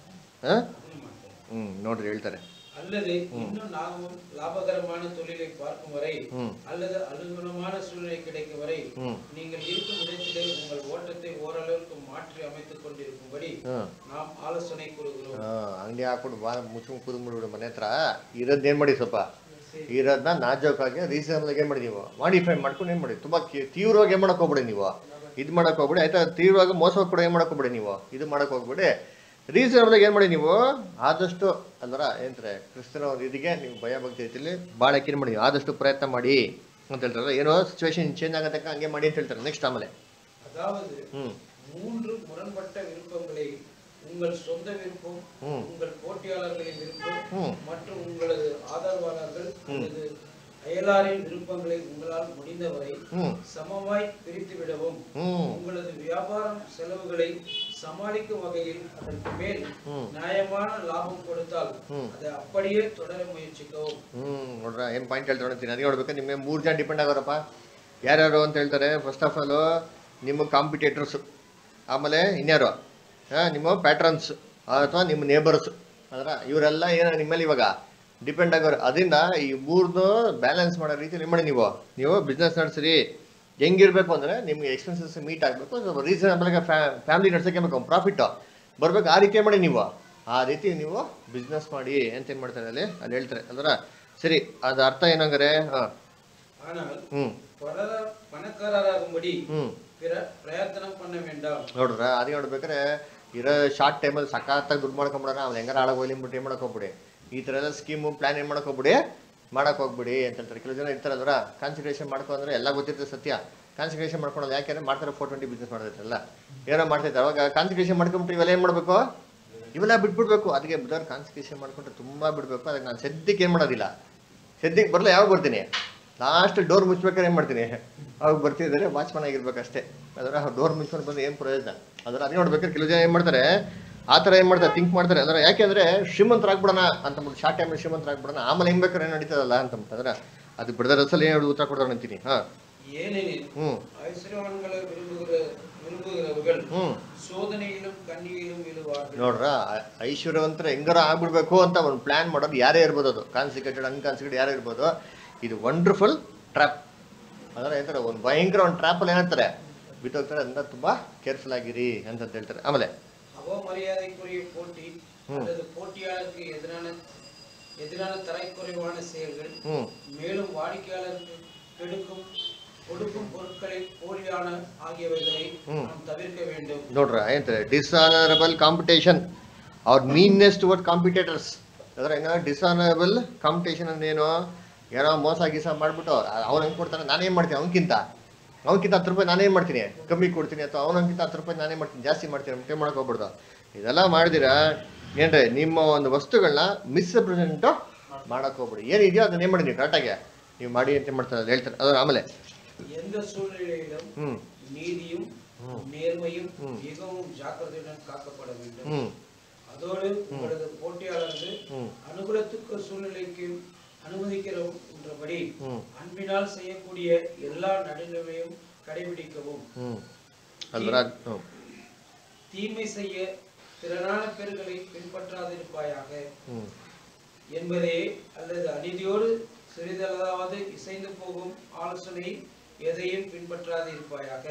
ಹಾಂ ಹ್ಞೂ ನೋಡ್ರಿ ಹೇಳ್ತಾರೆ. அல்லது இன்னும் நாமும் லாபகரமான தொழிலை பார்க்கும் வரை அல்லது அனுகூலமான சூழ்நிலை கிடைக்கும் வரை நீங்கள் இருக்கும் இடத்திலே உங்கள் ஓட்டத்தை ஓரளவுக்கு மாற்றி அமைத்துக் கொண்டிருக்கும்படி நாம் ಆಲೋಚನೆ ಕೊಡುகிறோம். ಅಂಗಡಿ ಹಾಕ್ಬಿಟ್ಟು ಬಾ ಮುಚ್ಕೊಂಡು ಕೂತ್ಬಿಡ್ಬಿಡು ಮನೆ ಹತ್ರ. ಇರೋದೇನು ಮಾಡಿ, ಸ್ವಲ್ಪ ಇರೋದನ್ನ ನಾಜೂಕಾಗಿ ರೀಸನಬಲ್ ಏನು ಮಾಡಿ ನೀವು ಮಾಡಿಫೈ ಮಾಡ್ಕೊಂಡು ಏನು ಮಾಡಿ, ತುಂಬ ತೀವ್ರವಾಗಿ ಏನು ಮಾಡಕ್ಕೆ ಹೋಗ್ಬಿಡಿ ನೀವು, ಇದು ಮಾಡಕ್ಕೆ ಹೋಗ್ಬಿಡಿ ಆಯ್ತಾ. ತೀವ್ರವಾಗಿ ಮೋಸ ಕೂಡ ಏನು ಮಾಡಕ್ಕೆ ಹೋಗ್ಬಿಡಿ ನೀವು, ಇದು ಮಾಡಕ್ಕೆ ಹೋಗ್ಬಿಡಿ. ರೀಸನಬಲ್ ಏನು ಮಾಡಿ ನೀವು ಆದಷ್ಟು ಅಲ್ವರ ಏನಂತಾರೆ ಕ್ರಿಸ್ತನ ಒಂದು ಇದಕ್ಕೆ ನೀವು ಭಯ ಭಕ್ತಿ ರೀತಿಯಲ್ಲಿ ಬಾಳಕ್ಕೆ ಏನು ಮಾಡಿ ಆದಷ್ಟು ಪ್ರಯತ್ನ ಮಾಡಿ ಅಂತ ಹೇಳ್ತಾರೆ. ಏನೋ ಸಿಚುವೇಶನ್ ಚೇಂಜ್ ಆಗತಕ್ಕ ಹಂಗೆ ಮಾಡಿ ಅಂತ ಹೇಳ್ತಾರೆ. ನೆಕ್ಸ್ಟ್ ಆಮೇಲೆ அதாவது மூன்று முரண்பட்ட விருப்பங்களை உங்கள் சொந்த விருப்பம், உங்கள் போட்டியாளர்களின் விருப்பம் மற்றும் உங்களது ஆதரவாளர்கள் அல்லது அயலாரின் விருப்பங்களை உங்களால் முடிந்தவரை சமமாய் பிரித்து விடவும் உங்களது வியாபாரம் செலவுகளை சமாளிக்கும் வகையில் அதற்கு மேல் நியாயமான லாபம் கொடுத்தால் அதை அப்படியே தொடர முயற்சிக்கவும். ಹ್ಮ್ ನೋಡ್ರ ಏನ್ ಪಾಯಿಂಟ್ ಹೇಳ್ತಾರೆ ನೋಡ್ತೀನಿ. ಅದಕ್ಕೆ ನೋಡ್ಬೇಕು, ನಿಮಗೆ ಮೂರು ಜನ ಡಿಪೆಂಡ್ ಆಗೋರಪ್ಪ. ಯಾರ್ಯಾರು ಅಂತ ಹೇಳ್ತಾರೆ, ಫಸ್ಟ್ ಆಫ್ ಆಲ್ ನಿಮ್ಮ ಕಾಂಪಿಟೇಟರ್ಸ್, ಆಮೇಲೆ ಇನ್ಯಾರು ನಿಮ್ಮ ಪ್ಯಾಟ್ರನ್ಸ್ ಅಥವಾ ನಿಮ್ಮ ನೇಬರ್ಸ್, ಅದರ ಇವರೆಲ್ಲ ಏನೋ ನಿಮ್ಮಲ್ಲಿ ಇವಾಗ ಡಿಪೆಂಡ್ ಆಗೋರು. ಅದರಿಂದ ಈ ಮೂರ್ದು ಬ್ಯಾಲೆನ್ಸ್ ಮಾಡೋ ರೀತಿಯಲ್ಲಿ ಮಾಡಿ ನೀವು ನೀವು ಬಿಸ್ನೆಸ್ ನಡೆಸಿರಿ. ಹೆಂಗಿರ್ಬೇಕು ಅಂದರೆ ನಿಮ್ಗೆ ಎಕ್ಸ್ಪೆನ್ಸಸ್ ಮೀಟ್ ಆಗಬೇಕು, ಸ್ವಲ್ಪ ರೀಸನಬಲ್ಗೆ ಫ್ಯಾ ಫ್ಯಾಮಿಲಿ ನಡ್ಸೋಕೆ ಬೇಕು, ಪ್ರಾಫಿಟ್ ಬರ್ಬೇಕು. ಆ ರೀತಿ ಮಾಡಿ ನೀವು ಆ ರೀತಿ ನೀವು ಬಿಸ್ನೆಸ್ ಮಾಡಿ ಅಂತ ಏನು ಮಾಡ್ತಾರೆ ಅಲ್ಲಿ ಅಲ್ಲಿ ಹೇಳ್ತಾರೆ ಅಲ್ವರ. ಸರಿ, ಅದು ಅರ್ಥ ಏನಂಗಾರೆ ಹಾಂ ಹ್ಞೂ பணக்காரராகும்படி பிரயத்தன பண்ண வேண்டாம். ನೋಡ್ರ ಅದೇ ನೋಡ್ಬೇಕಾರೆ ಇರೋ ಶಾರ್ಟ್ ಟೈಮಲ್ಲಿ ಸಖತ್ತಾಗಿ ದುಡ್ಡು ಮಾಡ್ಕೊಂಬಿಡೋಣ, ಅವ್ನು ಹೆಂಗಾರ ಆಳಗೆ ಹೋಗ್ಲಿಬಿಟ್ಟು ಏನು ಮಾಡಕ್ಕೆ ಹೋಗ್ಬಿಡಿ, ಈ ಥರ ಎಲ್ಲ ಸ್ಕೀಮು ಪ್ಲಾನ್ ಏನು ಮಾಡಕ್ಕೆ ಹೋಗ್ಬಿಡಿ ಮಾಡಕ್ಕೆ ಹೋಗ್ಬಿಡಿ ಅಂತ ಹೇಳ್ತಾರೆ. ಕೆಲವು ಜನ ಇರ್ತಾರಲ್ವರ ಕಾನ್ಸಂಟ್ರೇಷನ್ ಮಾಡ್ಕೊ ಅಂದರೆ ಎಲ್ಲ ಗೊತ್ತಿರ್ತದೆ ಸತ್ಯ, ಕಾನ್ಸಂಟ್ರೇಷನ್ ಮಾಡ್ಕೊಳೋದು ಯಾಕೆಂದ್ರೆ ಮಾಡ್ತಾರೆ ಫೋರ್ ಟ್ವೆಂಟಿ ಬಿಸ್ನೆಸ್ ಮಾಡ್ತೈತಲ್ಲ ಏನೋ ಮಾಡ್ತೈತೆ. ಅವಾಗ ಕಾನ್ಸಂಟ್ರೇಷನ್ ಮಾಡ್ಕೊಂಬಿಟ್ಟು ಇವೆಲ್ಲ ಏನು ಮಾಡಬೇಕು, ಇವೆಲ್ಲ ಬಿಟ್ಬಿಡ್ಬೇಕು. ಅದಕ್ಕೆ ಬುಧವಾರ ಕಾನ್ಸಂಟ್ರೇಷನ್ ಮಾಡ್ಕೊಂಡ್ರೆ ತುಂಬ ಬಿಡಬೇಕು. ಅದಕ್ಕೆ ನಾನು ಸದ್ಯಕ್ಕೆ ಏನು ಮಾಡೋದಿಲ್ಲ, ಸದ್ಯಕ್ಕೆ ಬರಲ್ಲ, ಯಾವಾಗ ಬರ್ತೀನಿ ಲಾಸ್ಟ್ ಡೋರ್ ಮುಚ್ಬೇಕಾದ್ರೆ ಏನು ಮಾಡ್ತೀನಿ, ಅವಾಗ ಬರ್ತಿದ್ದಾರೆ ವಾಚ್ಮನ್ ಆಗಿರ್ಬೇಕು ಅಷ್ಟೇ. ಅದರ ಡೋರ್ ಮುಚ್ಕೊಂಡು ಬಂದು ಏನು ಪ್ರಯೋಜನ. ಅದರ ಅದೇ ನೋಡ್ಬೇಕಾದ್ರೆ ಕೆಲವು ಜನ ಏನು ಮಾಡ್ತಾರೆ ಆ ಥರ ಏನು ಮಾಡ್ತಾರೆ ಥಿಂಕ್ ಮಾಡ್ತಾರೆ. ಅದರ ಯಾಕೆಂದರೆ ಶ್ರೀಮಂತರಾಗ್ಬಿಡೋಣ ಅಂತಂದ್ಬಿಟ್ಟು ಶಾರ್ಟ್ ಟೈಮಲ್ಲಿ ಶ್ರೀಮಂತರಾಗ್ಬಿಡೋಣ, ಆಮೇಲೆ ಹೆಂಗೆ ಬೇಕಾದ್ರೆ ಏನು ನಡೀತದಲ್ಲ ಅಂತಂದ್ಬಿಟ್ಟು. ಅದರ ಅದು ಬಿಡದ ರಸಲ್ಲಿ ಏನು ಉತ್ತರ ಕೊಡ್ತಾರೆ ಅಂತೀನಿ. ಹಾಂ ஏனெனில் ஐஸ்வர்யவான்களை விரும்புகிற விரும்புகிறவர்கள் சோதனையிலும் கண்ணியிலும் விழுவார்கள். ನೋಡ್ರ ಐಶ್ವರ್ಯವಂತರ ಹೆಂಗಾರ ಆಗ್ಬಿಡ್ಬೇಕು ಅಂತ ಒಂದು ಪ್ಲಾನ್ ಮಾಡೋದು ಯಾರೇ ಇರ್ಬೋದು, ಅದು ಕಾನ್ಸಿಕ್ಯೂಟೆಡ್ ಅನ್ಕಾನ್ಸಿಕ್ಯೂಟೆಡ್ ಯಾರೇ ಇರ್ಬೋದು. ಇದು ವಂಡರ್ಫುಲ್ ಟ್ರ್ಯಾಪ್. ಅದರ ಏನಂತಾರೆ ಒಂದು ಭಯಂಕರ ಒಂದು ಟ್ರ್ಯಾಪಲ್ಲಿ ಏನಂತಾರೆ ಬಿದ್ದೋಗ್ತಾರೆ, ಅದನ್ನ ತುಂಬಾ ಕೇರ್ಫುಲ್ ಆಗಿರಿ ಅಂತ ಹೇಳ್ತಾರೆ. ಆಮೇಲೆ அவமரியாதைக்குரிய போட்டி அல்லது போட்டியாளருக்கு எதிரான எதிரான தரைக்குறைவான செயல்கள், மேலும் வாடிக்கையாளருக்கு கெடுக்கும் கொடுக்கும் பொருட்களை போலியான ஆகியவைகளை நாம் தவிர்க்க வேண்டும். ನೋಡ್ರ ಏನಂತಾರೆ, ಡಿಸ್ಆನರಬಲ್ ಕಾಂಪಿಟೇಷನ್ ಅವ್ರ ಮೀನ್ನೆಸ್ ಟುವರ್ಡ್ ಕಾಂಪಿಟೇಟರ್ಸ್. ಅದ್ರ ಹೆಂಗ ಡಿಸ್ಆನರಬಲ್ ಕಾಂಪಿಟೇಷನ್ ಅಂದೇನು, ಏನೋ ಮೋಸ ಗೀಸ ಮಾಡ್ಬಿಟ್ಟು ಅವ್ನು ಹೆಂಗೆ ಕೊಡ್ತಾನೆ ನಾನೇನು ಮಾಡ್ತೀನಿ, ಅವನಕ್ಕಿಂತ ಅವನಕ್ಕಿಂತ ಹತ್ತು ರೂಪಾಯಿ ನಾನೇನು ಮಾಡ್ತೀನಿ ಕಮ್ಮಿ ಕೊಡ್ತೀನಿ, ಅಥವಾ ಅವನಕ್ಕಿಂತ ಹತ್ತು ರೂಪಾಯಿ ನಾನೇ ಮಾಡ್ತೀನಿ ಜಾಸ್ತಿ ಮಾಡ್ತೀನಿ ಅಂತ ಮಾಡಕ್ಕೆ ಹೋಗ್ಬಿಡ್ದು. ಇದೆಲ್ಲ ಮಾಡಿದಿರಾ ಏನ್ರಿ, ನಿಮ್ಮ ಒಂದು ವಸ್ತುಗಳನ್ನ ಮಿಸ್ರೆಪ್ರೆಸೆಂಟ್ ಮಾಡಕ್ಕೆ ಹೋಗ್ಬಿಡಿ. ಏನಿದೆಯೋ ಅದನ್ನ ಏನು ಮಾಡಿ ನೀವು ಕರೆಕ್ಟಾಗಿ ನೀವು ಮಾಡಿ ಅಂತ ಮಾಡ್ತಾರೆ ಹೇಳ್ತಾರೆ. ಅದ್ರ ಆಮೇಲೆ எந்த சூழ்நிலையிலும் நீதியும் நேர்மையும் மிகவும் ஜாக்கிரதையுடன் காக்கப்பட வேண்டும். அதோடு உங்களது போட்டியாளர்கள் அனுகூலத்துக்கு சூழ்நிலைக்கு அனுமதிக்கிறபடி அன்பினால் செய்யக்கூடிய எல்லா நடுநிலைமையும் கடைபிடிக்கவும். தீமை செய்ய திறனான பேர்களை பின்பற்றாதிருப்பாயாக என்பதே, அல்லது அநீதியோடு சிறிதளவாவது இசைந்து போகும் ஆலோசனை எதையும் பின்பற்றாது இருப்பாயாக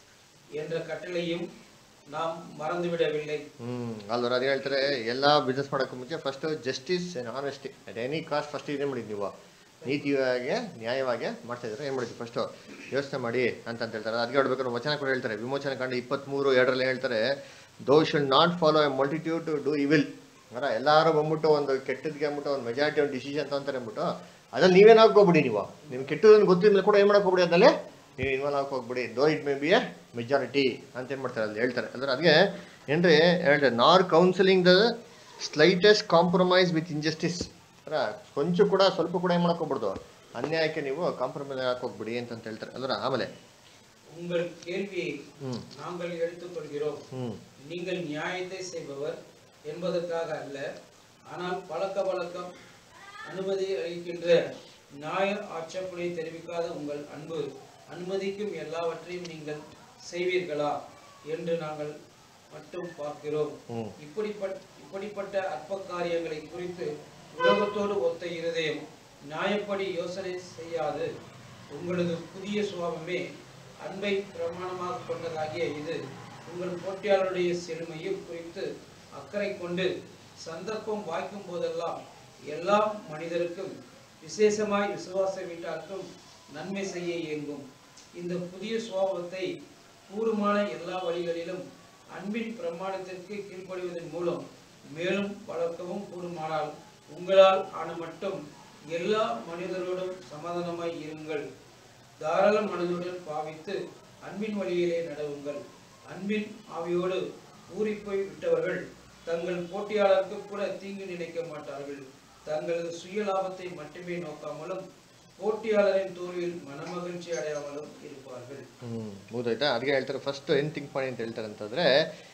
என்ற கட்டளையும் நாம் மறந்துவிடவில்லை. ಹ್ಮ್ ಅಲ್ವರ ಅದೇ ಹೇಳ್ತಾರೆ, ಎಲ್ಲ ಬಿಸ್ನೆಸ್ ಮಾಡೋಕೆ ಮುಂಚೆ first justice and honesty at any cost first ಇದೇ ಮಾಡಿದ್ವಿ ನೀವು, ನೀತಿಯಾಗಿ ನ್ಯಾಯವಾಗಿ ಮಾಡ್ತಾ ಇದ್ರೆ ಏನು ಮಾಡಿದ್ವಿ ಫಸ್ಟು ಯೋಚನೆ ಮಾಡಿ ಅಂತ ಅಂತ ಹೇಳ್ತಾರೆ. ಅದಕ್ಕೆ ಹೇಳ್ಬೇಕಾದ್ರೆ ವಚನ ಕೂಡ ಹೇಳ್ತಾರೆ, ವಿಮೋಚನೆ ಕಂಡು ಇಪ್ಪತ್ತ್ಮೂರು ಎರಡರಲ್ಲಿ ಹೇಳ್ತಾರೆ, thou should not follow a multitude to do evil. ಅಂದ್ರೆ ಎಲ್ಲರೂ ಬಂದ್ಬಿಟ್ಟು ಒಂದು ಕೆಟ್ಟದ್ಗೆ ಅಂದ್ಬಿಟ್ಟು ಒಂದು ಮೆಜಾರಿಟಿ ಒಂದು ಡಿಸಿಷನ್ ತಗೊಂತಾರೆ ಅಂದ್ಬಿಟ್ಟು ಅದ್ರಲ್ಲಿ ನೀವೇನು ಹಾಕೋಗ್ಬಿಡಿ, ನೀವು ನಿಮ್ಗೆ ಕೆಟ್ಟದನ್ನು ಗೊತ್ತಿದ್ಮೇಲೆ ಕೂಡ ಏನು ಮಾಡಕ್ಕೆ ಹೋಗ್ಬಿಡಿ, ಅದರಲ್ಲಿ ನೀವು ಇನ್ವಾಲ್ವ್ ಹಾಕಿ ಹೋಗ್ಬಿಡಿ. Though it may be a majority ಅಂತ ಏನು ಮಾಡ್ತಾರೆ ಅಲ್ಲಿ ಹೇಳ್ತಾರೆ. ಅಂದ್ರೆ ಅದಕ್ಕೆ ಏನ್ರಿ ಹೇಳ್ತಾರೆ, nor counselling the slightest compromise with injustice. ಅಂದ್ರೆ ಕೊಂಚ ಕೂಡ ಸ್ವಲ್ಪ ಕೂಡ ಏನು ಮಾಡಕ್ಕೆ ಹೋಗ್ಬಿಡ್ದು, ಅನ್ಯಾಯಕ್ಕೆ ನೀವು ಕಾಂಪ್ರಮೈಸ್ ಹಾಕೋಗ್ಬಿಡಿ ಅಂತ ಹೇಳ್ತಾರೆ. ಅಂದ್ರೆ ಆಮೇಲೆ உங்கள் கேள்வியை நாங்கள் எடுத்துக்கொள்கிறோம், நீங்கள் நியாயத்தை செய்பவர் என்பதற்காக அல்ல, ஆனால் பழக்க வழக்கம் அனுமதி அளிக்கின்ற நியாய ஆட்சேபனை தெரிவிக்காத உங்கள் அன்பு அனுமதிக்கும் எல்லாவற்றையும் நீங்கள் செய்வீர்களா என்று நாங்கள் மட்டும் பார்க்கிறோம். இப்படிப்பட்ட இப்படிப்பட்ட அற்ப காரியங்களை குறித்து உலகத்தோடு ஒத்த இருதயம் நியாயப்படி யோசனை செய்யாது. உங்களது புதிய சுபாவமே அன்பை பிரமாணமாக கொண்டதாகிய இது உங்கள் போட்டியாளருடைய செழுமையும் குறித்து அக்கறை கொண்டு சந்தர்ப்பம் வாய்க்கும் போதெல்லாம் எல்லா மனிதருக்கும் விசேஷமாய் விசுவாச வீட்டாருக்கும் நன்மை செய்ய இயங்கும். இந்த புதிய சுபாவத்தை கூறுமான எல்லா வழிகளிலும் அன்பின் பிரமாணத்திற்கு கீழ்ப்படிவதன் மூலம் மேலும் வளர்க்கவும் கூடுமானால் உங்களால் ஆன மட்டும் எல்லா மனிதரோடும் சமாதானமாய் இருங்கள். தாராள மனதுடன் பாவித்து அன்பின் வழியிலே நடவுங்கள். அன்பின் ஆவியோடு ஊறிப்போய் விட்டவர்கள் தங்கள் போட்டியாளருக்கு கூட தீங்கு நினைக்க மாட்டார்கள். தங்களது சுய லாபத்தை மட்டுமே நோக்காமலும் போட்டியாளரின் தோல்வியில் ಮನಮಗಿಂಚಿ ಅಡೆಯಾಮலும் இருப்பார்கள். ಹ್ಮ್ ಹೌದಾಯ್ತಾ. ಅದಕ್ಕೆ ಹೇಳ್ತಾರೆ ಫಸ್ಟ್ ಏನ್ ಥಿಂಕ್ ಮಾಡಿ ಅಂತ ಹೇಳ್ತಾರೆ ಅಂತಂದ್ರೆ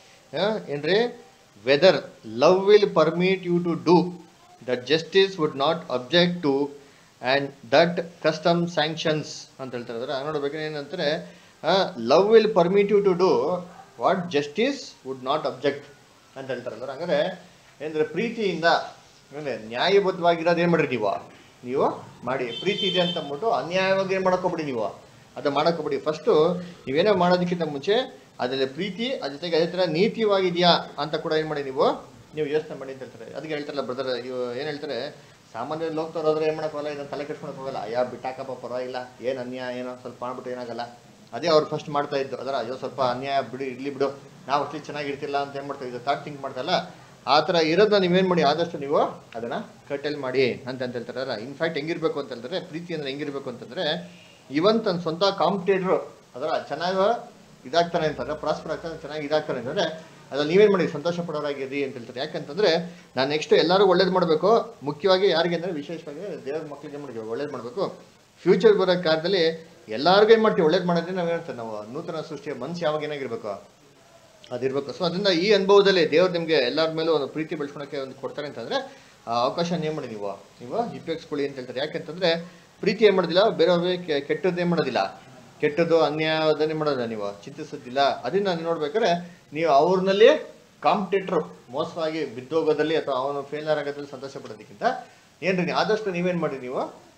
ಏನ್ರಿ, whether love will permit you to do that justice would not object to and that custom sanctions ಅಂತ ಹೇಳ್ತಾರೆ. ಅಂದ್ರೆ ನೋಡ್ಬೇಕಾದ್ರೆ ಏನಂತಾರೆ, love will permit you to do what justice would not object ಅಂತ ಹೇಳ್ತಾರೆ. ಅಂದ್ರೆ ಹಂಗಾರೆ ಏನಂದ್ರೆ ಪ್ರೀತಿಯಿಂದ ಅಂದರೆ ನ್ಯಾಯಬದ್ಧವಾಗಿರೋದು ಏನು ಮಾಡಿರಿ ನೀವು ನೀವು ಮಾಡಿ. ಪ್ರೀತಿ ಇದೆ ಅಂತ ಅಂದ್ಬಿಟ್ಟು ಅನ್ಯಾಯವಾಗಿ ಏನು ಮಾಡೋಕ್ಕೋಗ್ಬಿಡಿ, ನೀವು ಅದು ಮಾಡೋಕ್ಕೋಗ್ಬಿಡಿ. ಫಸ್ಟು ನೀವೇನೋ ಮಾಡೋದಕ್ಕಿಂತ ಮುಂಚೆ ಅದರಲ್ಲಿ ಪ್ರೀತಿ ಅದ್ರ ಜೊತೆಗೆ ಅದೇ ಥರ ನೀತಿವಾಗಿದೆಯಾ ಅಂತ ಕೂಡ ಏನು ಮಾಡಿ ನೀವು ನೀವು ಯೋಚನೆ ಮಾಡಿ ಅಂತ ಹೇಳ್ತಾರೆ. ಅದಕ್ಕೆ ಹೇಳ್ತಾರಲ್ಲ ಬ್ರದರ್, ಇವು ಏನು ಹೇಳ್ತಾರೆ, ಸಾಮಾನ್ಯವಾಗಿ ಹೋಗ್ತಾ ಹೋದ್ರೆ ಏನು ಮಾಡೋಕ್ಕೋಗಲ್ಲ, ಇದನ್ನು ತಲೆ ಕೆಡ್ಸ್ಕೊಳಕ್ಕೆ ಹೋಗಲ್ಲ. ಅಯ್ಯ ಬಿಟ್ಟಾಕಪ್ಪ ಪರವಾಗಿಲ್ಲ, ಏನು ಅನ್ಯಾಯ ಏನೋ ಸ್ವಲ್ಪ ಮಾಡ್ಬಿಟ್ಟು ಏನಾಗಲ್ಲ. ಅದೇ ಅವ್ರು ಫಸ್ಟ್ ಮಾಡ್ತಾ ಇದ್ದು, ಅದರ ಅಯ್ಯೋ ಸ್ವಲ್ಪ ಅನ್ಯಾಯ ಬಿಡಿ ಇರಲಿ ಬಿಡು, ನಾವು ಅಷ್ಟೇ ಚೆನ್ನಾಗಿರ್ತಿಲ್ಲ ಅಂತ ಏನು ಮಾಡ್ತಾ ಇದ್ದು ಥಾಟ್ ಥಿಂಕ್ ಮಾಡ್ತಾರಲ್ಲ, ಆ ಥರ ಇರೋದನ್ನ ನೀವೇನು ಮಾಡಿ ಆದಷ್ಟು ನೀವು ಅದನ್ನು ಕಟೆಲ್ ಮಾಡಿ ಅಂತ ಅಂತ ಹೇಳ್ತಾರಲ್ಲ. ಇನ್ಫ್ಯಾಕ್ಟ್ ಹೆಂಗಿರ್ಬೇಕು ಅಂತ ಹೇಳ್ತಾರೆ, ಪ್ರೀತಿ ಅಂದರೆ ಹೆಂಗಿರ್ಬೇಕು ಅಂತಂದರೆ, ಇವನ್ ತನ್ನ ಸ್ವಂತ ಕಾಂಪಿಟೇಟ್ರು ಅದರ ಚೆನ್ನಾಗಿ ಇದಾಗ್ತಾನೆ ಅಂತಂದ್ರೆ, ಪ್ರಾಸ್ಪರ್ ಆಗ್ತಾನೆ, ಚೆನ್ನಾಗಿ ಇದಾಗ್ತಾನೆ ಅಂತಂದರೆ ಅದ್ರಲ್ಲಿ ನೀವೇನು ಮಾಡಿ ಸಂತೋಷ ಪಡೋರಾಗಿರಿ ಅಂತ ಹೇಳ್ತಾರೆ. ಯಾಕಂತಂದರೆ ನಾನು ನೆಕ್ಸ್ಟ್ ಎಲ್ಲರೂ ಒಳ್ಳೇದು ಮಾಡಬೇಕು, ಮುಖ್ಯವಾಗಿ ಯಾರಿಗೆ ಅಂದರೆ ವಿಶೇಷವಾಗಿ ದೇವ್ರ ಮಕ್ಕಳಿಗೆ ಮಾಡಿ ಒಳ್ಳೇದು ಮಾಡಬೇಕು. ಫ್ಯೂಚರ್ ಬರೋ ಕಾಲದಲ್ಲಿ ಎಲ್ಲರಿಗೂ ಏನು ಮಾಡ್ತೀವಿ, ಒಳ್ಳೇದು ಮಾಡೋದ್ರೆ ನಾವು ಹೇಳ್ತಾರೆ, ನಾವು ನೂತನ ಸೃಷ್ಟಿಯ ಮನಸ್ಸು ಯಾವಾಗ ಏನಾಗಿರ್ಬೇಕು ಅದಿರ್ಬೇಕು. ಸೊ ಅದರಿಂದ ಈ ಅನುಭವದಲ್ಲಿ ದೇವ್ರು ನಿಮಗೆ ಎಲ್ಲರ ಮೇಲೂ ಒಂದು ಪ್ರೀತಿ ಬೆಳೆಸ್ಕೊಳಕ್ಕೆ ಒಂದು ಕೊಡ್ತಾರೆ ಅಂತಂದರೆ ಆ ಅವಕಾಶ ಏನು ಮಾಡಿ ನೀವು ನೀವು ಉಪಯೋಗಿಸ್ಕೊಳ್ಳಿ ಅಂತ ಹೇಳ್ತಾರೆ. ಯಾಕೆಂತಂದರೆ ಪ್ರೀತಿ ಏನು ಮಾಡೋದಿಲ್ಲ, ಬೇರೆಯವ್ರಿಗೆ ಕೆಟ್ಟದ್ದು ಏನು ಮಾಡೋದಿಲ್ಲ, ಕೆಟ್ಟದ್ದು ಅನ್ಯಾಯದನ್ನೇ ಮಾಡೋದಿಲ್ಲ, ನೀವು ಚಿಂತಿಸೋದಿಲ್ಲ. ಅದನ್ನ ನೀವು ನೋಡ್ಬೇಕಾದ್ರೆ ನೀವು ಅವ್ರನ್ನಲ್ಲಿ ಕಾಂಪಿಟೇಟ್ರು ಮೋಸವಾಗಿ ಬಿದ್ದೋಗೋದಲ್ಲಿ ಅಥವಾ ಅವನು ಫೇಲ್ಯೂರ್ ಆಗೋದ್ರಲ್ಲಿ ಸಂತೋಷ ಪಡೋದಕ್ಕಿಂತ ಏನ್ರಿ ಆದಷ್ಟು ನೀವೇನು ಮಾಡಿ, ನೀವು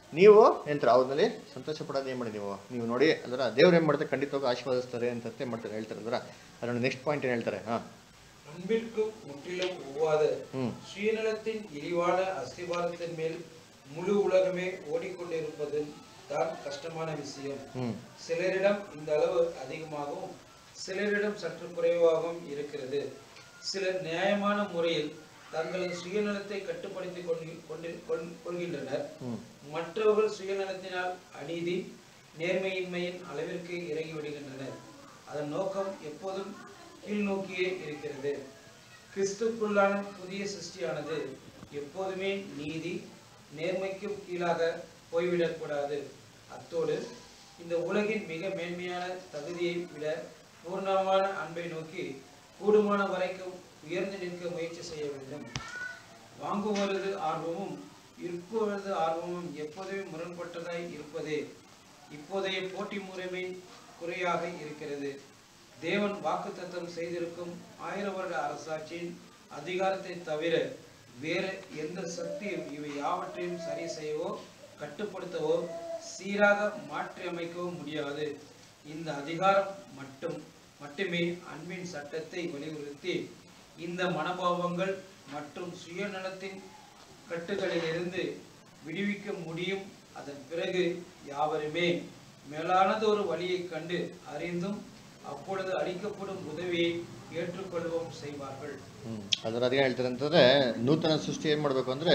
ನೀವು ಎಂತಾರೆ ಅವ್ರಲ್ಲಿ ಸಂತೋಷ ಪಡೋದು ಏನು ಮಾಡಿ ನೀವು ನೀವು ನೋಡಿ ಅಂದ್ರೆ ದೇವ್ರು ಏನು ಮಾಡ್ತಾರೆ ಖಂಡಿತವಾಗಿ ಆಶೀರ್ವಾದಿಸ್ತಾರೆ ಅಂತ ಮಾಡ್ತಾರೆ ಹೇಳ್ತಾರೆ ಅಂದ್ರೆ ಅದರ ನೆಕ್ಸ್ಟ್ ಪಾಯಿಂಟ್ ಏನು ಹೇಳ್ತಾರೆ ಹಾಂ அன்பிற்கு முற்றிலும் ஒவ்வாத ம் சுயநலத்தின் இழிவான அஸ்திவாரத்தின் மேல் முழு உலகமே ஓடிக்கொண்டிருப்பது தான் கஷ்டமான விஷயம். ம் சிலரிடம் இந்த அளவு அதிகமாகவும் சிலரிடம் சற்று குறைவாகவும் இருக்கிறது. சிலர் நியாயமான முறையில் தங்களது சுயநலத்தை கட்டுப்படுத்திக் கொண்டு கொள்கின்றனர். மற்றவர்கள் சுயநலத்தினால் அநீதி நேர்மையின்மையின் அளவிற்கு இறங்கி விடுகின்றனர். அதன் நோக்கம் எப்போதும் கீழ் நோக்கியே இருக்கிறது. கிறிஸ்துக்குள்ளான புதிய சிருஷ்டியானது எப்போதுமே நீதி நேர்மைக்கும் கீழாக போய்விடக்கூடாது. அத்தோடு இந்த உலகின் மிக மேன்மையான தகுதியை விட பூர்ணமான அன்பை நோக்கி கூடுமான வரைக்கும் உயர்ந்து நிற்க முயற்சி செய்ய வேண்டும். வாங்குவது ஆர்வமும் இருப்பது ஆர்வமும் எப்போதுமே முரண்பட்டதாய் இருப்பதே இப்போதைய போட்டி முறைமை குறையாக இருக்கிறது. தேவன் வாக்குத்தத்தம் செய்திருக்கும் ஆயிரம் வருட அரசாட்சியின் அதிகாரத்தை தவிர வேறு எந்த சக்தியும் இவை யாவற்றையும் சரி செய்யவோ கட்டுப்படுத்தவோ சீராக மாற்றி அமைக்கவும் முடியாது. இந்த அதிகாரம் மட்டும் மட்டுமே அன்பின் சட்டத்தை வலியுறுத்தி இந்த மனோபாவங்கள் மற்றும் சுயநலத்தின் கட்டுகளிலிருந்து விடுவிக்க முடியும். அதன் பிறகு யாவருமே மேலானது ஒரு வழியை கண்டு அறிந்தும் அப்பொழுது அளிக்கப்படும் உதவியை ஏற்றுக்கொள்ளவும் செய்வார்கள். ಅದರ ಅದೇ ಹೇಳ್ತಾರೆ ಅಂತಂದ್ರೆ ನೂತನ ಸೃಷ್ಟಿ ಏನ್ ಮಾಡ್ಬೇಕು ಅಂದ್ರೆ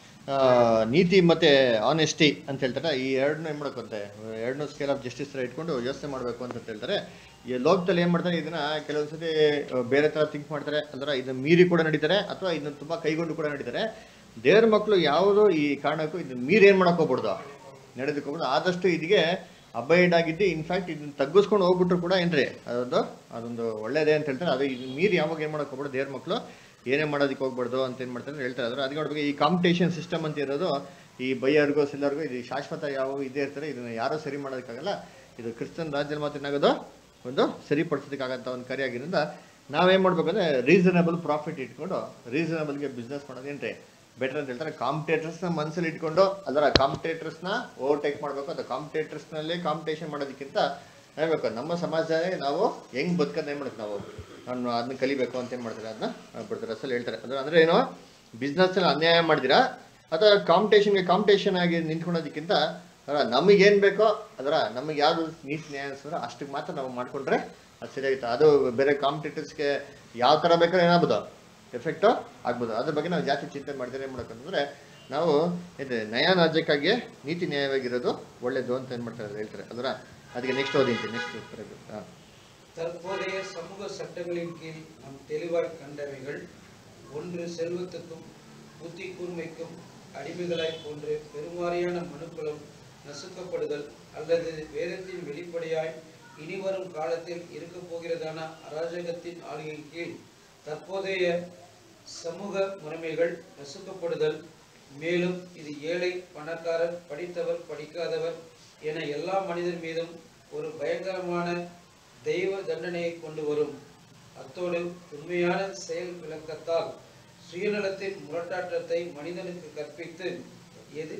ನೀತಿ ಮತ್ತೆ ಆನೆಸ್ಟಿ ಅಂತ ಹೇಳ್ತಾರೆ. ಈ ಎರಡನ್ನೂ ಏನ್ ಮಾಡ್ಕೊಂತೆ ಎರಡನ್ನೂ ಸ್ಕೇಲ್ ಆಫ್ ಜಸ್ಟಿಸ್ ತರ ಇಟ್ಕೊಂಡು ಯೋಚನೆ ಮಾಡ್ಬೇಕು ಅಂತ ಹೇಳ್ತಾರೆ. ಈ ಲೋಕದಲ್ಲಿ ಏನ್ ಮಾಡ್ತಾರೆ ಇದನ್ನ ಕೆಲವೊಂದ್ಸತಿ ಬೇರೆ ತರ ಥಿಂಕ್ ಮಾಡ್ತಾರೆ. ಅಂದ್ರೆ ಇದನ್ನ ಮೀರಿ ಕೂಡ ನಡೀತಾರೆ ಅಥವಾ ಇದನ್ನ ತುಂಬಾ ಕೈಗೊಂಡು ಕೂಡ ನಡೀತಾರೆ. ದೇವ್ರ ಮಕ್ಕಳು ಯಾವುದೋ ಈ ಕಾರಣಕ್ಕೂ ಇದನ್ನ ಮೀರಿ ಏನ್ ಮಾಡಕ್ ಹೋಗ್ಬಿಡ್ದು ನಡೆದಕ್ಕೋಗ್ಬಿಡ್ದು. ಆದಷ್ಟು ಇದಕ್ಕೆ ಅಬೈಡ್ ಆಗಿದ್ದು ಇನ್ಫ್ಯಾಕ್ಟ್ ಇದನ್ನ ತಗ್ಗಿಸ್ಕೊಂಡು ಹೋಗ್ಬಿಟ್ರು ಕೂಡ ಏನ್ರಿ ಅದೊಂದು ಅದೊಂದು ಒಳ್ಳೇದೇ ಅಂತ ಹೇಳ್ತಾರೆ. ಅದು ಇದನ್ನ ಮೀರಿ ಯಾವಾಗ ಏನ್ ಮಾಡಕ್ ಹೋಗ್ಬಿಡು ದೇವ್ರ ಮಕ್ಕಳು ಏನೇ ಮಾಡೋದಕ್ಕೆ ಹೋಗ್ಬಾರ್ದು ಅಂತ ಏನ್ ಮಾಡ್ತಾರೆ ಹೇಳ್ತಾರೆ. ಅದ್ರ ಅದಕ್ಕೆ ನೋಡ್ಬೇಕು ಈ ಕಾಂಪಿಟೇಷನ್ ಸಿಸ್ಟಮ್ ಅಂತ ಇರೋದು ಈ ಬೈಯರ್ಗೋ ಸೆಲ್ಲರ್ಗೋ ಇದು ಶಾಶ್ವತ ಯಾವ ಇದೇ ಇರ್ತಾರೆ. ಇದನ್ನ ಯಾರೋ ಸರಿ ಮಾಡೋದಕ್ಕಾಗಲ್ಲ. ಇದು ಕ್ರಿಶ್ಚಿಯನ್ ರಾಜ್ಯದಲ್ಲಿ ಮಾತ್ರ ಏನಾಗೋದು ಒಂದು ಸರಿಪಡಿಸೋದಕ್ಕಾಗಂತ ಒಂದು ಕಾರ್ಯಾಗಿರೋದ್ರಿಂದ ನಾವೇನ್ ಮಾಡ್ಬೇಕಂದ್ರೆ ರೀಸನಬಲ್ ಪ್ರಾಫಿಟ್ ಇಟ್ಕೊಂಡು ರೀಸನಬಲ್ಗೆ ಬಿಸ್ನೆಸ್ ಮಾಡೋದೇನ್ರಿ ಬೆಟರ್ ಅಂತ ಹೇಳ್ತಾರೆ. ಕಾಂಪಿಟೇಟರ್ಸ್ನ ಮನಸ್ಸಲ್ಲಿ ಇಟ್ಕೊಂಡು ಅದರ ಕಾಂಪಿಟೇಟರ್ಸ್ನ ಓವರ್ಟೇಕ್ ಮಾಡಬೇಕು. ಅದು ಕಾಂಪಿಟೇಟರ್ಸ್ನಲ್ಲೇ ಕಾಂಪಿಟೇಷನ್ ಮಾಡೋದಕ್ಕಿಂತ ಹೇಳ್ಬೇಕು ನಮ್ಮ ಸಮಾಜದಲ್ಲಿ ನಾವು ಹೆಂಗ್ ಬದುಕೋದು ಏನು ಮಾಡೋದು ನಾವು ನಾನು ಅದನ್ನ ಕಲಿಬೇಕು ಅಂತ ಏನು ಮಾಡ್ತಾರೆ ಅದನ್ನ ಬಿಡ್ತಾರೆ ಅಸಲು ಹೇಳ್ತಾರೆ. ಅದ್ರ ಅಂದರೆ ಏನು ಬಿಸ್ನೆಸ್ಸಲ್ಲಿ ಅನ್ಯಾಯ ಮಾಡಿದಿರಾ ಅಥವಾ ಕಾಂಪಿಟೇಷನ್ಗೆ ಕಾಂಪಿಟೇಷನ್ ಆಗಿ ನಿಂತ್ಕೊಳ್ಳೋದಕ್ಕಿಂತ ಅದರ ನಮಗೇನು ಬೇಕೋ ಅದರ ನಮಗೆ ಯಾವುದು ನೀತಿ ನ್ಯಾಯ ಅನಿಸಿದ್ರೆ ಅಷ್ಟಕ್ಕೆ ಮಾತ್ರ ನಾವು ಮಾಡಿಕೊಂಡ್ರೆ ಅದು ಸರಿಯಾಗಿತ್ತು. ಅದು ಬೇರೆ ಕಾಂಪಿಟೇಟರ್ಸ್ಗೆ ಯಾವ ಥರ ಬೇಕಾದ್ರೆ ಏನಾಗ್ಬೋದು ಎಫೆಕ್ಟು ಆಗ್ಬೋದು. ಅದ್ರ ಬಗ್ಗೆ ನಾವು ಜಾಸ್ತಿ ಚಿಂತೆ ಮಾಡಿದ್ರೆ ಏನು ಮಾಡೋಕ್ಕಂತಂದರೆ ನಾವು ಇದು ನ್ಯಾಯ ರಾಜ್ಯಕ್ಕಾಗಿ ನೀತಿ ನ್ಯಾಯವಾಗಿರೋದು ಒಳ್ಳೇದು ಅಂತ ಏನು ಮಾಡ್ತಾರೆ ಹೇಳ್ತಾರೆ. ಅದರ ಅದಕ್ಕೆ ನೆಕ್ಸ್ಟ್ ಓದಿಂತೀನಿ ನೆಕ್ಸ್ಟ್ ಹಾಂ தற்போதைய சமூக சட்டங்களின் கீழ் நாம் தெளிவாய் கண்டவைகள் ஒன்று செல்வத்துக்கும் புத்தி கூர்மைக்கும் அடிமைகளாய் போன்று பெருமாறியான மனுக்களும் நசுக்கப்படுதல் அல்லது வேதத்தின் வெளிப்படையாய் இனிவரும் காலத்தில் இருக்க போகிறதான அராஜகத்தின் ஆளுகையின் கீழ் தற்போதைய சமூக முறைமைகள் நசுக்கப்படுதல். மேலும் இது ஏழை பணக்காரர் படித்தவர் படிக்காதவர் என எல்லா மனிதர் மீதும் ஒரு பயங்கரமான தெய்வ தண்டனையை கொண்டு வரும். அத்தோடு உண்மையான செயல் விளக்கத்தால் சுயநலத்தின் முரட்டாட்டத்தை மனிதனுக்கு கற்பித்து எது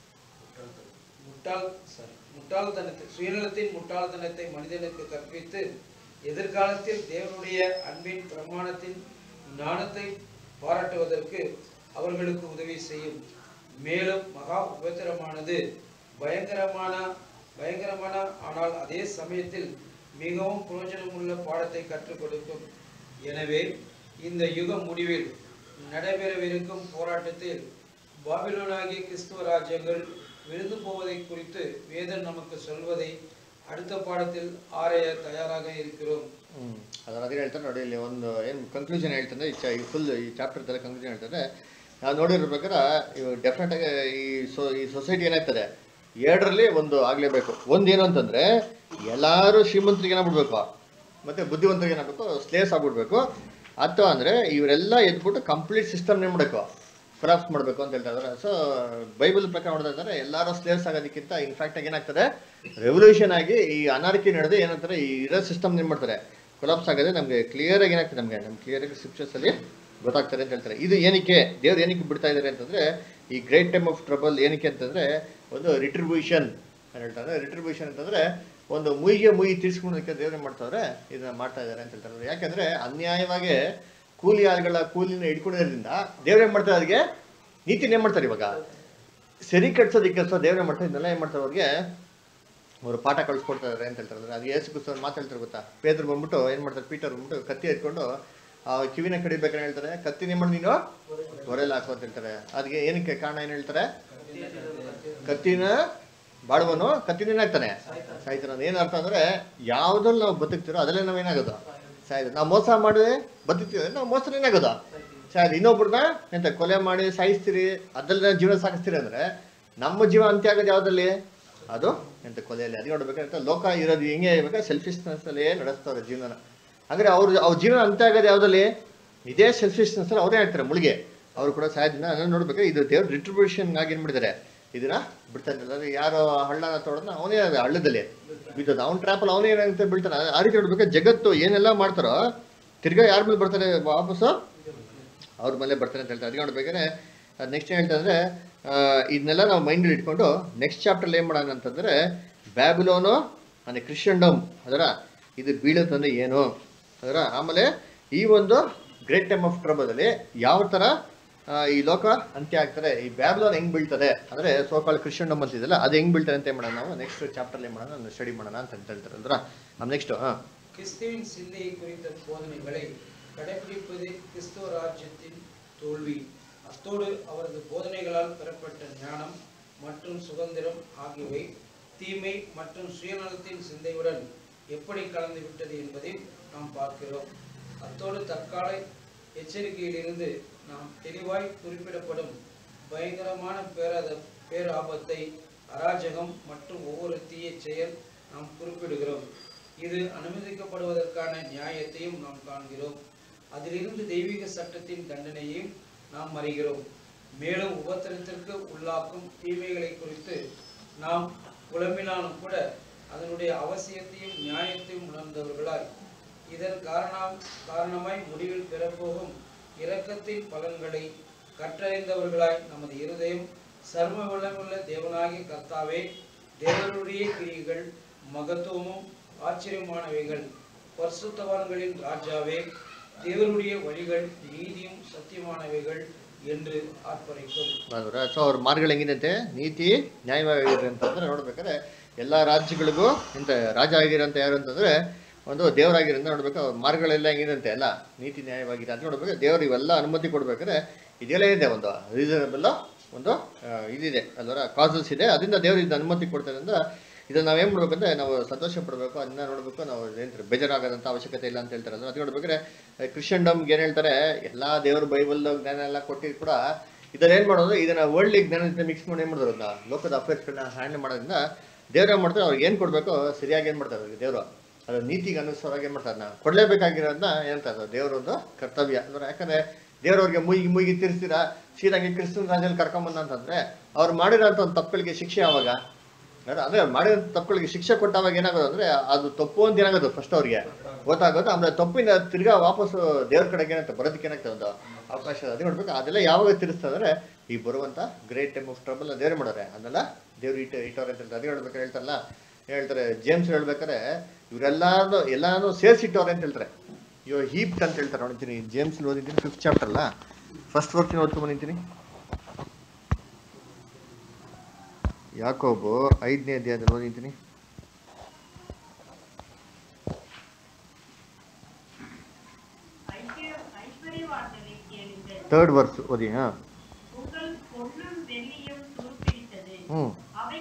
முட்டாள் முட்டாள்தனத்தை சுயநலத்தின் முட்டாள்தனத்தை மனிதனுக்கு கற்பித்து எதிர்காலத்தில் தேவனுடைய அன்பின் பிரமாணத்தின் ஞானத்தை பாராட்டுவதற்கு அவர்களுக்கு உதவி செய்யும். மேலும் மகா உபத்திரமானது பயங்கரமான பயங்கரமான ஆனால் அதே சமயத்தில் மிகவும் பிரயோஜனமுள்ள பாடத்தை கற்றுக் கொடுக்கும். எனவே இந்த யுக முடிவில் நடைபெறவிருக்கும் போராட்டத்தில் பாபிலோனாகிய கிறிஸ்துவ ராஜ்யங்கள் விழுந்து போவதை குறித்து வேதம் நமக்கு சொல்வதை அடுத்த பாடத்தில் ಆರಾಯ ತಯಾರಾಗ இருக்கிறோம். ಹ್ಮ್ ಅದರ ಅದೇ ಹೇಳ್ತಾರೆ ನೋಡಿ. ಇಲ್ಲಿ ಒಂದು ಏನು ಕನ್ಕ್ಲೂಷನ್ ಹೇಳ್ತಾರೆ ಈ ಫುಲ್ ಈ ಚಾಪ್ಟರ್ ತರ ಕನ್ಕ್ಲೂಷನ್ ಹೇಳ್ತಾರೆ. ನಾವು ನೋಡಿರ್ಬೇಕಾದ್ರೆ ಇವು ಡೆಫಿನೆಟ್ ಆಗಿ ಈ ಸೊ ಈ ಸೊಸೈಟಿ ಏನಾಗ್ತದೆ ಎರಡರಲ್ಲಿ ಒಂದು ಆಗ್ಲೇಬೇಕು. ಒಂದೇನು ಅಂತಂದ್ರೆ ಎಲ್ಲಾರು ಶ್ರೀಮಂತರಿಗೆ ಏನಾಗ್ಬಿಡ್ಬೇಕು ಮತ್ತೆ ಬುದ್ಧಿವಂತರಿಗೆ ಏನಾಗಬೇಕು ಸ್ಲೇಸ್ ಆಗ್ಬಿಡ್ಬೇಕು. ಅಥವಾ ಅಂದ್ರೆ ಇವರೆಲ್ಲ ಎದ್ಬಿಟ್ಟು ಕಂಪ್ಲೀಟ್ ಸಿಸ್ಟಮ್ ಏನ್ ಮಾಡಬೇಕು ಕೊಲಾಪ್ಸ್ ಮಾಡಬೇಕು ಅಂತ ಹೇಳ್ತಾ ಇದ್ದಾರೆ. ಸೊ ಬೈಬಲ್ ಪ್ರಕಾರ ನೋಡ್ತಾ ಇದ್ದಾರೆ ಎಲ್ಲಾರು ಸ್ಲೇವ್ಸ್ ಆಗೋದಕ್ಕಿಂತ ಇನ್ಫ್ಯಾಕ್ಟ್ ಆಗಿ ಏನಾಗ್ತದೆ ರೆವಲ್ಯೂಷನ್ ಆಗಿ ಈ ಅನಾರ್ಕಿ ನಡೆದು ಏನಂತಾರೆ ಈ ಇರೋ ಸಿಸ್ಟಮ್ ಏನ್ ಮಾಡ್ತಾರೆ ಕೊಲಾಪ್ಸ್ ಆಗೋದೇ ನಮಗೆ ಕ್ಲಿಯರ್ ಆಗಿ ಏನಾಗ್ತದೆ ನಮಗೆ ನಮ್ಗೆ ಕ್ಲಿಯರ್ ಆಗಿ ಸ್ಕ್ರಿಪ್ಚರ್ಸ್ ಅಲ್ಲಿ ಗೊತ್ತಾಗ್ತಾರೆ ಅಂತ ಹೇಳ್ತಾರೆ. ಇದು ಏನಕ್ಕೆ ದೇವ್ರು ಏನಕ್ಕೆ ಬಿಡ್ತಾ ಇದ್ದಾರೆ ಅಂತಂದ್ರೆ ಈ ಗ್ರೇಟ್ ಟೈಮ್ ಆಫ್ ಟ್ರಬಲ್ ಏನಕ್ಕೆ ಅಂತಂದ್ರೆ ಒಂದು ರಿಟ್ರಿಬ್ಯೂಷನ್ ಅಂತ ಹೇಳ್ತಾರೆ. ರಿಟ್ರಿಬ್ಯೂಷನ್ ಅಂತಂದ್ರೆ ಒಂದು ಮುಯಿಗೆ ಮುಯಿ ತೀರ್ಸ್ಕೊಳೋದಕ್ಕೆ ದೇವ್ರು ಏನ್ ಮಾಡ್ತಾವ್ರೆ ಇದನ್ನ ಮಾಡ್ತಾ ಇದ್ದಾರೆ ಅಂತ ಹೇಳ್ತಾರೆ. ಯಾಕಂದ್ರೆ ಅನ್ಯಾಯವಾಗಿ ಕೂಲಿ ಆಳುಗಳ ಕೂಲಿನ ಹಿಡ್ಕೊಂಡಿರೋದ್ರಿಂದ ದೇವ್ರು ಏನ್ ಮಾಡ್ತಾರೆ, ಅದಕ್ಕೆ ನೀತಿನ ಏನ್ ಮಾಡ್ತಾರೆ, ಇವಾಗ ಸರಿ ಕಟ್ಸೋದಕ್ಕೆ ಕೆಲಸ ದೇವ್ರೇ ಮಾಡ್ತಾರೆ. ಇದನ್ನೆಲ್ಲ ಏನ್ ಮಾಡ್ತಾರೆ, ಅವ್ರಿಗೆ ಅವರು ಪಾಠ ಕಳ್ಸಿಕೊಡ್ತಾ ಇದಾರೆ ಅಂತ ಹೇಳ್ತಾರೆ. ಅದು ಯೇಸು ಕ್ರಿಸ್ತ ಮಾತಾಡ್ತಾರೆ ಗೊತ್ತಾ, ಪೇದ್ರು ಬಂದ್ಬಿಟ್ಟು ಏನ್ ಮಾಡ್ತಾರೆ, ಪೀಟರ್ ಬಂದ್ಬಿಟ್ಟು ಕತ್ತಿ ಎತ್ಕೊಂಡು ಆ ಕಿವಿನ ಕಡಿಬೇಕಂತ ಹೇಳ್ತಾರೆ. ಕತ್ತಿನ ಏನ್ ಮಾಡಿ ನೀನು ಹೊರೆಲ್ಲ ಹಾಕೋ ಅಂತ ಹೇಳ್ತಾರೆ. ಅದಕ್ಕೆ ಏನಕ್ಕೆ ಕಾರಣ ಏನ್ ಹೇಳ್ತಾರೆ, ಕತ್ತಿನ ಬಾಡುವನು ಕತ್ತಿನ ಏನಾಗ್ತಾನೆ ಸಾಯ್ತಾನೆ. ಏನ್ ಅರ್ಥ ಅಂದ್ರೆ ಯಾವ್ದ್ರಲ್ಲಿ ನಾವು ಬದುಕ್ತಿರೋ ಅದಲ್ಲೇ ನಾವ್ ಏನಾಗೋದು ಸಾಯ್ದು. ನಾವು ಮೋಸ ಮಾಡಿ ಬದುಕ್ತೀವಿ, ನಾವು ಮೋಸ ಏನಾಗೋದು ಸಾಯ್ದು. ಇನ್ನೊಬ್ರನ್ನ ಎಂತ ಕೊಲೆ ಮಾಡಿ ಸಾಯಿಸ್ತೀರಿ, ಅದ್ರಲ್ಲಿ ಜೀವನ ಸಾಗಿಸ್ತೀರಿ ಅಂದ್ರೆ ನಮ್ಮ ಜೀವ ಅಂತ್ಯ ಆಗೋದು ಯಾವ್ದಲ್ಲಿ, ಅದು ಎಂತ ಕೊಲೆಯಲ್ಲಿ. ಅದಕ್ಕೆ ನೋಡ್ಬೇಕಂತ ಲೋಕ ಇರೋದು ಹೆಂಗೆ ಇರ್ಬೇಕು, ಸೆಲ್ಫಿಶ್ನೆಸ್ ಅಲ್ಲೇ ನಡೆಸ್ತಾವ್ರೆ ಜೀವನ. ಅಂದ್ರೆ ಅವ್ರು ಅವ್ರ ಜೀವನ ಅಂತ್ಯ ಆಗೋದು ಯಾವ್ದಲ್ಲಿ, ಇದೇ ಸೆಲ್ಫಿಶ್ನೆಸ್ ಅಲ್ಲಿ ಅವರೇ ಆಗ್ತಾರೆ ಮುಳುಗೆ, ಅವ್ರು ಕೂಡ ಸಾಯೋದಿನ. ಅದನ್ನ ನೋಡ್ಬೇಕು, ಇದು ದೇವ್ರ ರಿಟ್ರಿಬ್ಯೂಷನ್ ಆಗಿ ಏನ್ ಮಾಡಿದ್ದಾರೆ ಇದನ್ನ ಬಿಡ್ತಾ ಇದ್ದಾರೆ. ಯಾರೋ ಹಳ್ಳನ ತೋಡೋದನ್ನ ಅವನೇ ಹಳ್ಳದಲ್ಲಿ ಬಿದ್ದೋದು, ಅವ್ನ ಟ್ರಾಪಲ್ಲಿ ಅವನೇ ಏನಂತ ಬೀಳ್ತಾನೆ. ಆ ರೀತಿ ನೋಡ್ಬೇಕು, ಜಗತ್ತು ಏನೆಲ್ಲ ಮಾಡ್ತಾರೋ ತಿರ್ಗಾ ಯಾರ ಮೇಲೆ ಬರ್ತಾರೆ ವಾಪಸ್ಸು, ಅವ್ರ ಮೇಲೆ ಬರ್ತಾರೆ ಅಂತ ಹೇಳ್ತಾರೆ. ಅದಕ್ಕೆ ನೋಡ್ಬೇಕಾದ್ರೆ ನೆಕ್ಸ್ಟ್ ಏನ್ ಹೇಳ್ತಾ ಅಂದ್ರೆ ಇದನ್ನೆಲ್ಲ ನಾವು ಮೈಂಡಲ್ಲಿ ಇಟ್ಕೊಂಡು ನೆಕ್ಸ್ಟ್ ಚಾಪ್ಟರ್ ಏನ್ ಮಾಡೋಣ ಅಂತಂದ್ರೆ ಬ್ಯಾಬಿಲೋನು ಅಂದ್ರೆ ಕ್ರಿಶ್ಚಿಯನ್ಡಮ್ ಅದರ ಇದು ಬೀಳುತ್ತಂದ್ರೆ ಏನು ಅದರ. ಆಮೇಲೆ ಈ ಒಂದು ಗ್ರೇಟ್ ಟೈಮ್ ಆಫ್ ಟ್ರಬಲ್ ಅಲ್ಲಿ ಯಾವ ತರ ಈ ಲೋಕ ಅಂತ್ಯ ಆಗ್ತಾರೆ, ಈ ಬ್ಯಾಬಿಲೋನ್ ಹೆಂಗ್ ಬೀಳ್ತದೆ ಅಂದ್ರೆ ಸೋಕಾಲ್ ಕ್ರಿಶ್ಚಿಯನ್ಡಮ್ ಅಂತಿದೆಯಲ್ಲ ಅದು ಹೆಂಗ್ ಬೀಳ್ತಾರೆ ಅಂತ ಮಾಡೋಣ ನಾವು ನೆಕ್ಸ್ಟ್ ಚಾಪ್ಟರ್ ಏನ್ ಮಾಡೋಣ ಸ್ಟಡಿ ಮಾಡೋಣ ಅಂತ ಹೇಳ್ತಾರೆ ಅಂದ್ರ. ನೆಕ್ಸ್ಟ್ ಹಾ கிறிஸ்துவின் சிந்தையை குறித்த போதனைகளை கடைபிடிப்பது கிறிஸ்துவ ராஜ்யத்தின் தோல்வி. அத்தோடு அவரது போதனைகளால் பெறப்பட்ட ஞானம் மற்றும் சுதந்திரம் ஆகியவை தீமை மற்றும் சுயநலத்தின் சிந்தையுடன் எப்படி கலந்து விட்டது என்பதை நாம் பார்க்கிறோம். அத்தோடு தற்கால எச்சரிக்கையிலிருந்து நாம் தெளிவாய் குறிப்பிடப்படும் பயங்கரமான பேராத பேராபத்தை, அராஜகம் மற்றும் ஒவ்வொரு தீய செயல் நாம் குறிப்பிடுகிறோம். இது அனுமதிக்கப்படுவதற்கான நியாயத்தையும் நாம் காண்கிறோம். அதிலிருந்து தெய்வீக சட்டத்தின் தண்டனையையும் நாம் அறிகிறோம். மேலும் உபத்திரத்திற்கு உள்ளாக்கும் தீமைகளை குறித்து நாம் புலம்பினாலும் கூட அதனுடைய அவசியத்தையும் நியாயத்தையும் உணர்ந்தவர்களாய் இதன் காரணம் காரணமாய் முடிவில் பெறப்போகும் இரக்கத்தின் பலன்களை கற்றறிந்தவர்களாய் நமது இருதயம் சர்வ வல்லமுள்ள தேவனாகிய கர்த்தாவே, தேவனுடைய கிரியைகள் மகத்துவமும் ஆச்சரியமானவைகள், பரிசுத்தவான்களின் ராஜாவே, தேவனுடைய வழிகள் நீதியும் சத்தியமானவைகள் என்று ಆರ್ಪರಿக்கும். ಸೊ ಅವ್ರ ಮಾರ್ಗಗಳು ಹೆಂಗಿದಂತೆ ನೀತಿ ನ್ಯಾಯವಾಗಿದೆ ಅಂತಂದ್ರೆ ನೋಡ್ಬೇಕಾದ್ರೆ ಎಲ್ಲಾ ರಾಜ್ಯಗಳಿಗೂ ಇಂತ ರಾಜ ಆಗಿರಂತ ಯಾರು ಅಂತಂದ್ರೆ ಒಂದು ದೇವರಾಗಿರಂತ ನೋಡ್ಬೇಕು. ಅವ್ರ ಮಾರ್ಗಗಳೆಲ್ಲ ಹೆಂಗಿದಂತೆ ಎಲ್ಲ ನೀತಿ ನ್ಯಾಯವಾಗಿದೆ ಅಂತ ನೋಡ್ಬೇಕು. ದೇವ್ರು ಇವೆಲ್ಲ ಅನುಮತಿ ಕೊಡ್ಬೇಕಾದ್ರೆ ಇದೆಲ್ಲ ಇದೆ, ಒಂದು ರೀಸನಬಲ್ ಒಂದು ಇದಿದೆ ಅಲ್ವರ ಕಾಸಸ್ ಇದೆ, ಅದರಿಂದ ದೇವ್ರು ಇದನ್ನ ಅನುಮತಿ ಕೊಡ್ತಾರೆ ಅಂದ್ರೆ ಇದನ್ನ ನಾವೇನ್ ಮಾಡ್ಬೇಕಂದ್ರೆ ನಾವು ಸಂತೋಷ ಪಡ್ಬೇಕು, ಅದನ್ನ ನೋಡ್ಬೇಕು. ನಾವು ಏನ್ರಿ ಬೇಜಾರಾಗದಂತ ಅವಶ್ಯಕತೆ ಇಲ್ಲ ಅಂತ ಹೇಳ್ತಾರೆ. ಅದು ನೋಡ್ಬೇಕಾದ್ರೆ ಕ್ರಿಶ್ಚಿಯನ್ಡಮ್ಗೆ ಏನ್ ಹೇಳ್ತಾರೆ, ಎಲ್ಲಾ ದೇವ್ರ ಬೈಬಲ್ ಜ್ಞಾನ ಎಲ್ಲ ಕೊಟ್ಟಿದ್ ಕೂಡ ಇದನ್ನ ಏನ್ ಮಾಡೋದು, ಇದನ್ನ ವರ್ಲ್ಡ್ ಜ್ಞಾನ ಜೊತೆ ಮಿಕ್ಸ್ ಮಾಡಿ ಏನ್ ಮಾಡೋದು, ಲೋಕದ ಅಫೇರ್ಸ್ಗಳನ್ನ ಹ್ಯಾಂಡಲ್ ಮಾಡೋದ್ರಿಂದ ದೇವ್ರು ಏನ್ ಮಾಡ್ತಾರೆ, ಅವ್ರಿಗೆ ಏನ್ ಕೊಡ್ಬೇಕು ಸರಿಯಾಗಿ ಏನ್ ಮಾಡ್ತಾರೆ ಅವ್ರಿಗೆ ದೇವ್ರು ಅದು ನೀತಿಗೆ ಅನುಸಾರವಾಗಿ ಏನ್ ಮಾಡ್ತಾರೆ, ನಾವು ಕೊಡ್ಲೇಬೇಕಾಗಿರೋದನ್ನ ಏನಂತಾರೆ ದೇವ್ರ ಒಂದು ಕರ್ತವ್ಯ ಅಂದ್ರೆ. ಯಾಕಂದ್ರೆ ದೇವ್ರವ್ರಿಗೆ ಮುಗಿ ಮುಗಿ ತಿರ್ಸ್ತೀರಾ ಸೀದಾಗಿ ಕ್ರಿಸ್ತನ ರಾಜ್ಯದಲ್ಲಿ ಕರ್ಕೊಂಬಂದ ಅಂತಂದ್ರೆ ಅವ್ರು ಮಾಡಿರೋಂಥ ಒಂದು ತಪ್ಪುಗಳಿಗೆ ಶಿಕ್ಷೆ ಯಾವಾಗ ಅಂದ್ರೆ ಮಾಡಿರೋ ತಪ್ಪುಗಳಿಗೆ ಶಿಕ್ಷೆ ಕೊಟ್ಟಾಗ ಏನಾಗೋದು ಅಂದ್ರೆ ಅದು ತಪ್ಪು ಅಂತ ಏನಾಗೋದು ಫಸ್ಟ್ ಅವ್ರಿಗೆ ಗೊತ್ತಾಗೋದು. ಆಮೇಲೆ ತಪ್ಪಿನ ತಿರ್ಗಾ ವಾಪಸ್ ದೇವ್ರ ಕಡೆಗೆ ಏನಂತ ಬರೋದಕ್ಕೆ ಏನಾಗ್ತದೆ ಒಂದು ಅವಕಾಶ ಅದೇ ನೋಡ್ಬೇಕು. ಅದೆಲ್ಲ ಯಾವಾಗ ತಿರ್ಸ್ತಂದ್ರೆ ಈ ಬರುವಂತ ಗ್ರೇಟ್ ಟೈಮ್ ಆಫ್ ಟ್ರಬಲ್ ದೇವ್ರು ಮಾಡೋರೆ ಅದೆಲ್ಲ ದೇವ್ರು ಇಟ್ಟು ಇಟ್ಟವ್ರೆ ಅಂತ ಹೇಳ್ತಾರೆ. ಅದೇ ಹೇಳ್ಬೇಕಾರೆ ಹೇಳ್ತಾರಲ್ಲ ಹೇಳ್ತಾರೆ ಜೇಮ್ಸ್ ಹೇಳ್ಬೇಕಾರೆ ಇವರೆಲ್ಲಾನು ಎಲ್ಲಾನು ಸೇರ್ಸಿಟ್ಟವ್ರೆ ಅಂತ ಹೇಳ್ತಾರೆ. ಇವಾಗ ಹೀಪ್ ಅಂತ ಹೇಳ್ತಾರೆ ನೋಡ್ತೀನಿ, ಜೇಮ್ಸ್ ಓದಿದ್ದೀನಿ ಫಿಫ್ತ್ ಚಾಪ್ಟರ್ ಅಲ್ಲ, ಫಸ್ಟ್ ವರ್ಕಿನ ಓದ್ಕೊಂಡ್ ಬಂದಿದ್ದೀನಿ. ಯಾಕೋಬು ಐದನೇ ಅಧ್ಯಾಯದಲ್ಲಿ ಓದಿದ್ದೀನಿ, ಥರ್ಡ್ ವರ್ಸ್ ಓದಿ. ಹಾ ಹ್ಮ್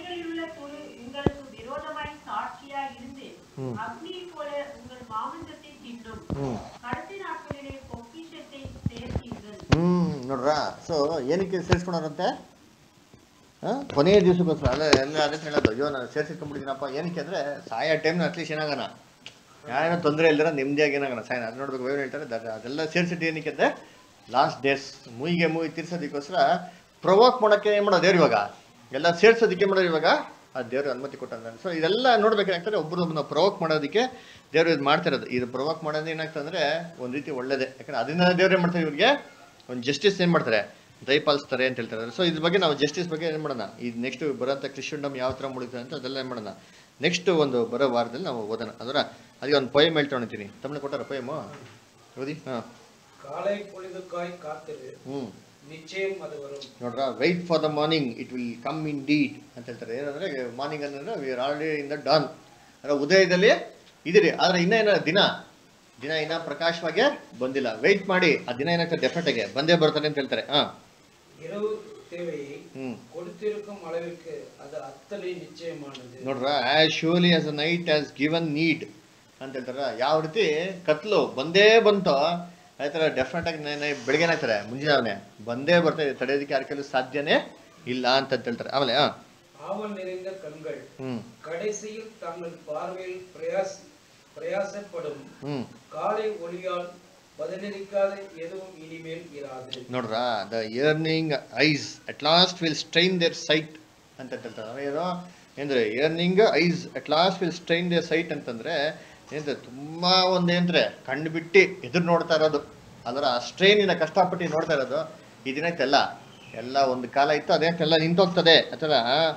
ಹ್ಮ್ ನೋಡ್ರ. ಸೊ ಏನಕ್ಕೆ ಸೇರಿಸ್ಕೊಂಡವ್ರಂತೆ, ಕೊನೆಯ ದಿವಸಕ್ಕೋಸ್ಕರ ಅಲ್ಲ ಎಲ್ಲ ಅದಕ್ಕೆ ಹೇಳೋದು, ಅಯ್ಯೋ ನಾನು ಸೇರಿಸಿಟ್ಕೊಂಡ್ಬಿಟ್ಟಿದ್ದೀನಪ್ಪ. ಏನಕ್ಕೆ ಅಂದ್ರೆ ಸಾಯೋ ಟೈಮ್ನ ಅಟ್ಲೀಸ್ಟ್ ಏನಾಗೋಣ, ಯಾರೇನೋ ತೊಂದರೆ ಇಲ್ಲರ ನೆಮ್ಮದಿಯಾಗಿ ಏನಾಗೋಣ ಸಾಯನ. ಅದು ನೋಡ್ಬೇಕು ಬೇರೆ ಹೇಳ್ತಾರೆ ಅದೆಲ್ಲ ಸೇರಿಸಿಟ್ಟು ಏನಕ್ಕೆ ಅಂದ್ರೆ ಲಾಸ್ಟ್ ಡೇಸ್ ಮೂಯಿಗೆ ಮೂಯಿ ತೀರ್ಸೋದಕ್ಕೋಸ್ಕರ ಪ್ರೊವೋಕ್ ಮಾಡೋಕ್ಕೆ ಏನು ಮಾಡೋದು ದೇವ್ರು ಇವಾಗ ಎಲ್ಲ ಸೇರ್ಸೋದಕ್ಕೆ ಮಾಡೋರು ಇವಾಗ ಆ ದೇವ್ರಿಗೆ ಅನುಮತಿ ಕೊಟ್ಟ. ಸೊ ಇದೆಲ್ಲ ನೋಡ್ಬೇಕಾಗ್ತದೆ, ಒಬ್ಬರೊಬ್ಬನ ಪ್ರೊವೋಕ್ ಮಾಡೋದಕ್ಕೆ ದೇವ್ರು ಇದು ಮಾಡ್ತಿರೋದು. ಇದು ಪ್ರೊವೋಕ್ ಮಾಡೋದು ಏನಾಗ್ತದೆ ಅಂದ್ರೆ ಒಂದು ರೀತಿ ಒಳ್ಳೇದೇ, ಯಾಕಂದ್ರೆ ಅದನ್ನ ದೇವ್ರು ಏನು ಮಾಡ್ತಾರೆ, ಇವ್ರಿಗೆ ಒಂದು ಜಸ್ಟಿಸ್ ಏನು ಮಾಡ್ತಾರೆ ದಯಪಾಲಿಸ್ತಾರೆ ಅಂತ ಹೇಳ್ತಾರೆ. ಸೊ ಇದ್ರ ಬಗ್ಗೆ ನಾವು ಜಸ್ಟಿಸ್ ಬಗ್ಗೆ ಏನು ಮಾಡೋಣ, ಈ ನೆಕ್ಸ್ಟ್ ಬರೋಂಥ ಕ್ರಿಶ್ಚಿಯನ್ಡಮ್ ಯಾವ ಥರ ಮುಳುಗ್ತದೆ ಅಂತ ಅದೆಲ್ಲ ಏನು ಮಾಡೋಣ ನೆಕ್ಸ್ಟ್ ಒಂದು ಬರೋ ವಾರದಲ್ಲಿ ನಾವು ಓದೋಣ. ಅದರ ಅದಕ್ಕೆ ಒಂದು ಪೊಯಮ್ ಹೇಳ್ತಾ ಹೊಣಿತೀನಿ, ತಮ್ಮನೆ ಕೊಟ್ಟಾರ ಪೊಯಮು ಓದಿ. ಹಾಂ, காலை பொழுதுக்காய் காத்திரு ಹ್ಞೂ நிச்சயம் அது வரும். ನೋಡ್ರ, wait for the morning it will come indeed ಅಂತ ಹೇಳ್ತಾರೆ. ಏನಂದ್ರೆ ಮಾರ್ನಿಂಗ್ ಅಂದ್ರೆ we are already in the dawn, ಅಂದ್ರೆ ಉದಯದಲ್ಲಿ ಇದೀರಿ, ಆದ್ರೆ ಇನ್ನ ಏನ ದಿನ ದಿನ ಇನ್ನ ಪ್ರಕಾಶವಾಗಿ ಬಂದಿಲ್ಲ. ವೆಯ್ಟ್ ಮಾಡಿ, ಆ ದಿನ ಏನಾಗ್ತದೆ ಡೆಫಿನೆಟ್ ಆಗಿ ಬಂದೇ ಬರ್ತಾರೆ ಅಂತ ಹೇಳ್ತಾರೆ. ಹಾ, இரவு தேவையை ಹ್ಮ್ கொடுத்திருக்கும் அளவிற்கு அது அத்தனை நிச்சயமானது. ನೋಡ್ರ, as surely as a night as given need ಅಂತ ಹೇಳ್ತಾರ. ಯಾವ ರೀತಿ ಕತ್ಲು ಬಂದೇ ಬಂತೋ ಅದೇ ಥರ ಡೆಫಿನೆಟ್ ಆಗಿ ಬೆಳಿಗ್ಗೆ ಏನಾಗ್ತಾರೆ ಮುಂಜಾನೆ ಬಂದೇ ಬರ್ತದೆ, ತಡೆಯೋದಕ್ಕೆ ಯಾರ ಕೈಲೂ ಸಾಧ್ಯನೇ ಇಲ್ಲ ಅಂತ ಹೇಳ್ತಾರೆ. ಆಮೇಲೆ ಹಾ ஆவல் நிறைந்த கண்கள் ಹ್ಮ್ கடைசியில் தங்கள் பார்வையில் பிரயாச பிரயாசப்படும் ಹ್ಮ್ காலை ஒளியால் பதிலளிக்காத எதுவும் இனிமேல் இராது. ನೋಡ್ರ, the yearning eyes at last will strain their sight ಅಂತ ಹೇಳ್ತಾರೆ. ಏನೋ ಏನ್ರೆ yearning eyes at last will strain their sight ಅಂತಂದ್ರೆ ಏನ್ರೆ ತುಂಬಾ ಒಂದು ಏನ್ರೆ ಕಣ್ಣು ಬಿಟ್ಟು ಎದುರು ನೋಡ್ತಾ ಇರೋದು, ಅದರ ಸ್ಟ್ರೈನಿನ ಕಷ್ಟಪಟ್ಟು ನೋಡ್ತಾ ಇರೋದು. ಈ ದಿನ ಎಲ್ಲ ಎಲ್ಲ ಒಂದು ಕಾಲ ಇತ್ತು, ಅದೇನೆಲ್ಲ ನಿಂತೋಗ್ತದೆ ಅಥವಾ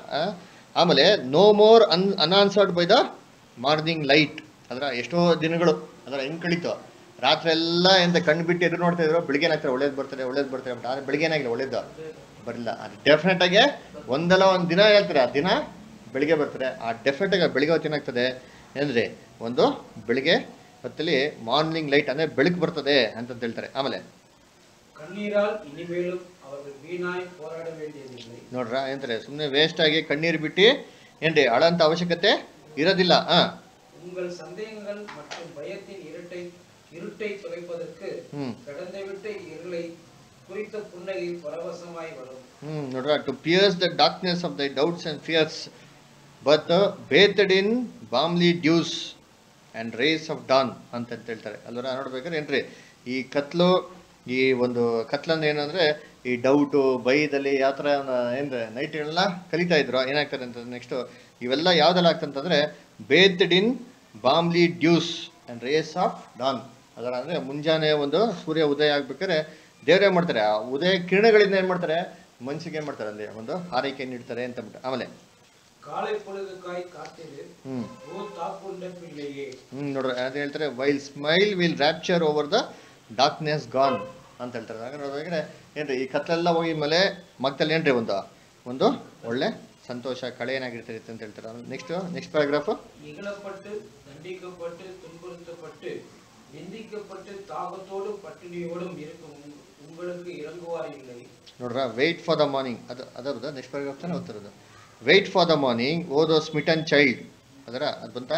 ಆಮೇಲೆ no more un unanswered by the morning light. ಅದರ ಎಷ್ಟೋ ದಿನಗಳು ಅದರ ಹೆಂಗ್ ಕಳೀತು, ರಾತ್ರಿ ಎಲ್ಲ ಎಂತ ಕಣ್ಣು ಬಿಟ್ಟು ಎದುರು ನೋಡ್ತಾ ಇದ್ರು, ಬೆಳಿಗ್ಗೆ ಏನಾಗ್ತಾರೆ ಒಳ್ಳೇದು ಬರ್ತಾರೆ ಒಳ್ಳೇದು ಬರ್ತಾರೆ ಅಂತ. ಆದ್ರೆ ಬೆಳಿಗ್ಗೆ ಏನಾಗಿಲ್ಲ, ಒಳ್ಳೇದು ಬರಲಿಲ್ಲ. ಅದು ಡೆಫಿನೆಟ್ ಆಗಿ ಒಂದಲ್ಲ ಒಂದು ದಿನ ಹೇಳ್ತಾರೆ, ಆ ದಿನ ಬೆಳಿಗ್ಗೆ ಬರ್ತಾರೆ. ಆ ಡೆಫಿನೆಟ್ ಆಗಿ ಬೆಳಿಗ್ಗೆ ಹೊತ್ತು ಏನಾಗ್ತದೆ ಅಂದರೆ ಒಂದು ಬೆಳಿಗ್ಗೆ ಹೊತ್ತಲ್ಲಿ ಮಾರ್ನಿಂಗ್ ಲೈಟ್ ಅಂದರೆ ಬೆಳಕು ಬರ್ತದೆ ಅಂತ ಹೇಳ್ತಾರೆ. ಆಮೇಲೆ கண்ணீரால் இனிமேலும் அவர்கள் வீணாய் போராட வேண்டியதில்லை. ನೋಡ್ರ, ಏನಂತಾರೆ ಸುಮ್ಮನೆ ವೇಸ್ಟ್ ಆಗಿ ಕಣ್ಣೀರು ಬಿಟ್ಟು ಏನ್ರಿ ಅಳಂತ ಅವಶ್ಯಕತೆ ಇರೋದಿಲ್ಲ. ಹಾ, உங்கள் சந்தேகங்கள் மற்றும் பயத்தின் இருட்டை இருட்டை தொலைப்பதற்கு ಹ್ಮ್ கடந்து விட்ட இருளை குறித்த புன்னகை பரவசமாய் வரும். ಹ್ಮ್ ನೋಡ್ರ, to pierce the darkness of the doubts and fears but bathed in ಬಾಮ್ಲಿ dews and rays of dawn ಅಂತ ಹೇಳ್ತಾರೆ. ಅಲ್ವರ ನೋಡ್ಬೇಕಾದ್ರೆ ಏನ್ರಿ ಈ ಕತ್ಲು, ಈ ಒಂದು ಕತ್ಲಂದ್ರೆ ಏನಂದ್ರೆ ಈ ಡೌಟು ಭಯದಲ್ಲಿ ಯಾವ ಥರ ಏನ್ರೆ ನೈಟ್ಗಳೆಲ್ಲ ಕಲಿತಾ ಇದ್ರು, ಏನಾಗ್ತಾರೆ ಅಂತ ನೆಕ್ಸ್ಟ್ ಇವೆಲ್ಲ ಯಾವ್ದೆಲ್ಲ ಆಗ್ತಂತಂದ್ರೆ ಬೇತಡ್ ಇನ್ ಬಾಮ್ಲಿ dews and rays of dawn. ಅದರ ಅಂದ್ರೆ ಮುಂಜಾನೆ ಒಂದು ಸೂರ್ಯ ಉದಯ ಆಗ್ಬೇಕಾದ್ರೆ ದೇವ್ರು ಏನ್ ಮಾಡ್ತಾರೆ, ಆ ಉದಯ ಕಿರಣಗಳಿಂದ ಏನ್ ಮಾಡ್ತಾರೆ ಮನ್ಸಿಗೆ ಏನ್ ಮಾಡ್ತಾರೆ ಅಂದ್ರೆ ಒಂದು ಹಾರೈಕೆ ನೀಡ್ತಾರೆ ಅಂತ ಬಿಟ್ಟು. ಆಮೇಲೆ காலை பொழுதுக்காய் காத்திரு ಹ್ಮ್ ஓ தாக்குண்ட பிள்ளையே. ಹ್ಮ್ ನೋಡ್ರಿ, ಅದ್ ಹೇಳ್ತಾರೆ while smile will rapture over the darkness gone ಅಂತ ಹೇಳ್ತಾರೆ. ಹಾಗೆ ನೋಡ್ಬೇಕಾದ್ರೆ ಏನ್ರಿ ಈ ಕತ್ಲೆಲ್ಲ ಹೋಗಿ ಮೇಲೆ ಮಗ್ದಲ್ಲಿ ಏನ್ರಿ ಒಂದು ಒಂದು ಒಳ್ಳೆ ಸಂತೋಷ ಕಳೆ ಏನಾಗಿರ್ತದೆ ಅಂತ ಹೇಳ್ತಾರೆ. Next next paragraph. இகழப்பட்டு தண்டிக்கப்பட்டு துன்புறுத்தப்பட்டு நிந்திக்கப்பட்டு தாகத்தோடு பட்டினியோடும் இருக்கும் உங்களுக்கு இறங்குவார் இல்லை. ನೋಡ್ರ, ವೆಯ್ಟ್ ಫಾರ್ ದ ಮಾರ್ನಿಂಗ್, ಅದು ಅದರದ ನೆಕ್ಸ್ಟ್ ಪ್ಯಾರಾಗ್ರಾಫ್ ತಾನೆ ಓದ್ತಿರೋದು. Wait for the morning O the smitten child. ಅದರ ಅದು ಬಂತಾ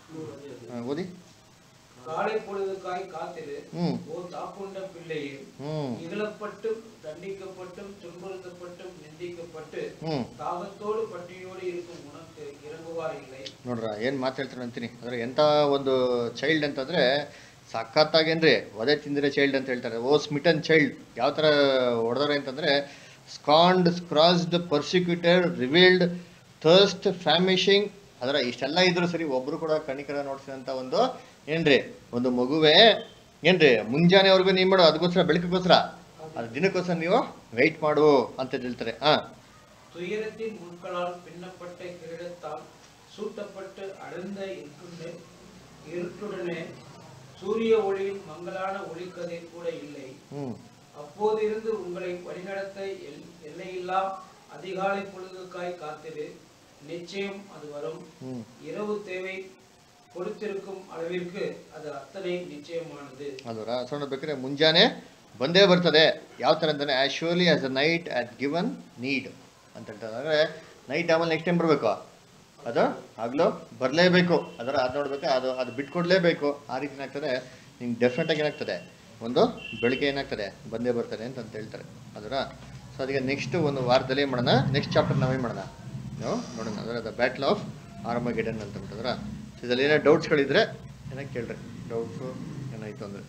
ಓದಿ. காலை பொழுதுக்காய் காத்திரு ಹ್ಮ್ ஓ தாக்குண்ட பிள்ளையே. ಹ್ಮ್ இகழப்பட்டும் தண்டிக்கப்பட்டும் துன்புறுத்தப்பட்டும் நிந்திக்கப்பட்டு ಹ್ಮ್ தாகத்தோடு பட்டினியோடு இருக்கும் உனக்கு இறங்குவார் இல்லை. ನೋಡ್ರ, ಏನ್ ಮಾತಾಡ್ತಾರೆ ಅಂತೀನಿ ಅಂದ್ರೆ ಎಂತ ಒಂದು ಚೈಲ್ಡ್ ಅಂತಂದ್ರೆ ಸಖತ್ತಾಗೇನ್ರಿ ಒದೆ ತಿಂದಿರೋ ಚೈಲ್ಡ್ ಅಂತ ಹೇಳ್ತಾರೆ. ಓ ಸ್ಮಿಟನ್ ಚೈಲ್ಡ್ ಯಾವ ತರ ಹೊಡೆದಾರೆ ಅಂತಂದ್ರೆ scorned, crossed, persecuted, reviled, thirst, famishing. ಅದರ ಇಷ್ಟೆಲ್ಲ ಇದ್ರು ಸರಿ ಒಬ್ರು ಕೂಡ ಕಣಿಕರ ನೋಡ್ಸಿದಂತ ಒಂದು ಏನ್ರಿ ಒಂದು ಮಗುವೇ ಏನ್ರಿ ಮುಂಜಾನೆವರೆಗೂ ನೀವು ಮಾಡು, ಅದಕ್ಕೋಸ್ಕರ ಬೆಳಕಿಗೋಸ್ಕರ ಅದು ದಿನಕ್ಕೋಸ್ಕರ ನೀವು ವೆಯ್ಟ್ ಮಾಡು ಅಂತ ಹೇಳ್ತಾರೆ. ಹಾ, துயரத்தின் முட்களால் பின்னப்பட்ட கிரீடத்தால் சூட்டப்பட்டு அடர்ந்த இருட்டுடனே இருட்டுடனே சூரிய ஒளியின் மங்கலான ஒளிக்கதிர் கூட இல்லை. ಹ್ಮ್ அப்போதிருந்து உங்களை வழிநடத்த எல்- எல்லையில்லா அதிகாலை பொழுதுக்காய் காத்திரு நிச்சயம் அது வரும். ಹ್ಮ್ இரவு தேவை கொடுத்திருக்கும் அளவிற்கு அது அத்தனை நிச்சயமானது. ಅಲ್ವರ ಸೊ ನೋಡ್ಬೇಕಾದ್ರೆ ಮುಂಜಾನೆ ಬಂದೇ ಬರ್ತದೆ. ಯಾವ ಥರ ಅಂತಾನೆ as surely as a night at given need ಅಂತ ಹೇಳ್ತಾರೆ. ಅಂದರೆ ನೈಟ್ ಆಮೇಲೆ ನೆಕ್ಸ್ಟ್ ಟೈಮ್ ಬರಬೇಕು, ಅದು ಆಗಲೂ ಬರಲೇಬೇಕು. ಅದರ ಅದು ನೋಡ್ಬೇಕು, ಅದು ಅದು ಬಿಟ್ಕೊಡ್ಲೇಬೇಕು. ಆ ರೀತಿ ಏನಾಗ್ತದೆ ನಿಮ್ಗೆ ಡೆಫಿನೆಟಾಗಿ ಏನಾಗ್ತದೆ ಒಂದು ಬೆಳಿಗ್ಗೆ ಏನಾಗ್ತದೆ ಬಂದೇ ಬರ್ತದೆ ಅಂತ ಅಂತ ಹೇಳ್ತಾರೆ. ಅದರ ಸೊ ಅದಕ್ಕೆ ನೆಕ್ಸ್ಟ್ ಒಂದು ವಾರದಲ್ಲಿ ಏನು ಮಾಡೋಣ, ನೆಕ್ಸ್ಟ್ ಚಾಪ್ಟರ್ ನಾವೇನು ಮಾಡೋಣ ನಾವು ನೋಡೋಣ. ಅದರ ದ ಬ್ಯಾಟ್ಲ್ ಆಫ್ ಆರ್ಮಗೆಡನ್ ಅಂತ ಬಿಟ್ಟದ್ರ. ಸೊ ಇದರಲ್ಲಿ ಏನೋ ಡೌಟ್ಸ್ಗಳಿದ್ರೆ ಏನೋ ಕೇಳ್ರಿ, ಡೌಟ್ಸು ಏನಾಯಿತು ಅಂದರೆ.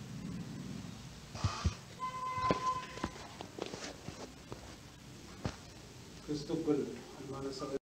கிறிஸ்துக்குள் அன்பான சகோதர